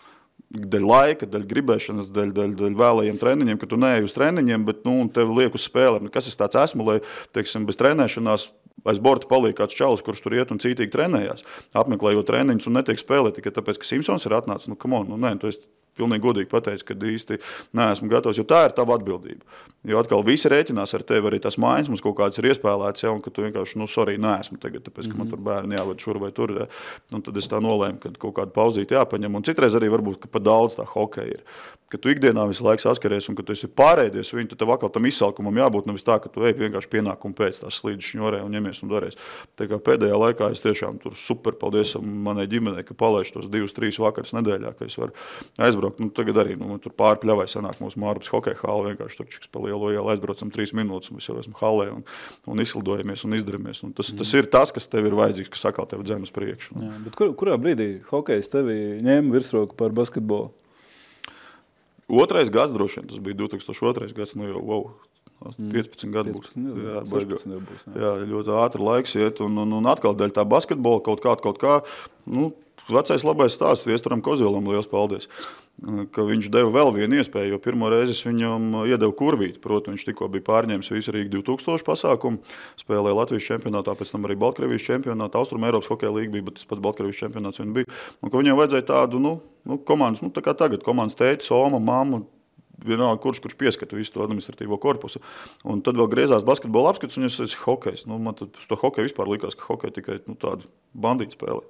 daļ laika, daļ gribēšanas, daļ, daļ, daļ vēlējiem treniņiem, ka tu neej uz treniņiem, bet nu, tev liek uz spēlēm. Kas es tāds esmu, lai, teiksim, bez trenēšanās aiz borta paliek kāds čalis, kurš tur iet un cītīgi trenējās, apmeklējot treniņus un netiek spēlēt tikai tāpēc, ka Simpsons ir atnācis. Nu, come on, nu, nē, tu esi pilnīgi godīgi pateicis, ka īsti neesmu gatavs, jo tā ir tava atbildība. Jo atkal visi rēķinās ar tevi, arī tās mājas mums kaut kāds ir iespēlēts, ja, un ka tu vienkārši, nu, sorry, neesmu tagad, tāpēc, ka man tur bērni jāved šur vai tur. Ja. Un tad es tā nolēmu, ka kaut kādu pauzīti jāpaņem. Un citreiz arī varbūt, ka pa daudz tā hokeja ir. Ka tu ikdienā visu laiku saskaries un ka tu esi pārēdies viņu, tad tev atkal tam izsalkumam jābūt nevis tā, ka tu ej vienkārši pienākumu pēc tās slīdus šņorē un ņemies un darēs. Tā kā pēdējā laikā es tiešām tur super paldies manai ģimenei, ka palaiž tos divus, trīs vakaras nedēļā, ka es varu aizbraukt. Nu, tagad arī nu, tur pārpļavai sanāk mūsu Mārupas hokeja hāla, vienkārši tur čiks pa lielo ielu aizbraucam trīs minūtes un visi jau esmu hālē un, un izslidojamies un izdaramies. Un tas, mm. tas ir tas, kas tev ir vajadzīgs, kas sakal tev dzem uz priekšu. Jā, bet kur, kurā brīdī hokejs tevi ņēma virsroku par basketbolu? Otrais gads droši vien, tas bija divtūkstoš otrais gads, nu jau, wow, piecpadsmit gadi būs. Jā, sešpadsmit būs. Jā. Jā, ļoti ātri laiks iet, un, un, un atkal dēļ tā basketbola kaut kā, kaut kā, nu, vecais labais stāsts Viesturam Kozilam, liels paldies, ka viņš deva vēl vienu iespēju, jo pirmo reizi es viņam iedevu kurvīti. Proti, viņš tikko bija pārņēmis visu Rīga divi tūkstoši pasākumu, spēlēja Latvijas čempionātā, pēc tam arī Baltkrievijas čempionātā, Austrum Eiropas hokeja līga bija, bet tas pats Baltkrievijas čempionāts vien bija. Un ka viņam vajadzēja tādu, nu, nu komandas, nu, tā kā tagad, komandas tēti, Soma, mamma, vienalga, kurš, kurš pieskata visu to administratīvo korpusu. Un tad vēl griezās basketbola apskats, un es esmu hokejs. Nu, man tad uz to hokeju vispār likās, ka hokeja tikai nu, tādu bandītu spēlē.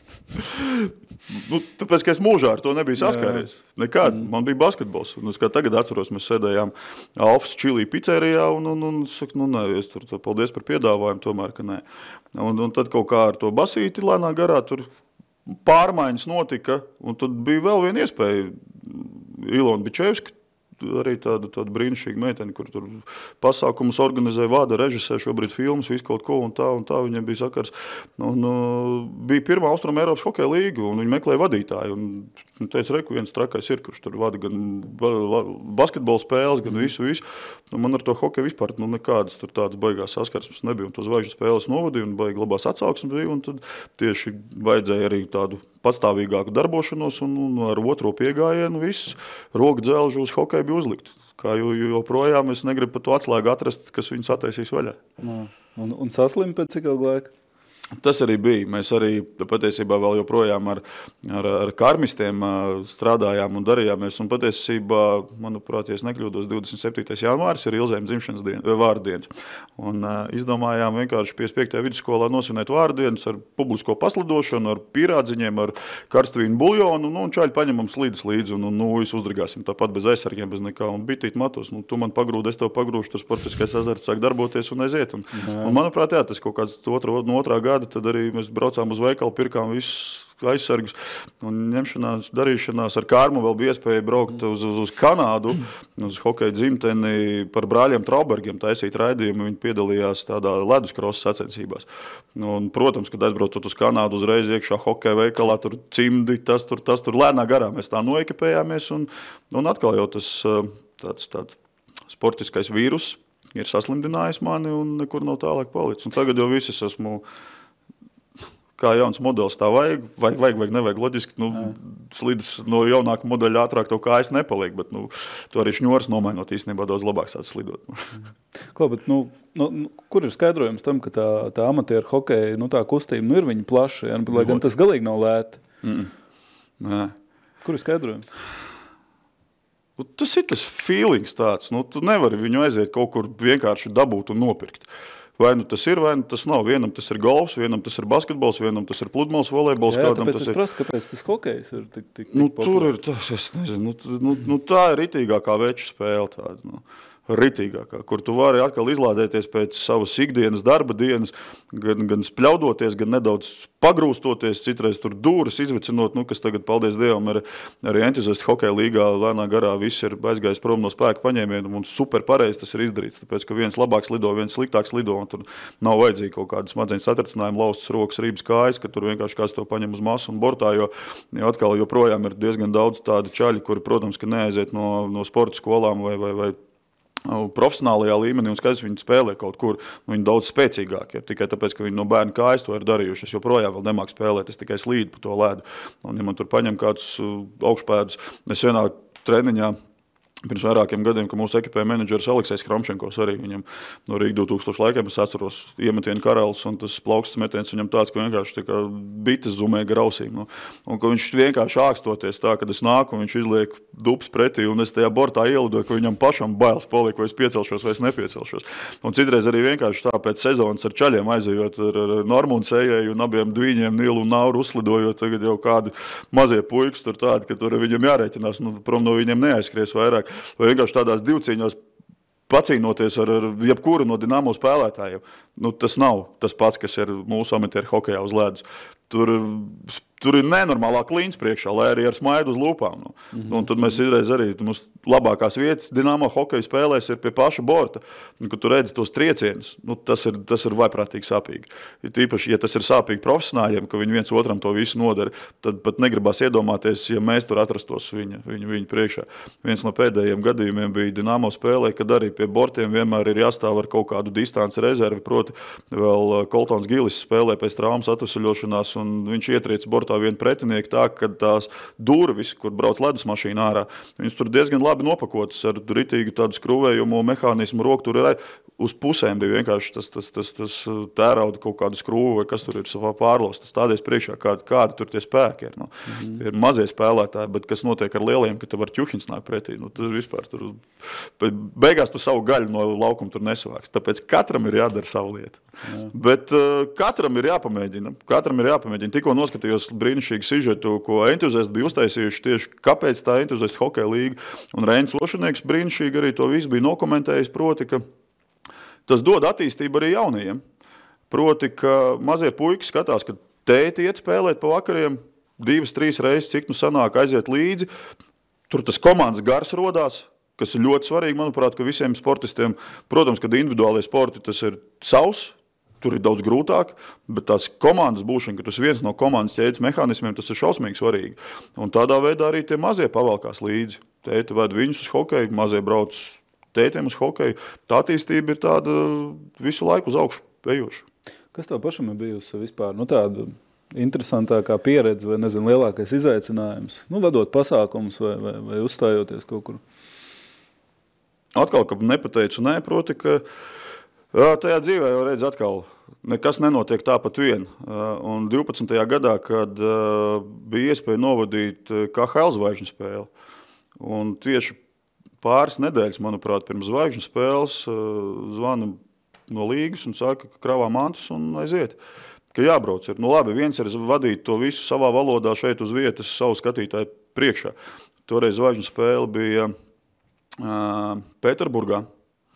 nu, tāpēc, ka es mūžā ar to nebiju saskāries. Nekad. Mm. Man bija basketbols. Un es kā tagad atceros, mēs sēdējām Alfas Čilī picerijā, un, un, un saku, nu, nē, es tur paldies par piedāvājumu, tomēr, ka nē. Un, un tad kaut kā ar to basīti lēnā garā tur pārmaiņas notika, un tad bija vēl viena iespēja. Ilona Bičevska, arī tāda, tāda brīnišķīga meitene, kur tur pasākumus organizē, vada, režisē šobrīd filmas, visu kaut ko, un tā, un tā viņiem bija sakars. Un, uh, bija pirmā Austrum Eiropas hokeja līga, un viņi meklēja vadītāju. Un teica, reku, viens trakais ir, kurš tur vada gan basketbola spēles, gan visu, visu. Un man ar to hokeju vispār nu, nekādas tur tādas baigās saskarsmes nebija. Un to zvaigžņu spēles novadīja, un baigi labās atsauksmes bija, un tad tieši vajadzēja arī tādu patstāvīgāku darbošanos, un, un ar otro piegājienu viss roku dzelžu uz hokeju bija uzlikt. Kā jo, joprojām es negribu par to atslēgu atrast, kas viņus attaisīs vaļā. Un, un saslim pēc cik ilga laika? Tas arī bija. Mēs arī patiesībā vēl joprojām ar, ar, ar karmistiem strādājām un darījāmies. Un patiesībā, manuprāt, ja es nekļūdos, divdesmit septītais janvāris ir Ilzēm dzimšanas dien, vārdu dienas. Un uh, izdomājām vienkārši piecdesmit piektajā vidusskolā nosvinēt vārdu dienas ar publisko paslidošanu, ar pīrādziņiem, ar karstvīnu buljonu. Nu, un čaļi paņemam slīdes līdzi un, un nu, visu uzdragāsim tāpat bez aizsargiem, bez nekā. Un bitīt matos, nu, tu man pagrūdi, es tev pagrūšu, tas sportiskais azarts sāk darboties un aiziet. Un, un manuprāt, jā, tas kaut kāds otra, no otrā gada. Tad arī mēs braucām uz veikalu, pirkām visus aizsargus un ņemšanās, darīšanās. Ar Kārmu vēl bija iespēja braukt uz, uz, uz Kanādu, uz hokeja dzimteni par brāļiem Traubergiem, taisīt raidījumu. Viņi piedalījās tādā leduskrosa sacensībās. Un, protams, kad aizbraucot uz Kanādu, uzreiz iekšā hokeja veikalā, tur cimdi, tas tur, tas tur lēnā garā. Mēs tā noekipējāmies un, un atkal jau tas tāds, tāds sportiskais vīrus ir saslimdinājis mani un nekur nav tālāk palicis. Un tagad jau visus esmu kā jauns modelis, tā vajag, vajag, vajag, vajag nevajag loģiski, nu, slīdas no jaunāka modeļa ātrāk to kājas nepaliek, bet, nu, to arī šņoras nomainot īstenībā daudz labāk sāc slidot. Klau, bet, nu, nu, kur ir skaidrojums tam, ka tā, tā amatieru hokeja, nu, tā kustība, nu, ir viņa plaša, ja, lai gan tas galīgi nav lēti. Mm. Nē. Kur ir skaidrojums? Tas ir tas feelings tāds, nu, tu nevari viņu aiziet kaut kur vienkārši dabūt un nopirkt. Vai nu tas ir, vai nu tas nav. Vienam tas ir golfs, vienam tas ir basketbols, vienam tas ir pludmales volejbols. Jā, tāpēc tas es ir... prasu, kāpēc tas hokejs ir tik, tik, tik nu, tur ir tas, es nezinu, nu, nu, nu, tā ir ritīgākā veču spēle tāda, nu. Ritīgākā, kur tu vari atkal izlādēties pēc savas ikdienas, darba dienas, gan, gan spļaudoties, gan nedaudz pagrūstoties, citreiz tur dūras izvicinot, nu, kas tagad, paldies Dievam, ir arī entuziasti hokeja līgā lēnā garā, viss ir aizgājis prom no spēka paņēmieniem, un super pareizi tas ir izdarīts, tāpēc, ka viens labāks lido, viens sliktāks lido, un tur nav vajadzīgi kaut kādas smadzeņu satricinājumi, laustas rokas, rības kājas, ka tur vienkārši kāds to paņem uz masu un bortā, jo, jo atkal joprojām ir diezgan daudz tādu čaļi, kuri, protams, ka neaiziet no, no sporta skolām vai, vai, vai profesionālajā līmenī, un skaidrs, viņi spēlē kaut kur, viņi daudz spēcīgāki ir, tikai tāpēc, ka viņi no bērnu kājas to ir darījuši. Es joprojām vēl nemāku spēlēt, es tikai slīdu pa to ledu. Un, ja man tur paņem kādus augšpēdus, es vienā treniņā pirms vairākiem gadiem, ka mūsu ekipē menedžeris Aleksejs Kramčenkovs arī viņam no Rīga divi tūkstoši laikiem, es atceros iemetienu karalis, un tas plauksts metiens viņam tāds, ka vienkārši tā kā bites zumē grausīm. Nu. Un ka viņš vienkārši ākstoties tā, kad es nāku, un viņš izliek dubs pretī, un es tajā bortā ielidoju, ka viņam pašam bailes paliek, vai es piecelšos, vai es nepiecelšos. Un citreiz arī vienkārši tā pēc sezonas ar čaļiem aizejot ar, ar Normundu Sējēju un abiem Dvīņiem, Nilu un Nauru uzslidojot, tagad jau kādi mazie puikas tur tādi, ka tur viņam jārēķinās, nu, prom no viņiem neaizskries vairāk. Vai vienkārši tādās divcīņās pacīnoties ar, ar jebkuru no Dinamo spēlētājiem. Nu, tas nav tas pats, kas ir mūsu amatieru hokejā uz ledus. Tur tur ir nenormālā kliņas priekšā, lai arī ar smaidu uz lūpām. Nu. Mm-hmm. Un tad mēs izreiz arī, mums labākās vietas Dinamo hokeja spēlēs ir pie paša borta. Un, kad tu redzi tos triecienus, nu, tas ir, tas ir vaiprātīgi sāpīgi. Tīpaši, ja tas ir sāpīgi profesionāļiem, ka viņi viens otram to visu nodara, tad pat negribās iedomāties, ja mēs tur atrastos viņa, viņa, viņa priekšā. Viens no pēdējiem gadījumiem bija Dinamo spēlē, kad arī pie bortiem vienmēr ir jāstāv ar kaut kādu distanci rezervi, proti vēl Koltons Gilis spēlē pēc traumas atvesaļošanās, un viņš ietriec bortā vienu pretinieku tā, ka tās durvis, kur brauc ledus mašīna ārā, viņas tur diezgan labi nopakotas ar ritīgu tādu skrūvējumu mehānismu roku. Tur ir uz pusēm bija vienkārši tas, tas, tas, tas tērauda kaut kādu skrūvu vai kas tur ir savā pārlaus. Tas tādies priekšā, kādi, kādi tur tie spēki ir. Nu. Mm-hmm. Ir mazie spēlētāji, bet kas notiek ar lieliem, ka tev var ķuhiņs nāk pretī. Nu, tad vispār tur, beigās tu savu gaļu no laukuma tur nesavāks. Tāpēc katram ir jādara savu lietu. Jā. Bet uh, katram ir jāpamēģina. Katram ir jāpamēģina. Tikko noskatījos brīnišķīgu sižetu, ko entuziasti bija uztaisījuši tieši, kāpēc tā entuziasti hokeja līga. Un Reinis Ošanieks brīnišķīgi arī to visu bija nokomentējis, proti, ka tas dod attīstību arī jaunajiem. Proti, ka mazie puiši skatās, ka tēti iet spēlēt pa vakariem, divas, trīs reizes, cik nu sanāk aiziet līdzi. Tur tas komandas gars rodās, kas ir ļoti svarīgi, manuprāt, ka visiem sportistiem, protams, kad individuālie sporti tas ir savs, tur ir daudz grūtāk, bet tās komandas būšana, ka tas viens no komandas ķēdes mehānismiem, tas ir šausmīgi svarīgi. Un tādā veidā arī tie mazie pavalkās līdzi. Tēti ved viņus uz hokeju, mazie brauc tētiem uz hokeju. Tā attīstība ir tāda visu laiku uz augšu ejoša. Kas tev pašam ir bijusi vispār nu, tāda interesantākā pieredze vai, nezinu, lielākais izaicinājums? Nu, vadot pasākumus vai, vai, vai uzstājoties kaut kur? Atkal, ka nepateicu nē, proti, ka tajā dzīvē jau redz atkal nekas nenotiek tāpat vien. Un divpadsmitajā gadā, kad bija iespēja novadīt K H L zvaigžņu spēli, un tieši pāris nedēļas, manuprāt, pirms zvaigžņu spēles zvana no līgas un saka, ka kravā mantas un aiziet. Ka jābrauc ir. Nu labi, viens ir vadīt to visu savā valodā šeit uz vietas savu skatītāju priekšā. Toreiz zvaigžņu spēle bija uh, Pēterburgā.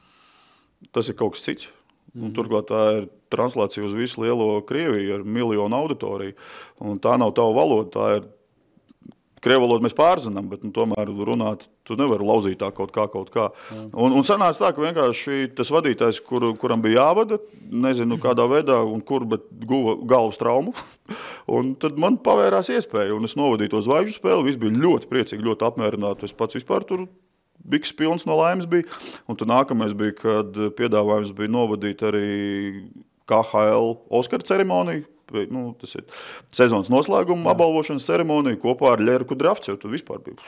Tas ir kaut kas cits. Un turklāt tā ir translācija uz visu lielo Krieviju ar miljonu auditoriju. Un tā nav tava valoda, tā ir Krievu valodu mēs pārzinām, bet nu, tomēr runāt, tu nevari lauzīt tā kaut kā, kaut kā. Un, un sanāca tā, ka vienkārši tas vadītājs, kur, kuram bija jāvada, nezinu kādā veidā un kur, bet guva galvas traumu. Un tad man pavērās iespēja, un es novadīju to zvaigžņu spēli, viss bija ļoti priecīgi, ļoti apmierināti. Es pats vispār tur biks pilns no laimes bija. Un tad nākamais bija, kad piedāvājums bija novadīt arī K H L Oskara ceremoniju. Nu, tas ir sezonas noslēguma apbalvošanas ceremonija kopā ar Ļerku Dravcevu. Tur vispār bija.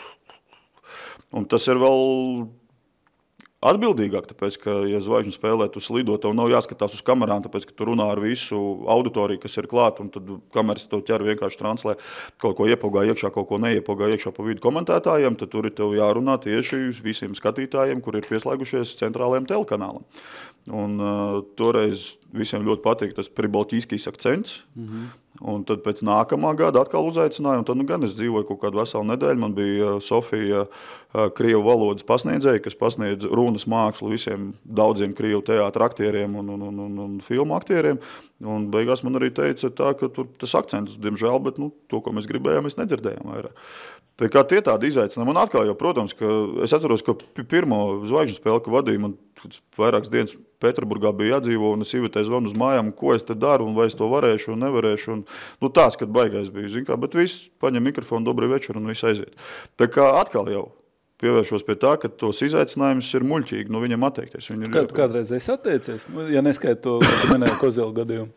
Un tas ir vēl atbildīgāk, tāpēc, ka, ja zvaigžņu spēlē, tu slido, tev nav jāskatās uz kamerām, tāpēc, ka tu runā ar visu auditoriju, kas ir klāt, un tad kameras tev ķer vienkārši translē kaut ko iepogā iekšā, kaut ko neiepogā iekšā pa vidu komentētājiem, tad tur ir tev jārunā tieši visiem skatītājiem, kur ir pieslēgušies centrālajiem telekanālam. Un uh, toreiz visiem ļoti patīk tas pribaltīskīs akcents. Mm-hmm. Un tad pēc nākamā gada atkal uzaicināju, un tad nu gan es dzīvoju kaut kādu veselu nedēļu. Man bija Sofija krievu valodas pasniedzēja, kas pasniedz runas mākslu visiem daudziem krievu teātra aktieriem un, un, un, un, un filmu aktieriem. Un beigās man arī teica tā, ka tur tas akcents, diemžēl, bet nu, to, ko mēs gribējām, mēs nedzirdējām vairāk. Tā kā tie tādi izaicinājumi. Man atkal jau, protams, ka es atceros, ka pirmo zvaigžņu spēli, ka vadīju, man vairākas dienas Pēterburgā bija jādzīvo, un es Ivetē zvanu uz mājām, ko es te daru, un vai es to varēšu un nevarēšu. Un, nu, tāds, kad baigais bija, zin kā, bet viss paņem mikrofonu, dobri večer, un viss aiziet. Tā kā atkal jau pievēršos pie tā, ka tos izaicinājumus ir muļķīgi, nu viņam atteikties. Viņi ir Kā, tu kādreiz esi atteicies? Nu, ja neskait to, ko minēja Kozela gadījumu.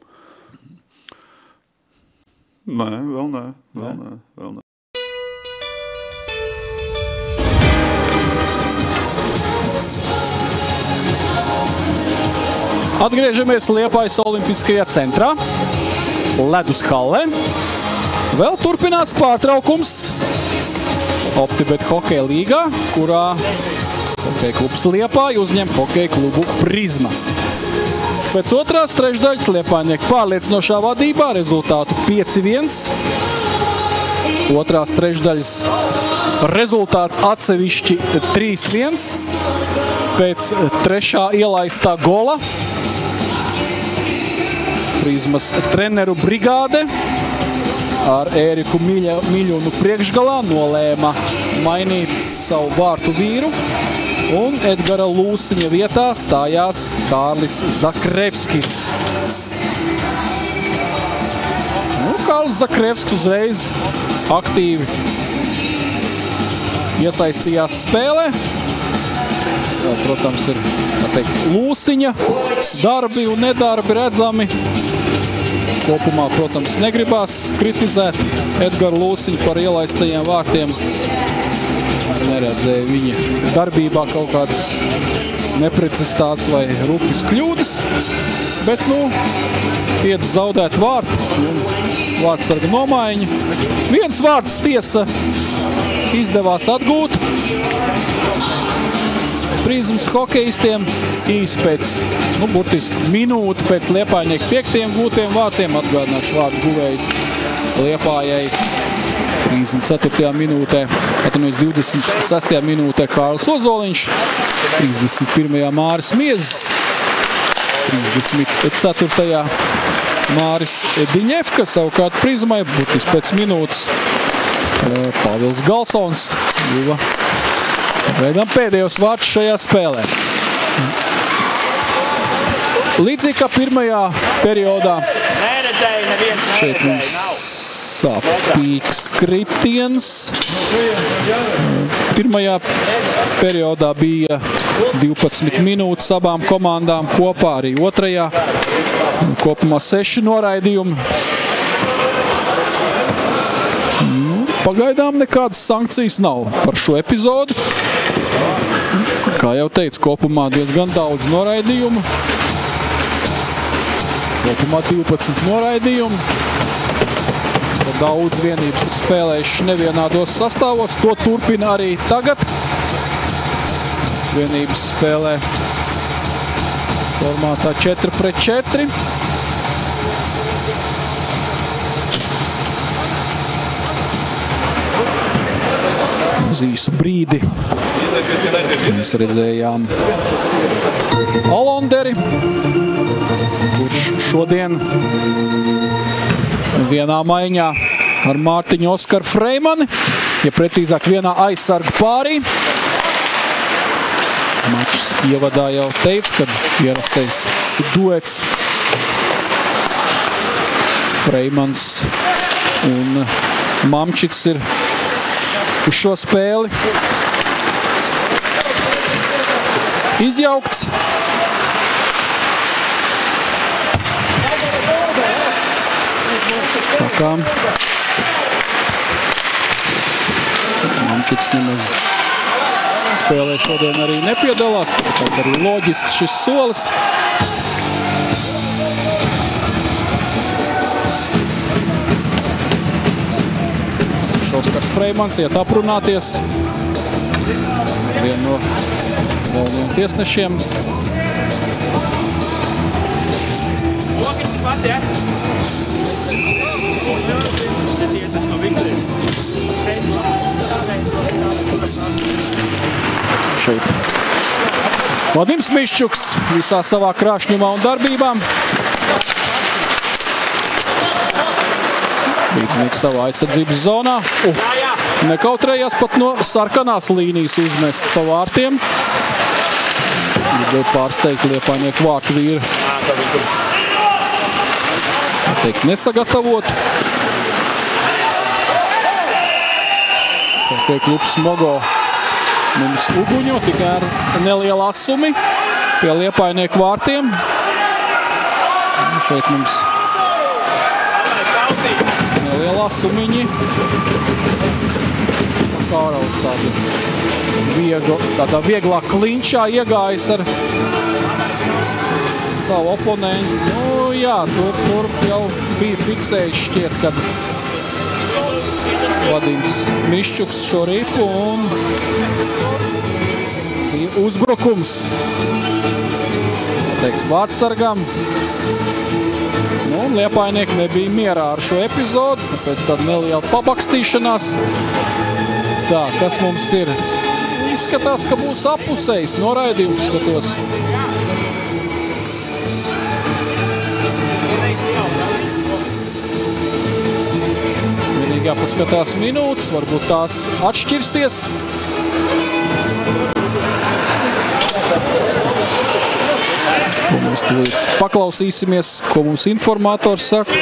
Nē, vēl nē, vēl nē, vēl nē. Atgriežamies Liepājas olimpiskajā centrā, ledus hallē. Vēl turpinās pārtraukums Optibet hokeja līgā, kurā hokeja klubs Liepāja uzņem hokeja klubu Prizma. Pēc otrās trešdaļas liepājnieki pārliecinošā vadībā rezultātu pieci viens. Otrās trešdaļas rezultāts atsevišķi trīs viens. Pēc trešā ielaistā gola Prizmas treneru brigāde ar Ēriku Miļa, Miļunu priekšgalā nolēma mainīt savu vārtu vīru. Un Edgara Lūsiņa vietā stājās Kārlis Zakrevskis. Nu, Kārlis Zakrevskis uzreiz aktīvi iesaistījās spēlē. Jā, protams, ir teikt, Lūsiņa darbi un nedarbi redzami. Kopumā, protams, negribās kritizēt Edgaru Lūsiņu par ielaistajiem vārtiem. Neredzēja viņa darbībā kaut kādas neprecizitātes vai rupjas kļūdas. Bet, nu, pieci zaudēt vārtu un vārtsarga nomaiņa. Viens vārds tiesa izdevās atgūt. Prizmas hokejistiem īsi pēc, nu, burtiski minūti pēc Liepājnieku piektiem gūtiem vārtiem. Atgādināšu vārdu guvējs Liepājai trīsdesmit ceturtajā minūtē, atvainojos divdesmit sestajā minūtē Kārlis Ozoliņš, trīsdesmit pirmajā Māris Miezis, trīsdesmit ceturtajā Māris Diņefka, savukārt Prizmai burtiski pēc minūtes Pāvils Galsons guva veidām pēdējos vārtus šajā spēlē. Līdzīgi kā pirmajā periodā šeit mums sāpīgs kritiens. Pirmajā periodā bija divpadsmit minūtes abām komandām kopā, arī otrajā kopumā seši noraidījumi. Pagaidām nekādas sankcijas nav par šo epizodu. Kā jau teicu, kopumā diezgan daudz noraidījumu. Kopumā divpadsmit noraidījumu. Daudz vienības ir spēlējuši nevienādos sastāvos. To turpina arī tagad. Vienības spēlē formātā četri pret četri. Uz īsu brīdi mēs redzējām Alonderi, kurš šodien vienā maiņā ar Mārtiņu Oskaru Freimani, ja precīzāk vienā aizsargu pārī. Mačs ievadā jau teica, kad ierastais duets Freimans un Mamčits ir uz šo spēli izjaukts. Tā kā Mamčits nemaz spēlē šodien arī nepiedalās, tāpēc arī loģisks šis solis. Oskars Freimans iet aprunāties. Viena no galvenajiem tiesnešiem. Šeit Vadims Miščuks visā savā krāšņumā un darbībām. Līdznieks savā aizsardzības zonā. Uh, nekautrējās pat no sarkanās līnijas uzmest pa vārtiem. Gribēja pārsteigt Liepājnieku vārtu vīru. Tā teikt, nesagatavotu. Tā teikt, klubs Mogo mums uguņo tikai ar nelielu asumi pie Liepājnieku vārtiem. Un šeit mums lielā sumiņi. Kārauts tādu vieglu, tādā vieglā klinčā iegājis ar savu oponentu. Nu jā, tur, tur jau bija fiksējis šķiet, kad Vadims Miščuks šo ripu un bija uzbrukums. Tā teikt, vārtsargam. Nu, un Liepājnieki nebija mierā ar šo epizodu, tāpēc tāda neliela pabakstīšanās. Tā, kas mums ir? Izskatās, ka būs apusējs noraidījums, skatos. jāpaskatās minūtes, varbūt tās atšķirsies. Ko mēs tūlīt paklausīsimies, ko mums informātors saka.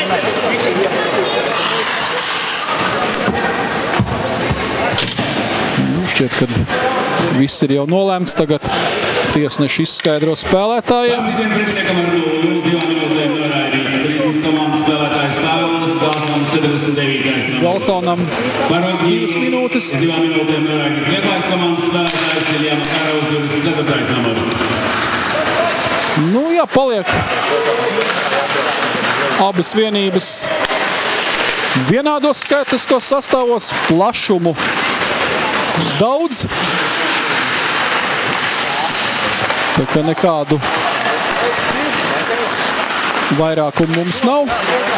Nu, šķiet, ka viss ir jau nolēmts. Tagad tiesneši izskaidro spēlētājiem. Galsonam divas minūtes. Divām minūtēm noraidīts Liepājas komandas spēlētājs Iljama Karavs, divdesmit ceturtais numurs. Nu jā, paliek abas vienības vienādos skaitliskos sastāvos, plašumu daudz. Tā kā nekādu vairākumu mums nav.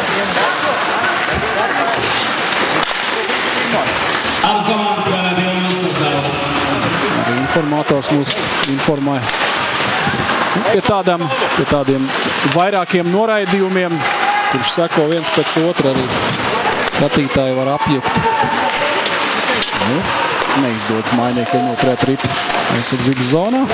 Abas komandas spēlē pilnus sastāvus. Arī informātors mūs informēja. Pie, tādām, pie tādiem vairākiem noraidījumiem, kurš seko viens pēc otra, arī skatītāji var apjukt. Nu, neizdodas mainiekiem noturēt ripu aizsardzību zonā.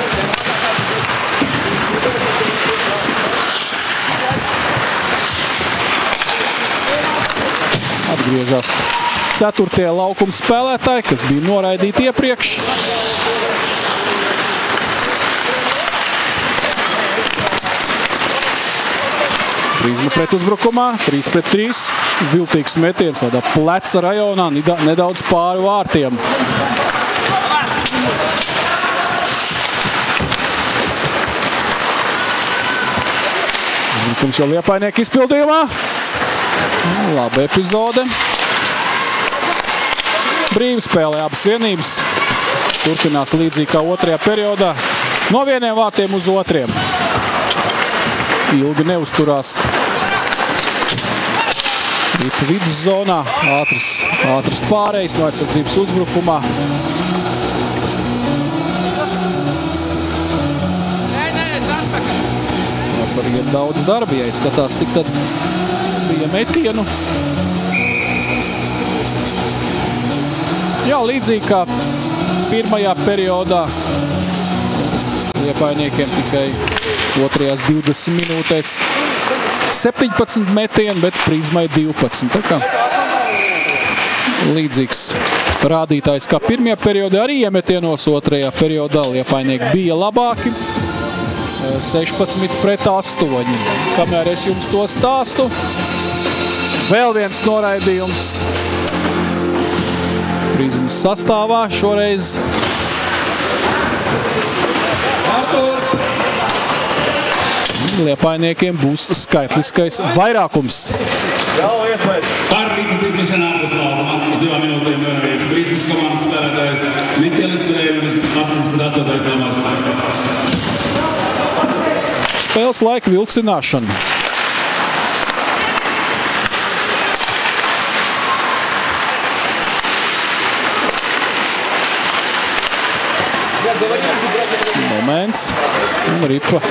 Atgriežās ceturtie laukuma spēlētāji, kas bija noraidīti iepriekš. Prizma pret uzbrukumā, trīs pret trīs, viltīgs metiens, tādā pleca rajonā, nedaudz pāri vārtiem. Uzbrukums jau Liepainieki izpildījumā. Laba epizode. Brīvi spēlē abas vienības. Turpinās līdzīgi kā otrajā periodā. No vieniem vārtiem uz otriem. Ilgi neuzturās. Ripa vidus zonā. Ātras, ātras pārējais no aizsardzības uzbrukumā. Mums arī ir daudz darbi, ja izskatās, cik tad bija metienu. Jā, līdzīgi kā pirmajā periodā Liepainiekiem tikai otrajās divdesmit minūtēs septiņpadsmit metieni, bet Prizmai divpadsmit. Tā kā līdzīgs rādītājs kā pirmajā periodā, arī iemetienos otrajā periodā Liepainieki bija labāki. sešpadsmit pret astoņi. Kamēr es jums to stāstu, vēl viens noraidījums Prizmas sastāvā šoreiz. Liepainiekiem būs skaitliskais vairākums. Par Rīgas izmešanu ārpus laukuma uz divām minūtēm noraidīts Prizmas komandas spēlētājs Mikelis Frēvenis, astoņdesmit astotais numurs. Spēles laika vilcināšana. Moments. Un Ripa.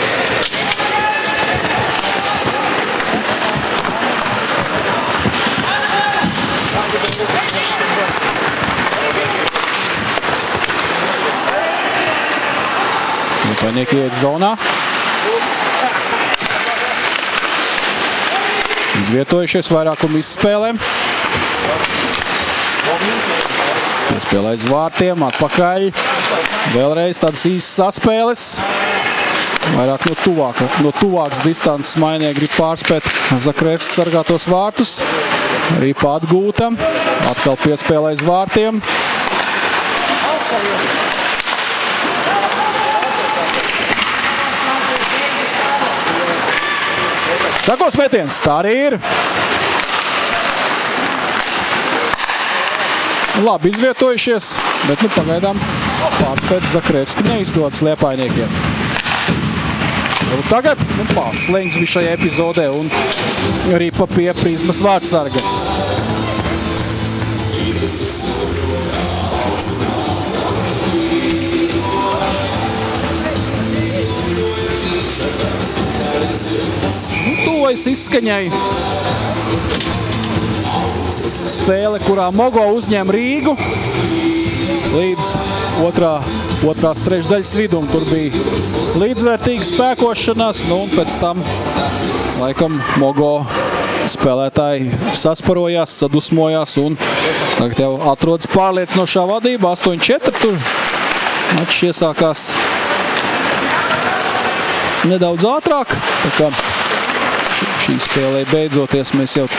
Liepainieeki iet zonā. Izvietojušies vairākumu izspēlēm. Piespēlē aiz vārtiem, atpakaļ. Vēlreiz tādas īsas atspēles. Vairāk no, tuvāka, no tuvākas distances mainieki grib pārspēt Zakrevskis sargātos vārtus. Ripa atgūta. Atkal piespēlē aiz vārtiem. Sakos metiens, tā arī ir. Labi izvietojušies, bet nu pagaidām pārspēt Zakrevski neizdodas Liepainiekiem. Un tagad nu, pārslēņas bija šajā epizodē un Ripa pie Prizmas vārtsarga. Nu, tuvojas izskaņai. spēle, kurā Mogo uzņem Rīgu līdz otrā, otrās trešdaļas vidum. Tur bija līdzvērtīga spēkošanās, nu un pēc tam laikam Mogo spēlētāji sasparojās, sadusmojās un tagad jau atrodas pārliecinošā vadība. astoņi četri tur mačs iesākās nedaudz ātrāk. Tā kā šī spēlē beidzoties mēs jau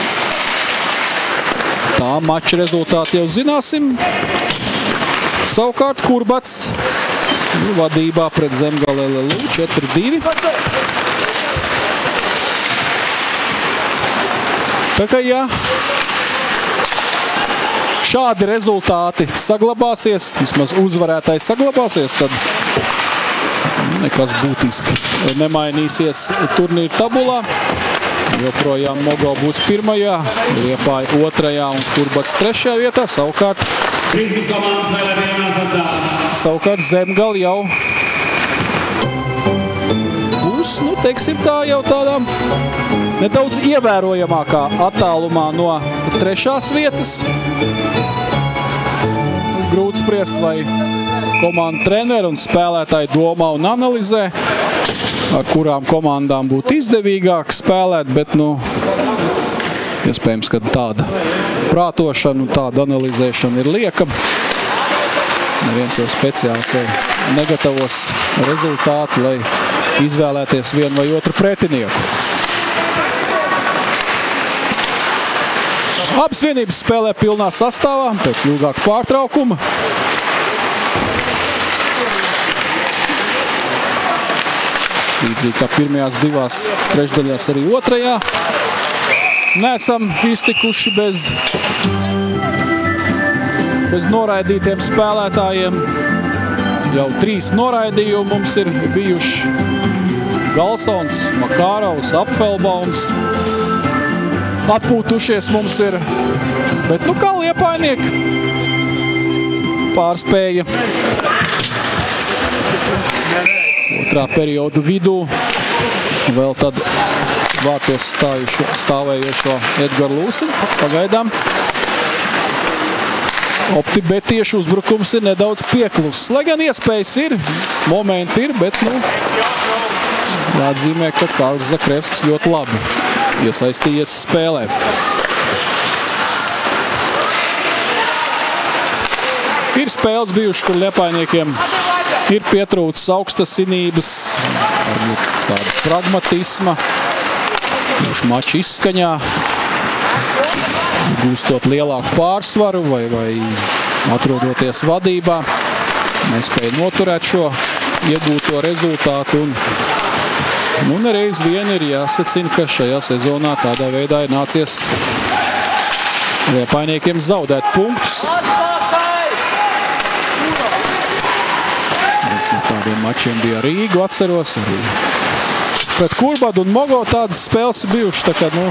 tā mača rezultāti jau zināsim. Savukārt Kurbats vadībā pret Zemgale L L U četri divi. Tā kā jā, šādi rezultāti saglabāsies, vismaz uzvarētājs saglabāsies, tad nekas būtiski nemainīsies turnīra tabulā. Joprojām Mogo būs pirmajā, Liepāja otrajā un Kurbats trešajā vietā. Savukārt, savukārt Zemgale jau būs, nu, teiksim tā, jau tādā nedaudz ievērojamākā attālumā no trešās vietas. Grūti spriest, vai komanda treneri un spēlētāji domā un analizē, ar kurām komandām būtu izdevīgāk spēlēt, bet, nu, iespējams, ka tāda prātošana un tāda analizēšana ir lieka. Neviens jau speciāls negatavos rezultātu, lai izvēlēties vienu vai otru pretinieku. Abas vienības spēlē pilnā sastāvā pēc ilgāka pārtraukuma. Līdzīgi kā pirmajās divās trešdaļās arī otrajā. Neesam iztikuši bez, bez noraidītiem spēlētājiem. Jau trīs noraidījumi mums ir bijuši. Galsons, Makārovs, Apfelbaums. Atpūtušies mums ir, bet nu kā Liepainieki pārspēja otrā periodu vidū. Vēl tad vārtos stājušo, stāvējošo Edgaru Lūsinu pagaidām. Optibetiešu uzbrukums ir nedaudz piekluss. Lai gan iespējas ir, momenti ir, bet nu, jāatzīmē, ka Kārlis Zakrevskis ļoti labi iesaistījies spēlē. Ir spēles bijuši, kur Liepainiekiem ir pietrūcis augstasinības, varbūt tāda pragmatisma, bijuši maču izskaņā, gūstot lielāku pārsvaru vai, vai atrodoties vadībā. Nespēja noturēt šo iegūto rezultātu un Nu, nereiz vien ir jāsacina, ka šajā sezonā tādā veidā ir nācies Liepainiekiem zaudēt punktus. Viens no tādiem mačiem bija Rīgu, atceros arī. Pret Kurbadu un Mogo tādas spēles bijuši, tā kā, nu,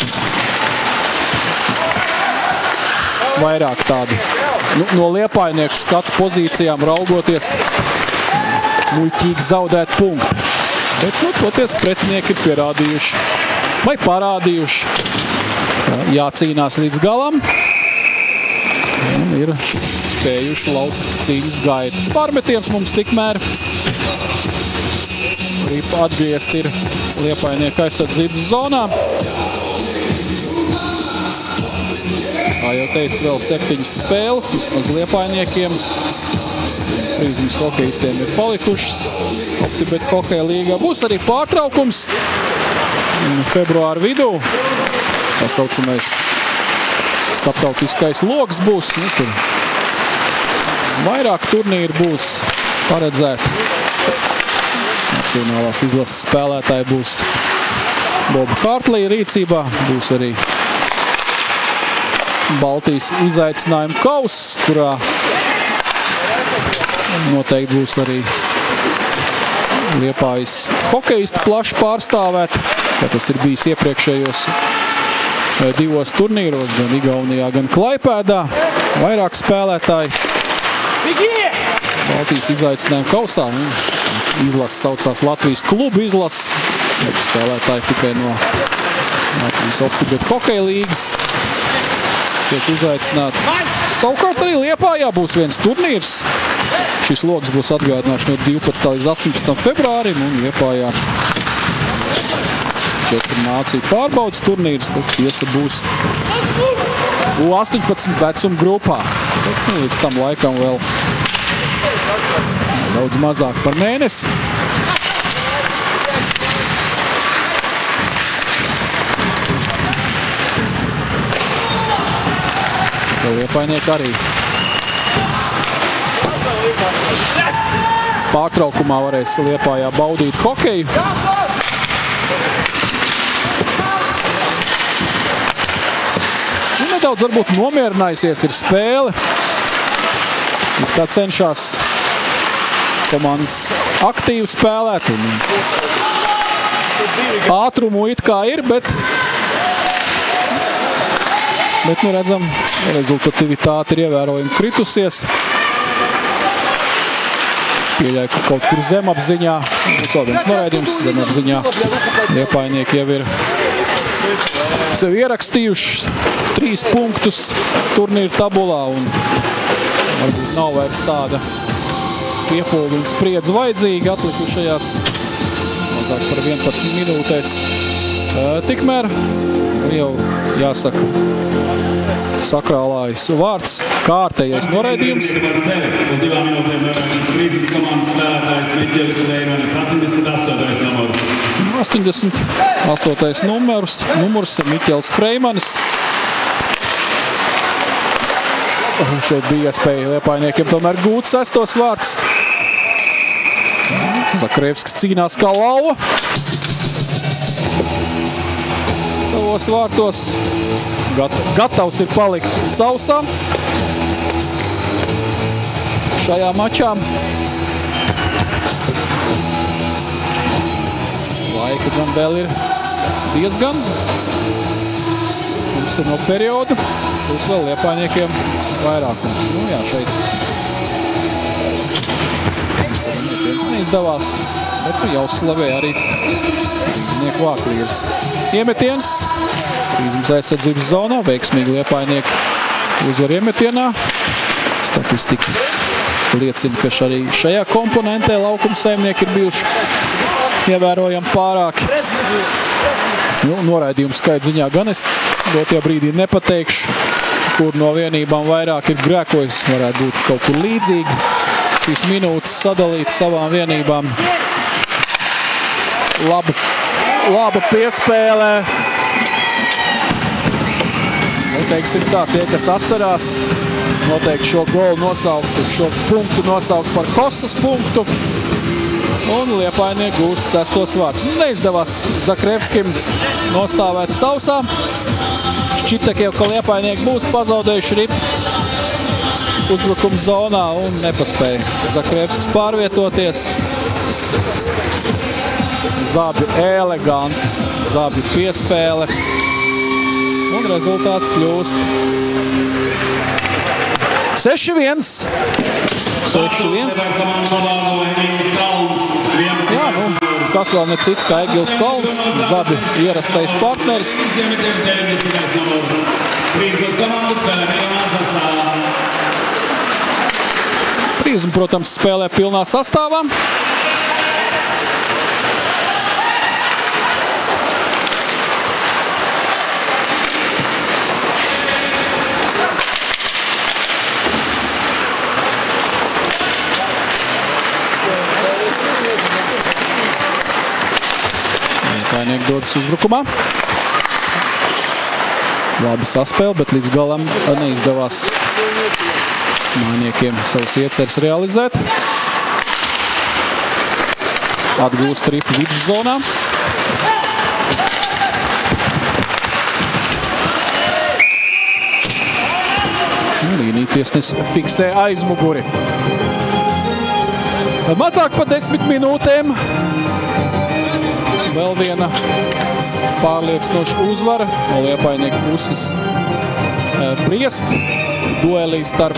vairāk tādi, nu, no Liepainieku skatu pozīcijām raugoties, muļķīgi zaudēt punktu. Bet, nu, toties pretinieki ir pierādījuši vai parādījuši, ka jācīnās līdz galam un ir spējuši lauzt cīņas gaitu. Pārmetiens mums tikmēr arī atgriezt ir Liepainieku aizsardzības zonā. Kā jau teicu, vēl septiņas spēles, vismaz Liepainiekiem. Rīzmas hokejistiem ir palikušas. Optibet hokeja līgā būs arī pārtraukums februāra vidū. Tā saucamais starptautiskais loks būs. Nu, tur vairāk turnīri būs paredzēti. Nacionālās izlases spēlētāji būs Boba Hartlija rīcībā. Būs arī Baltijas izaicinājuma kauss, kurā noteikti būs arī Liepājas hokejisti plaši pārstāvēt, kā tas ir bijis iepriekšējos divos turnīros, gan Igaunijā, gan Klaipēdā. Vairāk spēlētāji Baltijas izaicinājuma kausā. Izlases saucās Latvijas klubu izlases. Spēlētāji tikai no Latvijas Optibet hokeja līgas. tiek uzaicināti. Savukārt arī Liepājā būs viens turnīrs. Šis logs būs atgādināts no divpadsmitā līdz astoņpadsmitam februārim un Liepājā četru nāciju pārbaudas turnīrs. Tas tiesa būs U astoņpadsmit vecuma grupā. Bet, nu, līdz tam laikam vēl daudz mazāk par mēnesi. Liepainieki arī pārtraukumā varēs Liepājā baudīt hokeju. Un nedaudz varbūt nomierinājusies ir spēle. Tā cenšas komandas aktīvi spēlēt. Un ātrumu it kā ir, bet Bet, nu redzam, rezultatīvitāte ir ievērojami kritusies. Pieļauj, ka kaut kur zemapziņā, vēl viens noraidījums zemapziņā. Liepainieki jau ir sev ierakstījuši trīs punktus turnīra tabulā un varbūt nav vairs tāda piepildu un spriedze vajadzīga atlikušajās mazāk par vienpadsmit minūtēs. Tikmēr jau jāsaka sakrālājs vārds, kārtējais noraidījums. Uz divām minūtēm noraidījums Prīzmas komandas spēlētājs Miķelis Freimanis, astoņdesmit astotais numurs. astoņdesmit astotais numurs, numurs Miķelis Freimanis. Un šeit bija iespēja Liepainiekiem tomēr gūt sestos vārds. Zakrevskis cīnās kā lauva. Savos vārtos. Gatavs ir palikt sausā šajā mačā. Laika gan vēl ir diezgan. Mums ir no periodu. Plus vēl Liepainiekiem vairāk. Nu jā, šeit. Neizdevās. Bet nu jau slavēja arī Nieku vārklīgas. Iemetiens. Prīzmas aizsardzības zonā. Veiksmīgi Liepainieki uzvar iemetienā. Statistika liecina, ka arī šajā komponentē laukuma saimnieki ir bijuši ievērojami pārāki. Nu, noraidījumu skaitziņā gan es dotajā brīdī nepateikšu, kur no vienībām vairāk ir grēkojis. Varētu būt kaut kur līdzīgi. Šīs minūtes sadalīt savām vienībām. Laba, laba piespēlē. Teiksim tā, tie, kas atcerās, noteikti šo golu nosaukt, šo punktu nosaukt par Kosas punktu. Un Liepainieki gūst sestos vārds. Neizdevās Zakrevskim nostāvēt sausā. Šķita, ka Liepainieki būs pazaudējuši ripu uzbrukuma zonā un nepaspēja Zakrevskis pārvietoties. Zabi eleganti, zabi piespēle. Un rezultāts kļūst seši viens. seši viens. Jā, nu, kas vēl ne cits kā Egils Kalns, Zabi ierastais partneris. Prīzma, protams, spēlē pilnā sastāvā. Liepainieku dodas uzbrukumā. Labi saspēle, bet līdz galam neizdevās Mainiekiem savus ieceres realizēt. Atgūst ripu viduszonā. Līnijtiesnis fiksē aizmuguri. Mazāk pa desmit minūtēm. Vēl viena pārliecinoša uzvara no Liepainieku puses. Briest duelī starp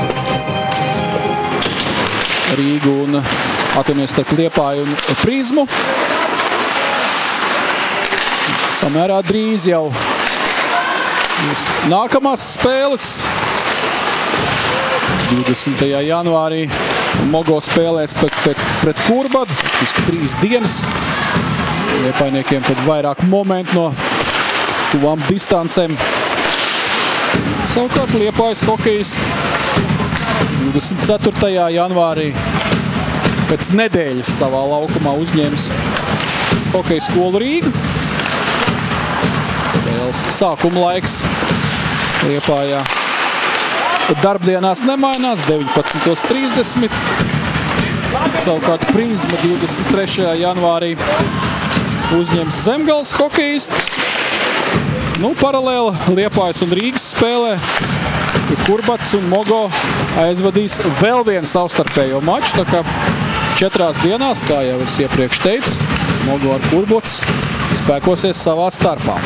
Rīgu un atvienojas starp Liepāju un Prīzmu. Samērā drīz jau Nākamās spēles. divdesmitajā janvārī Mogo spēlēs pret, pret, pret Kurbadu. Faktiski trīs dienas. Liepājniekiem tad vairāk momentu no tuvām distancēm. Savukārt Liepājas hokejisti divdesmit ceturtajā janvārī pēc nedēļas savā laukumā uzņēmis hokeja skolu Rīgu. Spēles sākuma laiks Liepājā darbdienās nemainās, deviņpadsmit trīsdesmit. Savukārt Prizma divdesmit trešajā janvārī uzņems Zemgales hokejistus. Nu, paralēli Liepājas un Rīgas spēlē Kurbats un Mogo aizvadīs vēl vienu savstarpējo maču. Tā kā četrās dienās, kā jau es iepriekš teicu, Mogo ar Kurbats spēkosies savā starpā.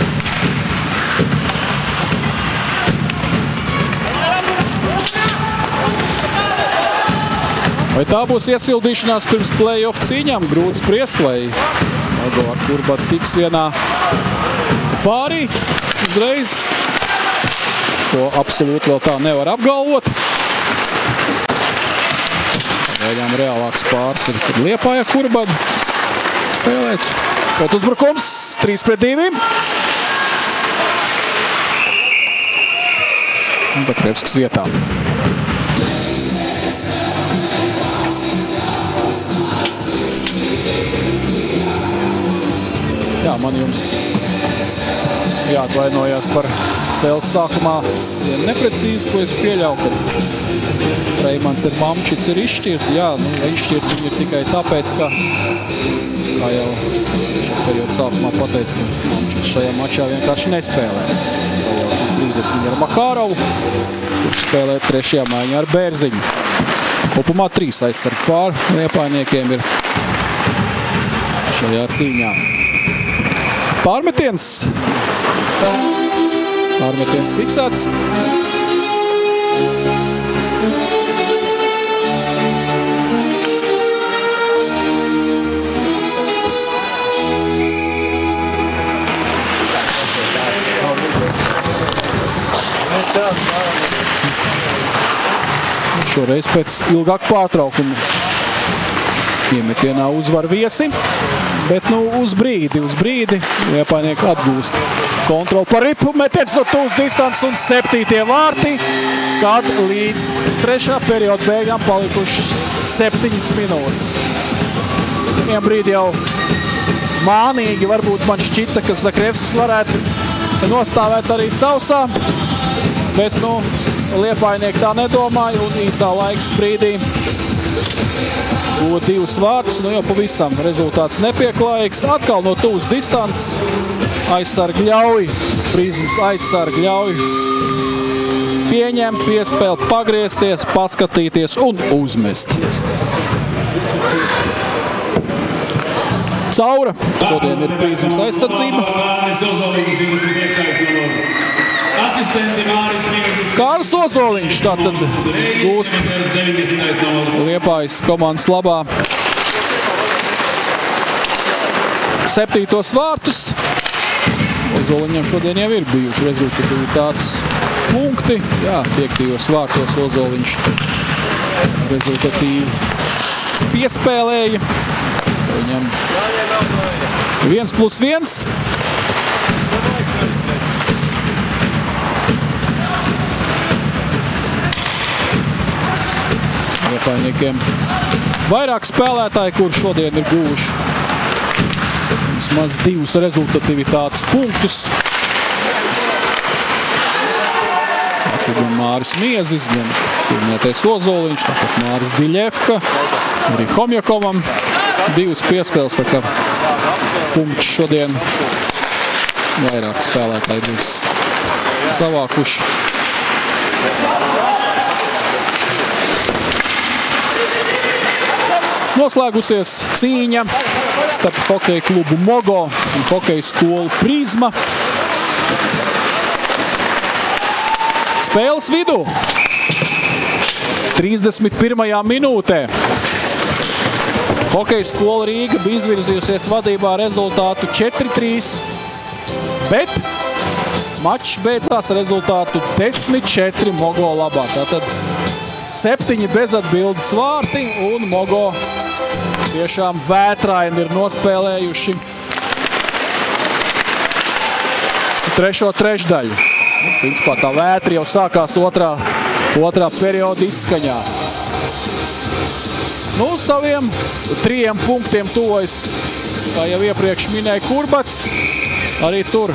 Vai tā būs iesildīšanās pirms play-off cīņām? Grūti spriest, vai Mogo ar Kurbatu tiks vienā pārī uzreiz. To absolūti vēl tā nevar apgalvot. Gaidām reālāks pāris ir, kad Liepāja Kurbadu spēlēs. Pēc uzbrukums trīs pret divi. Zakrevskis vietā. Jā, man jums jāatvainojās par spēles sākumā vien neprecīzi, ko es pieļauju, ka Reimans ir Mamčits ir izšķirti. Jā, nu, izšķirti viņi ir tikai tāpēc, ka, kā jau šeit periodu sākumā pateicu, ka Mamčits šajā mačā vienkārši nespēlē. Sajaucis trīsdesmit ar Makārovu, kurš spēlē trešajā maiņā ar Bērziņu. Kopumā trīs aizsargu pāri liepājniekiem ir šajā cīņā. Pārmetiens. Pārmetiens fiksēts. Šoreiz pēc ilgāka pārtraukuma iemetienā uzvar viesi. Bet nu uz brīdi, uz brīdi Liepājnieki atgūst kontroli par ripu. Metiens no tuvas distances un septītie vārti, kad līdz trešā perioda beigām palikuši septiņas minūtes. Vien brīdi jau mānīgi varbūt man šķita, ka Zakrevskis varētu nostāvēt arī sausā. Bet nu Liepājnieki tā nedomāja un īsā laiks brīdī guva divus vārtus, nu jau pavisam rezultāts nepieklājīgs. Atkal no tuvas distances aizsargi ļauj, Prizmas aizsargi ļauj pieņemt, piespēlt, pagriezties, paskatīties un uzmest. Caura. Šodien ir Prizmas aizsardzība. Kārlis Ozoliņš tātad gūst Liepājas komandas labā septītos vārtus. Ozoliņam šodien jau ir bijuši rezultatīvitātes punkti. Jā, piektajos vārtos Ozoliņš rezultatīvi piespēlēja. Viņam viens plus viens. Liepājniekiem vairāk spēlētāji, kur šodien ir guvuši vismaz divus rezultatīvitātes punktus. Tas ir gan Māris Miezis, gan Pirmietais Ozoliņš, tāpat Māris Diļevka, arī Homjakovam divas piespēles, tā kā punktus šodien vairāk spēlētāji būs savākuši. Noslēgusies cīņa starp hokeja klubu Mogo un hokeja skolu Prizma. Spēles vidū trīsdesmit pirmajā minūtē hokeja skola Rīga bija izvirzījusies vadībā rezultātu četri trīs, bet mačs beidzās rezultātu desmit četri Mogo labā. Tātad septiņi bezatbildes vārti un Mogo tiešām vētraini ir nospēlējuši trešo trešdaļu. Principā tā vētra jau sākās otrā, otrā perioda izskaņā. Nu, saviem trījiem punktiem tuvojas, kā jau iepriekš minēja Kurbats, arī tur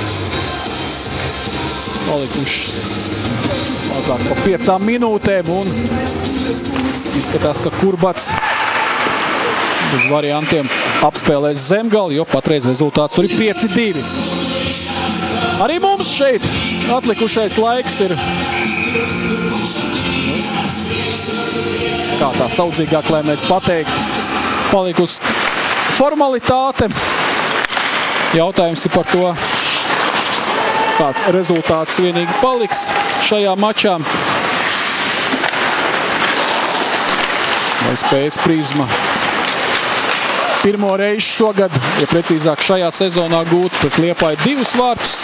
palikuši mazāk pa piecām minūtēm un izskatās, ka Kurbats bez variantiem apspēlēs Zemgali, jo patreiz rezultāts tur ir pieci divi. Arī mums šeit atlikušais laiks ir kā tā saudzīgāk, lai mēs pateikt, palikus formalitāte. Jautājums ir par to, kāds rezultāts vienīgi paliks šajā mačā. Vai spējas Prizma pirmo reizi šogad, ja precīzāk šajā sezonā gūt pret Liepāju divus vārtus.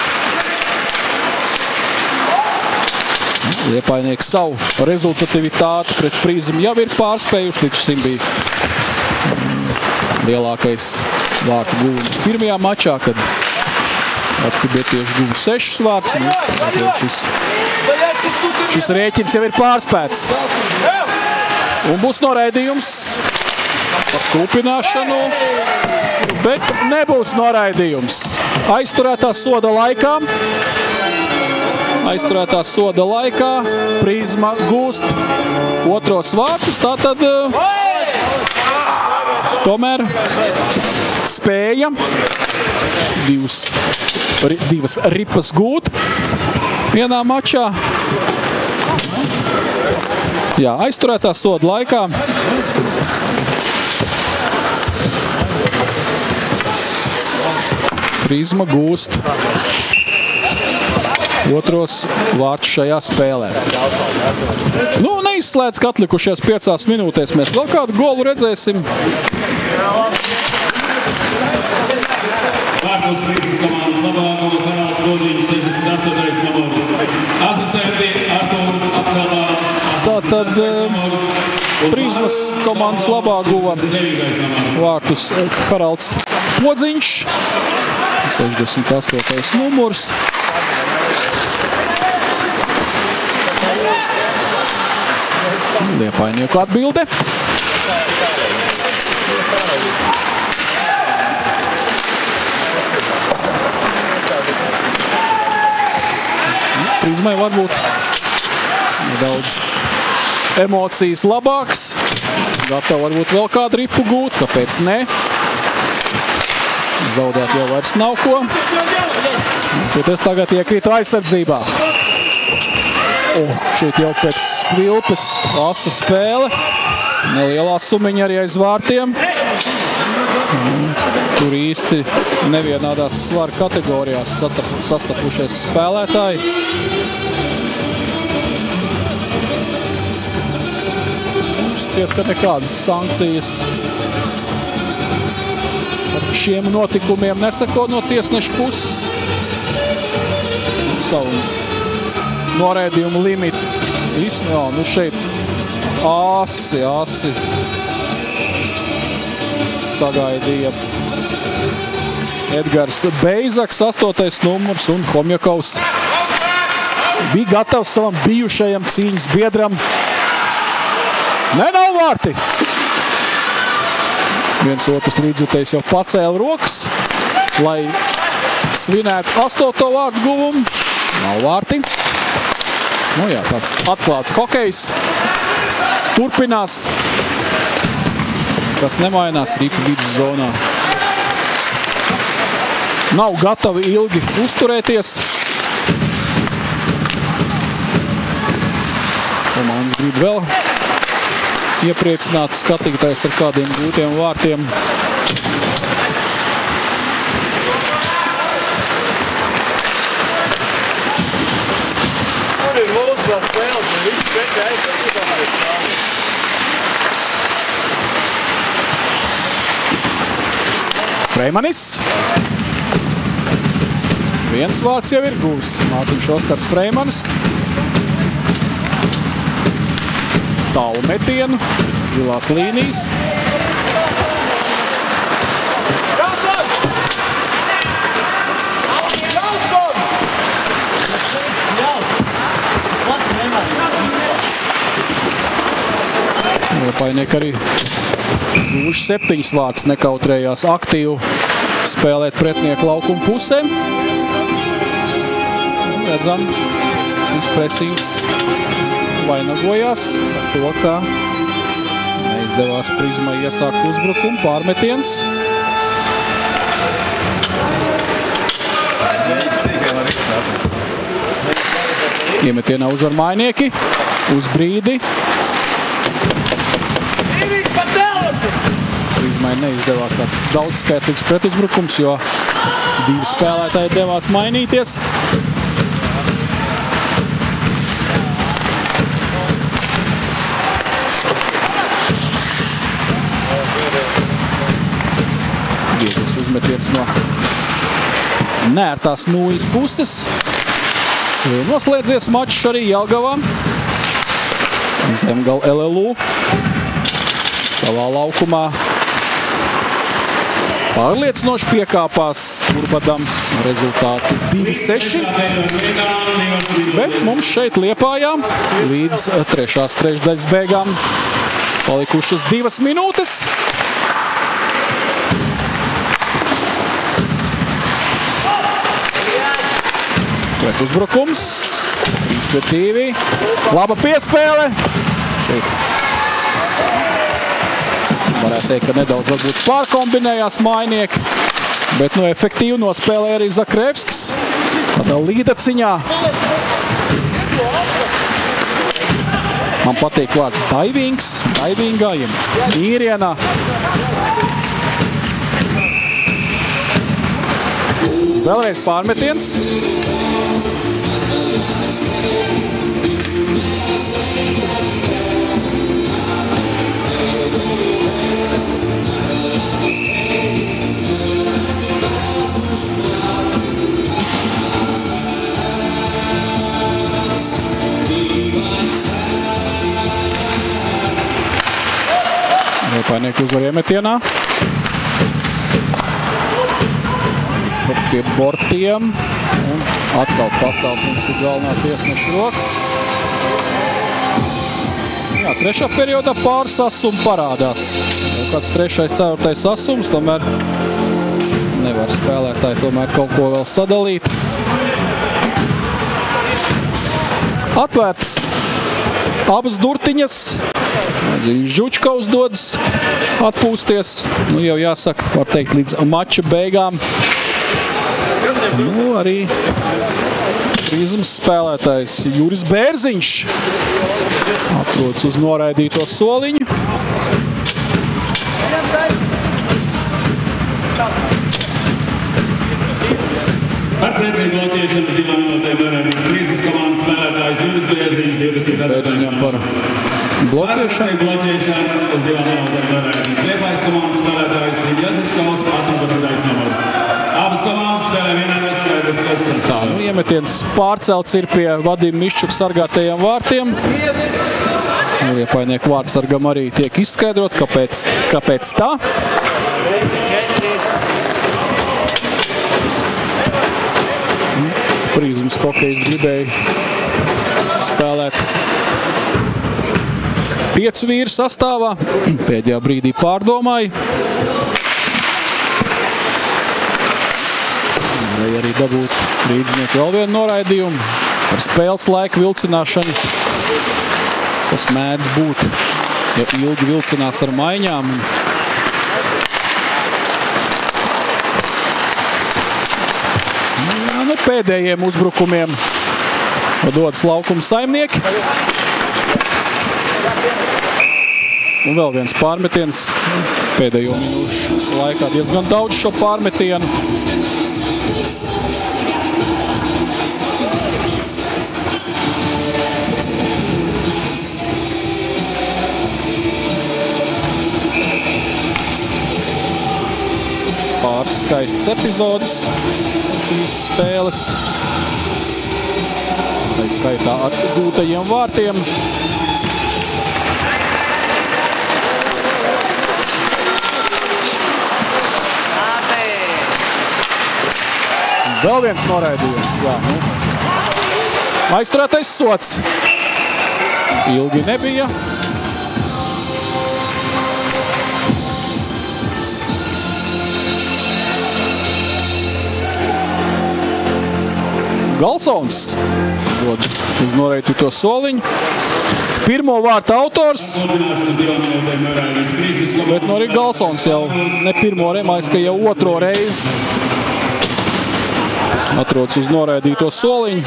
Liepājnieki savu rezultativitāti pret Prizmu jau ir pārspējuši, līdz šim bija lielākais vārtu guvums pirmajā mačā, kad atkibietieši guva sešus vārtus. Nu, šis, šis rēķins jau ir pārspēts. Un būs noraidījums par klupināšanu, bet nebūs noraidījums. Aizturētā soda laikā. Aizturētā soda laikā Prizma gūst otros vārtus, tātad tomēr spēja divas, divas ripas gūt vienā mačā. Jā, aizturētā soda laikā Prizma gūst otros vārtus šajā spēlē. Nu, neizslēdz, ka atlikušies piecās minūtēs mēs vēl kādu golu redzēsim. Vārtos Prizmas komandas labā gula Haralds Lodiņš, sešdesmit astotais numurs. Asistenti Artūrs Apsalvāns, Tātad Prizmas komandas labā guva vārtus Haralds Lodiņš, sešdesmit astotais numurs. Liepājnieku atbilde. Prizmai varbūt nedaudz emocijas labāks. Gatava varbūt vēl kādu ripu gūt, kāpēc ne? Zaudēt jau vairs nav ko. Bet es tagad iekrītu aizsardzībā. Oh, šeit jau pēc vilpes asa spēle. Nelielā sumiņa arī aiz vārtiem. Tur īsti nevienādās svaru kategorijās sastapušies spēlētāji. Šķiet, ka nekādas sankcijas par šiem notikumiem nesako no tiesneša puses. Savu noraidījumu limitu. Jā, nu šeit asi, asi sagaidīja Edgars Beizaks, astotais numurs, un Homjakovs bija gatavs savam bijušajam cīņas biedram. Nē, nav vārti! Viens otrs līdzjutējs jau pacēla rokas, lai svinētu astoto vārtu guvumu. Nav vārti. Nu jā, tāds atklāts hokejs. Turpinās. Kas nemainās ripu vidus zonā. Nav gatavi ilgi uzturēties. Komandas grib vēl iepriecināt skatītājs ar kādiem gūtiem vārtiem. Tur ir mūsu vēl spēles, un visi četri aizsardzībā. Freimanis. Viens vārds jau ir gūs. Mārtiņš Oskars Freimanis. Tālu metienu, zilās līnijas. Liepainieki arī gūši septiņas vārds, nekautrējās aktīvi spēlēt pretinieku laukumu pusē. Redzam, šis presings vainagojās ar to, ka neizdevās Prizmai iesākt uzbrukumu, pārmetiens. Iemetienā uzvar mainieki, uz brīdi. Prizmai neizdevās tāds daudzskaitlīgs pretuzbrukums, jo divi spēlētāji devās mainīties. Viegls uzmetiens no neērtās nūjas puses. Noslēdzies mačs arī Jelgavā. Zemgala L L U savā laukumā pārliecinoši piekāpās Urbadam rezultātu divi seši. Bet mums šeit Liepājā līdz trešās trešdaļas beigām palikušas divas minūtes. Pret uzbrukums. trīs pret divi. Laba piespēle. Šeit varētu teikt, ka nedaudz varbūt pārkombinējās mainieki, bet nu efektīvi nospēlēja arī Zakrevskis. Tādā līdaciņā. Man patīk vārds divings, divingājiem, īrienā. Vēlreiz pārmetiens. Liepainieki uzvar iemetienā. Pie bortiem. Un atkal pakalpums ir galvenā tiesneša roka. Jā, trešā periodā pāris asumi parādās. Kāds trešais, ceturtais asums, tomēr nevar spēlētāji tomēr kaut ko vēl sadalīt. Atvērts abas durtiņas. Žučkaus dodas atpūsties. Nu, jau jāsaka, var teikt, līdz mača beigām. Nu, arī Prizmas spēlētājs Juris Bērziņš atrodas uz noraidīto soliņu. Ar pretinieki bloķēšanu divām minūtēm noraidīts Prizmas komandas spēlētājs Juris Bērziņš, divdesmit ceturtais. Bloķēšana. Bloķēšana uz divām minūtēm noraidīts Liepājas komandas spēlētājs Jadriškaus, astoņpadsmitais numurs. Abas komandas spēlē vienādas skaidrs, kas tā, nu, iemetiens pārcelts ir pie Vadima Miščuka sargātajiem vārtiem. Liepainieku vārdsargam arī tiek izskaidrot, kāpēc, kāpēc tā. Prizmas hokejs gribēja spēlēt piecu vīru sastāvā. Pēdējā brīdī pārdomāja. Vai arī dabūt līdznieku vēl vienu noraidījumu ar spēles laika vilcināšanu. Tas mēdz būt, ja ilgi vilcinās ar maiņām. Jā, nu, pēdējiem uzbrukumiem dodas laukuma saimnieki. Un vēl viens pārmetiens. Pēdējo minūšu laikā diezgan daudz šo pārmetienu. Pāris skaistas epizodes, šīs spēles. Tā skaitā ar gūtajiem vārtiem. Vēl viens noraidījums, jā. Nu. Aizturētais sots. Ilgi nebija. Galsons dod uz noraidīto soliņu. Pirmo vārtu autors, bet no arī Galsons jau ne pirmo remais, ka jau otro reizi atrodas uz noraidīto soliņu.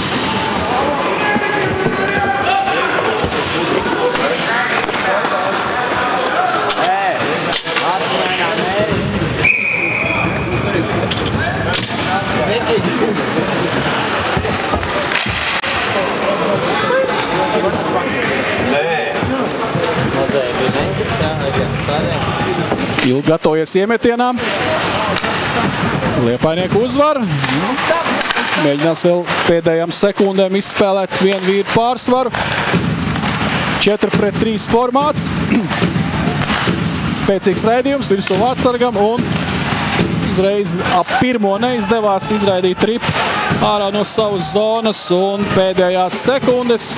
Ilgi gatavojies iemetienām. Liepainieku uzvar. Mēģinās vēl pēdējām sekundēm izspēlēt vienu vīru pārsvaru. četri pret trīs formāts. Spēcīgs raidījums virsū vārtsargam un uzreiz ap pirmo neizdevās izraidīt tripu ārā no savas zonas un pēdējās sekundes.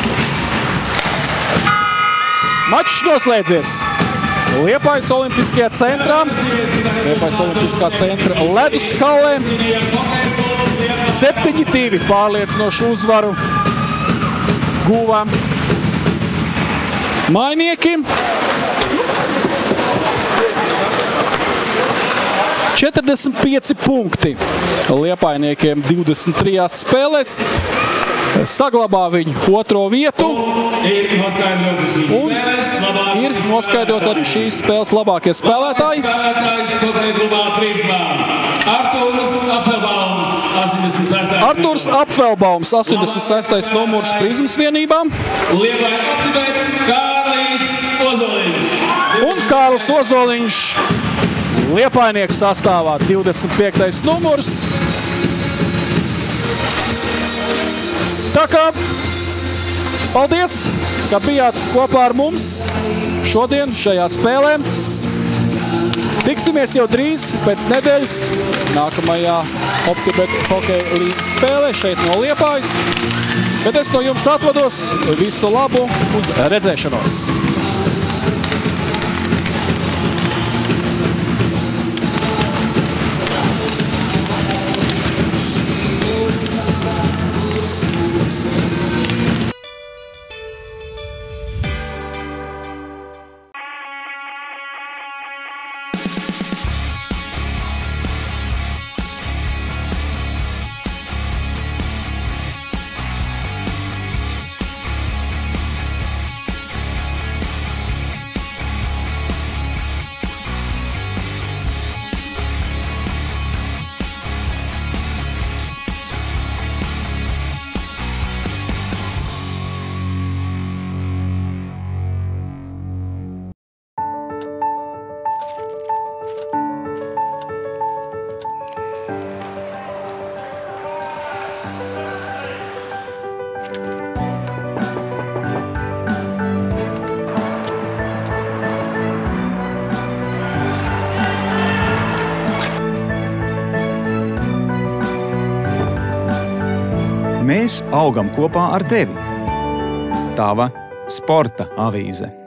Mačs noslēdzies. Liepājas olimpiskajā centrā. Liepājas olimpiskā centra ledus hallē. septiņi divi pārliecinošu uzvaru guva mainieki. četrdesmit pieci punkti liepainiekiem divdesmit trijās spēlēs. Saglabā viņu otro vietu un ir noskaidrot arī šīs spēles labākie spēlētāji. Arturs Apfelbaums, astoņdesmit sestais numurs Prizmas vienībā. Un Kārlis Ozoliņš, Liepainieku sastāvā, divdesmit piektais numurs. Tā kā paldies, ka bijāt kopā ar mums šodien šajā spēlē. Tiksimies jau drīz pēc nedēļas nākamajā Optibet hokeja līgas spēlē šeit no Liepājas. Bet es no jums atvados, visu labu un redzēšanos! Mēs augam kopā ar tevi. Tava sporta avīze.